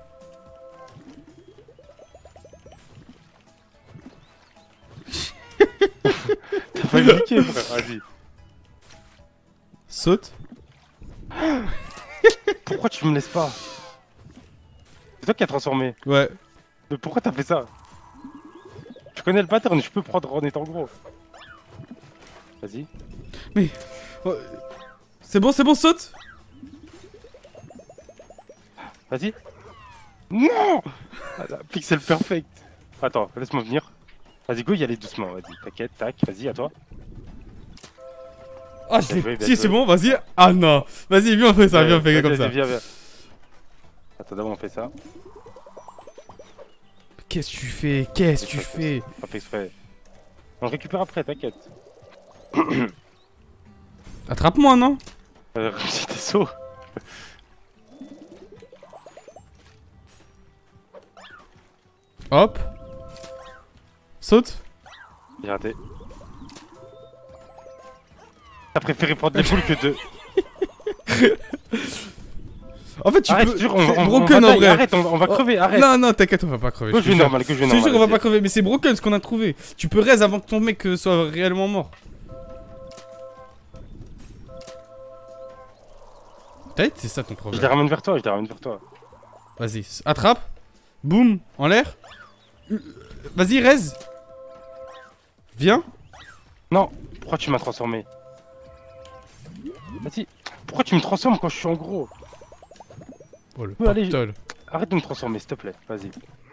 T'as pas niqué frère, vas-y. Saute. Pourquoi tu me laisses pas? C'est toi qui as transformé. Ouais. Mais pourquoi t'as fait ça? Je connais le pattern, je peux prendre en étant gros. Vas-y. Mais... oh, c'est bon, c'est bon, saute. Vas-y. Non. Voilà, Pixel perfect. Attends, laisse-moi venir. Vas-y, go, y aller doucement, vas-y. T'inquiète, tac, vas-y, à toi. Ah, je Bien joué, l'ai... bien Si, joué. c'est bon, vas-y. Ah non. Vas-y, viens, on fait ça, viens, on fait Vas-y, comme vas-y, ça. Viens, viens. Attends, d'abord on fait ça. Qu'est-ce que tu fais? Qu'est-ce que tu Pas fais? Pas fait exprès. On le récupère après, t'inquiète. Attrape-moi, non? Euh, réussis tes sauts. Hop. Saute. J'ai raté. T'as préféré prendre les boules que de. En fait, tu Arrête, peux... jure, on, c'est on, on broken va en die, vrai. arrête, on, on va Oh, crever, arrête. Non, non, t'inquiète, on va pas crever. Go, je je te vais jure. normal, go, je vais Je te normal. jure, on va vas-y. pas crever, mais c'est broken ce qu'on a trouvé. Tu peux raise avant que ton mec euh, soit réellement mort. T'as c'est ça ton Je problème. les ramène vers toi, je les ramène vers toi. Vas-y, attrape. Boum, en l'air. Vas-y, raise. Viens. Non, pourquoi tu m'as transformé? Vas-y, pourquoi tu me transformes quand je suis en gros? Oh le Oui, allez, pactole. Arrête de me transformer, s'il te plaît, vas-y.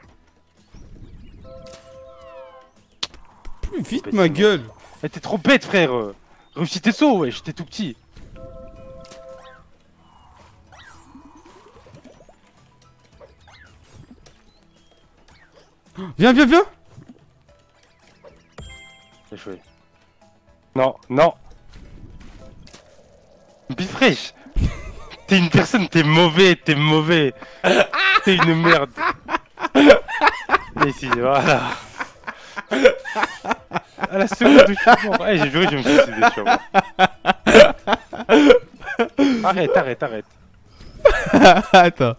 Plus vite Bête, ma c'est gueule. Eh, t'es trop bête, frère. Réussis tes sauts, ouais, j'étais tout petit. Viens, viens, viens. J'ai joué. Non, non. Bifresh. T'es une personne, t'es mauvais, t'es mauvais. T'es une merde. Et ici, voilà. À la seconde où je suis mort. Eh, j'ai juré, je vais me suicider sur moi. Arrête, arrête, arrête. Attends.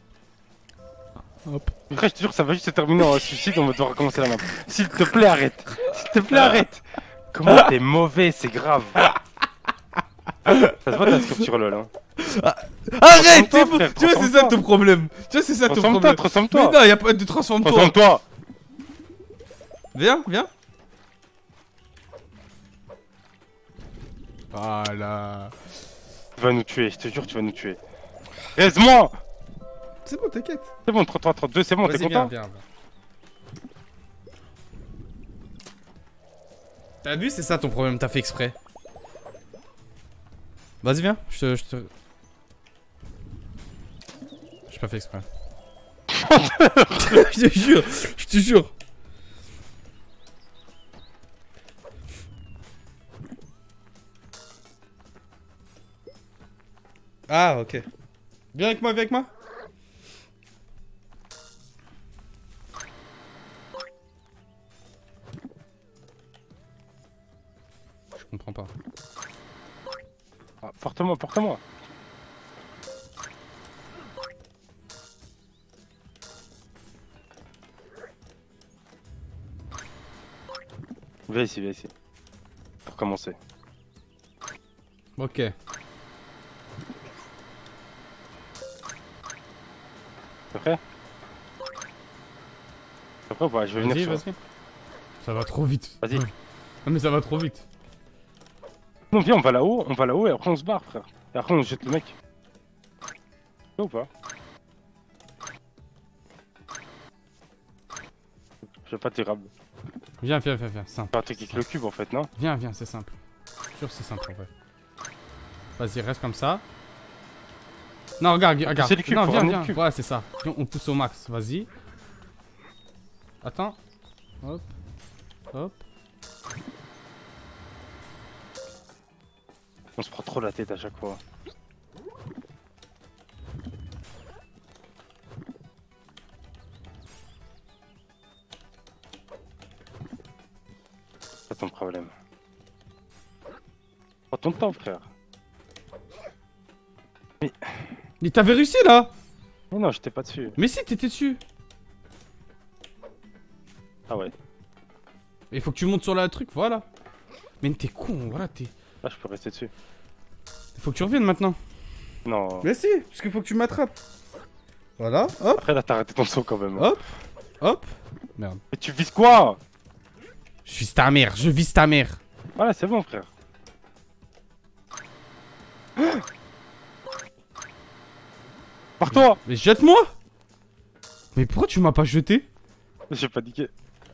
Hop. Après, je te jure que ça va juste se terminer en suicide, on va devoir recommencer la map. S'il te plaît, arrête. S'il te plaît, arrête. Comment t'es mauvais, c'est grave. Ça se voit ta sculpture lol, hein. Arrête, Transforme-toi, c'est bon. frère, Tu vois, c'est ça transforme-toi. ton problème. Tu vois, c'est ça ton Transforme-toi, problème. transforme-toi. Mais non, y'a pas de transforme-toi. Transforme-toi. Viens, viens. Voilà. Tu vas nous tuer, je te jure, tu vas nous tuer. Reste-moi. C'est bon, t'inquiète. C'est bon, trente-trois, trente-deux, c'est bon, t'es Vas-y, viens, content? viens, viens. T'as vu, c'est ça ton problème, t'as fait exprès. Vas-y, viens, je te... Je te... J'ai pas fait exprès. Je te jure, je te jure. Ah, ok. Viens avec moi, viens avec moi. Je comprends pas. Ah, porte-moi, porte-moi. Viens ici, viens ici. Pour commencer. Ok. T'es prêt? T'es prêt ou pas? Je vais venir Vas-y, sur... vas-y. Ça va trop vite. Vas-y. Non mais ça va trop vite. Non, viens, on va là-haut, on va là-haut et après on se barre, frère. Et après on jette le mec. Ou pas? Je vais pas t'érable. Viens, viens, viens, viens, simple. Faire un truc avec le cube en fait, non? Viens, viens, c'est simple. Je suis sûr que c'est simple en fait. Vas-y, reste comme ça. Non, regarde, regarde. C'est le cube, non, faut viens, ramener viens. le cube. Ouais, c'est ça. Viens, on pousse au max, vas-y. Attends. Hop. Hop. On se prend trop la tête à chaque fois. C'est ton problème. Prends ton temps, frère. Mais t'avais réussi là. Mais non, j'étais pas dessus. Mais si, t'étais dessus. Ah ouais. Il faut que tu montes sur le truc, voilà. Mais t'es con, voilà, t'es... Là, je peux rester dessus. Il faut que tu reviennes maintenant. Non. Mais si, parce qu'il faut que tu m'attrapes. Voilà, hop, Après, là, t'as arrêté ton saut quand même. hop, hop. Merde. Mais tu vises quoi? Je vise ta mère, je vise ta mère. Voilà, c'est bon, frère. Pars-toi! Mais jette-moi. Mais pourquoi tu m'as pas jeté? J'ai paniqué.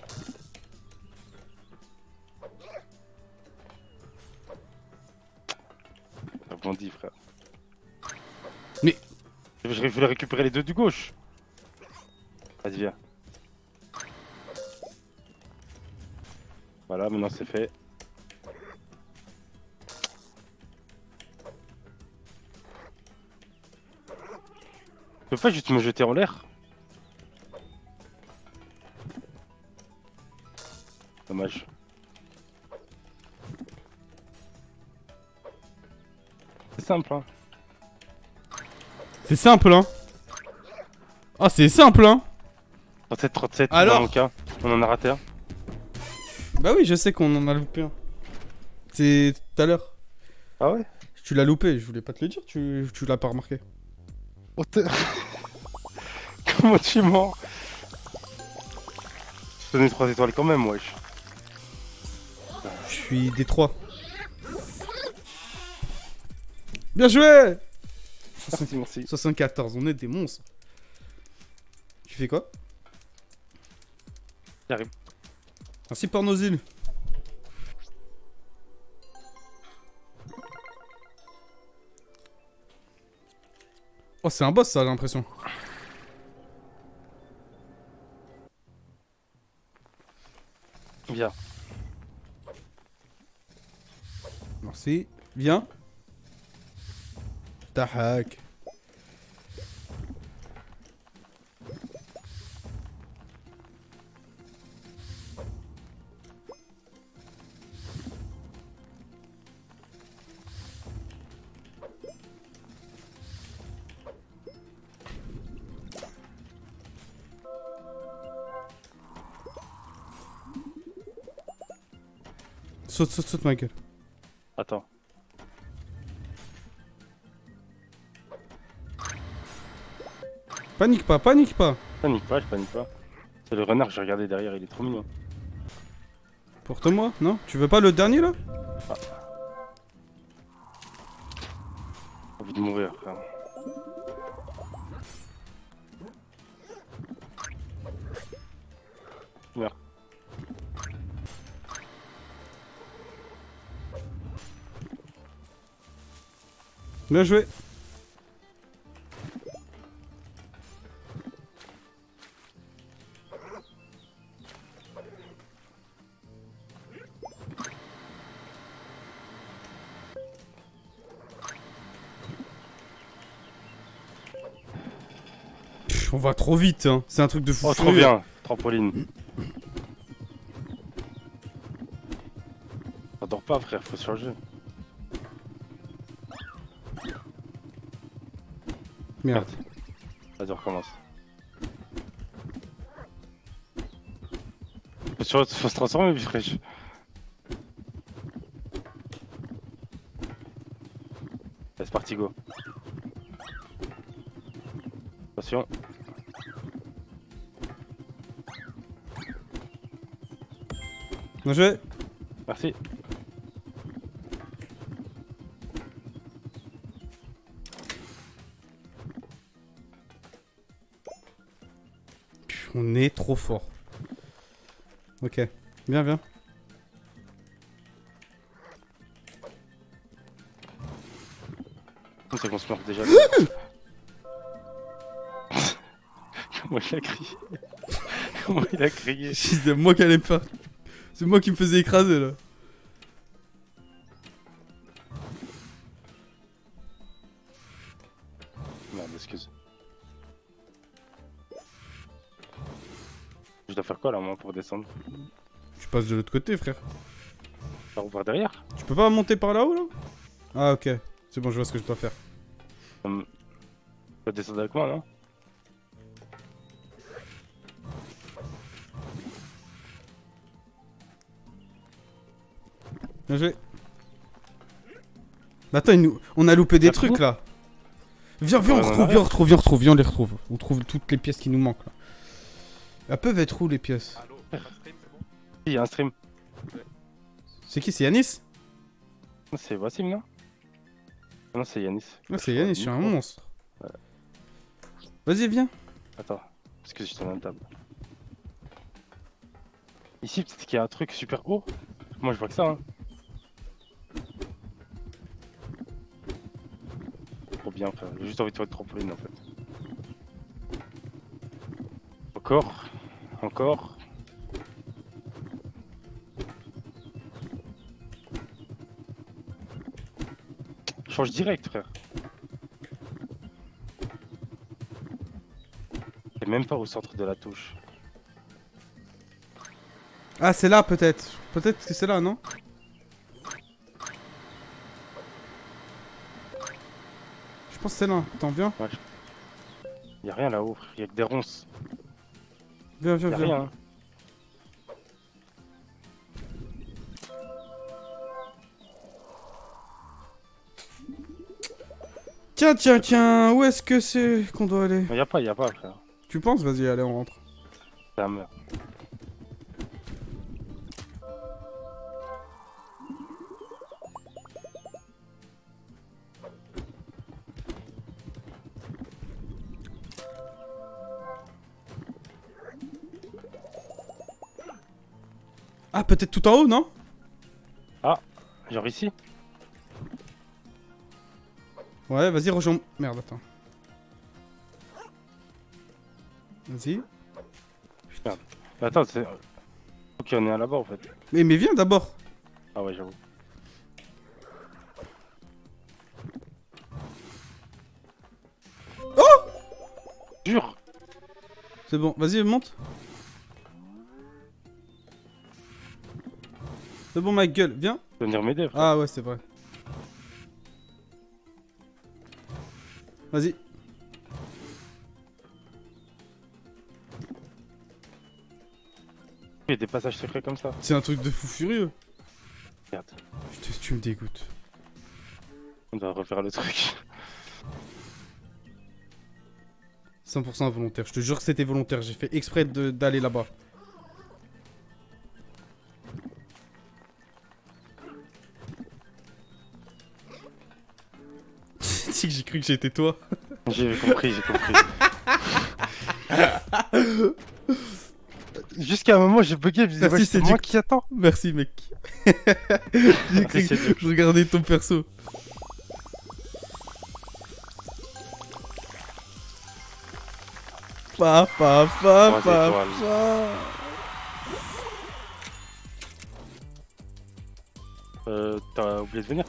T'as bondi, frère. Mais- Je je voulais récupérer les deux du gauche. Vas-y, viens. Voilà, maintenant c'est fait. Tu peux pas juste me jeter en l'air? Dommage. C'est simple, hein. C'est simple, hein. Ah, c'est simple, hein. trente-sept trente-sept, Alors dans mon cas, on en a raté un. Bah oui, je sais qu'on en a loupé un. C'est tout à l'heure. Ah ouais? Je Tu l'as loupé, je voulais pas te le dire, tu, tu l'as pas remarqué. Oh, t'es- Comment tu mens? Je donne trois étoiles quand même, wesh. Je suis Détroit. Bien joué. Merci, merci. soixante-quatorze, on est des monstres. Tu fais quoi? J'arrive. Merci pour nos îles. Oh, c'est un boss ça, j'ai l'impression. Viens. Merci. Viens. Tahak. Saute, saute, saute, ma gueule. Attends. Panique pas, panique pas. Panique pas, je panique pas. C'est le renard que j'ai regardé derrière, il est trop mignon. Porte-moi, non? Tu veux pas le dernier là? J'ai envie de mourir, frère. Meurs. Bien joué. Pff, on va trop vite, hein. C'est un truc de fou. Oh, trop furieux. bien, trampoline. T'adores pas, frère, faut changer. Merde. Vas-y, on recommence. Faut, se- faut se transformer, vie fraîche. C'est parti, go. Attention. Bien joué. Merci. Pff, on est trop fort. Ok. Viens, viens. C'est qu'on se meurt déjà. Comment il a crié? Comment il a crié? C'est moi qui allais me faire. C'est moi qui me faisais écraser là. Merde, excuse. Je dois faire quoi là, moi, pour descendre? Tu passes de l'autre côté, frère. Par où, par derrière? Tu peux pas monter par là-haut là? Ah, ok. C'est bon, je vois ce que je dois faire. Hum. Tu vas descendre avec moi, non? Bien joué. Mais attends, il nous- on a loupé des T'as trucs fini là. Viens, viens, on Ouais, on retrouve, arrête. viens, on retrouve, viens, on retrouve, viens, on les retrouve. On trouve toutes les pièces qui nous manquent là. Elles peuvent être où les pièces? Il y a un stream. C'est qui? C'est Yanis? C'est Wassim, non? Non, c'est Yanis. Ah, c'est Yanis, je suis un monstre. monstre. Vas-y, viens. Attends, parce que je suis sur la table. Ici, peut-être qu'il y a un truc super haut. Moi, je vois que ça, hein. Trop bien, frère. J'ai juste envie de faire une trampoline, en fait. Encore. Encore. Change direct, frère. C'est même pas au centre de la touche. Ah, c'est là peut-être. Peut-être que c'est là, non? Je pense que c'est là. Attends, viens. Ouais. Y'a rien là-haut, frère. Y'a que des ronces. Viens, viens, Y'a viens. rien, hein. Tiens, tiens, tiens, où est-ce que c'est qu'on doit aller? Mais y a pas, y a pas, frère. Tu penses? Vas-y, allez, on rentre. Ça meurt. Ah, peut-être tout en haut, non? Genre ici? Ouais, vas-y, rejoins... Merde, attends. Vas-y. Merde. Mais attends, c'est... Ok, on est à là-bas, en fait. Mais, mais viens d'abord. Ah ouais, j'avoue. Oh! Jure! C'est bon, vas-y, monte. C'est bon, ma gueule, viens. Tu veux venir m'aider, frère? Ah ouais, c'est vrai. Vas-y. Il y a des passages secrets comme ça. C'est un truc de fou furieux. Regarde, Putain, tu me dégoûtes. on doit refaire le truc. cent pour cent volontaire, je te jure que c'était volontaire, j'ai fait exprès de- d'aller là-bas. Si que j'ai cru que j'étais toi. J'ai compris, j'ai compris. Jusqu'à un moment, j'ai bugué, je me disais, Merci, ouais, c'est c'est moi du- qui attends. Merci mec. J'ai cru c'est que je regardais ton perso. Pa pa pa Trois pa étoiles. pa. Euh, t'as oublié de venir?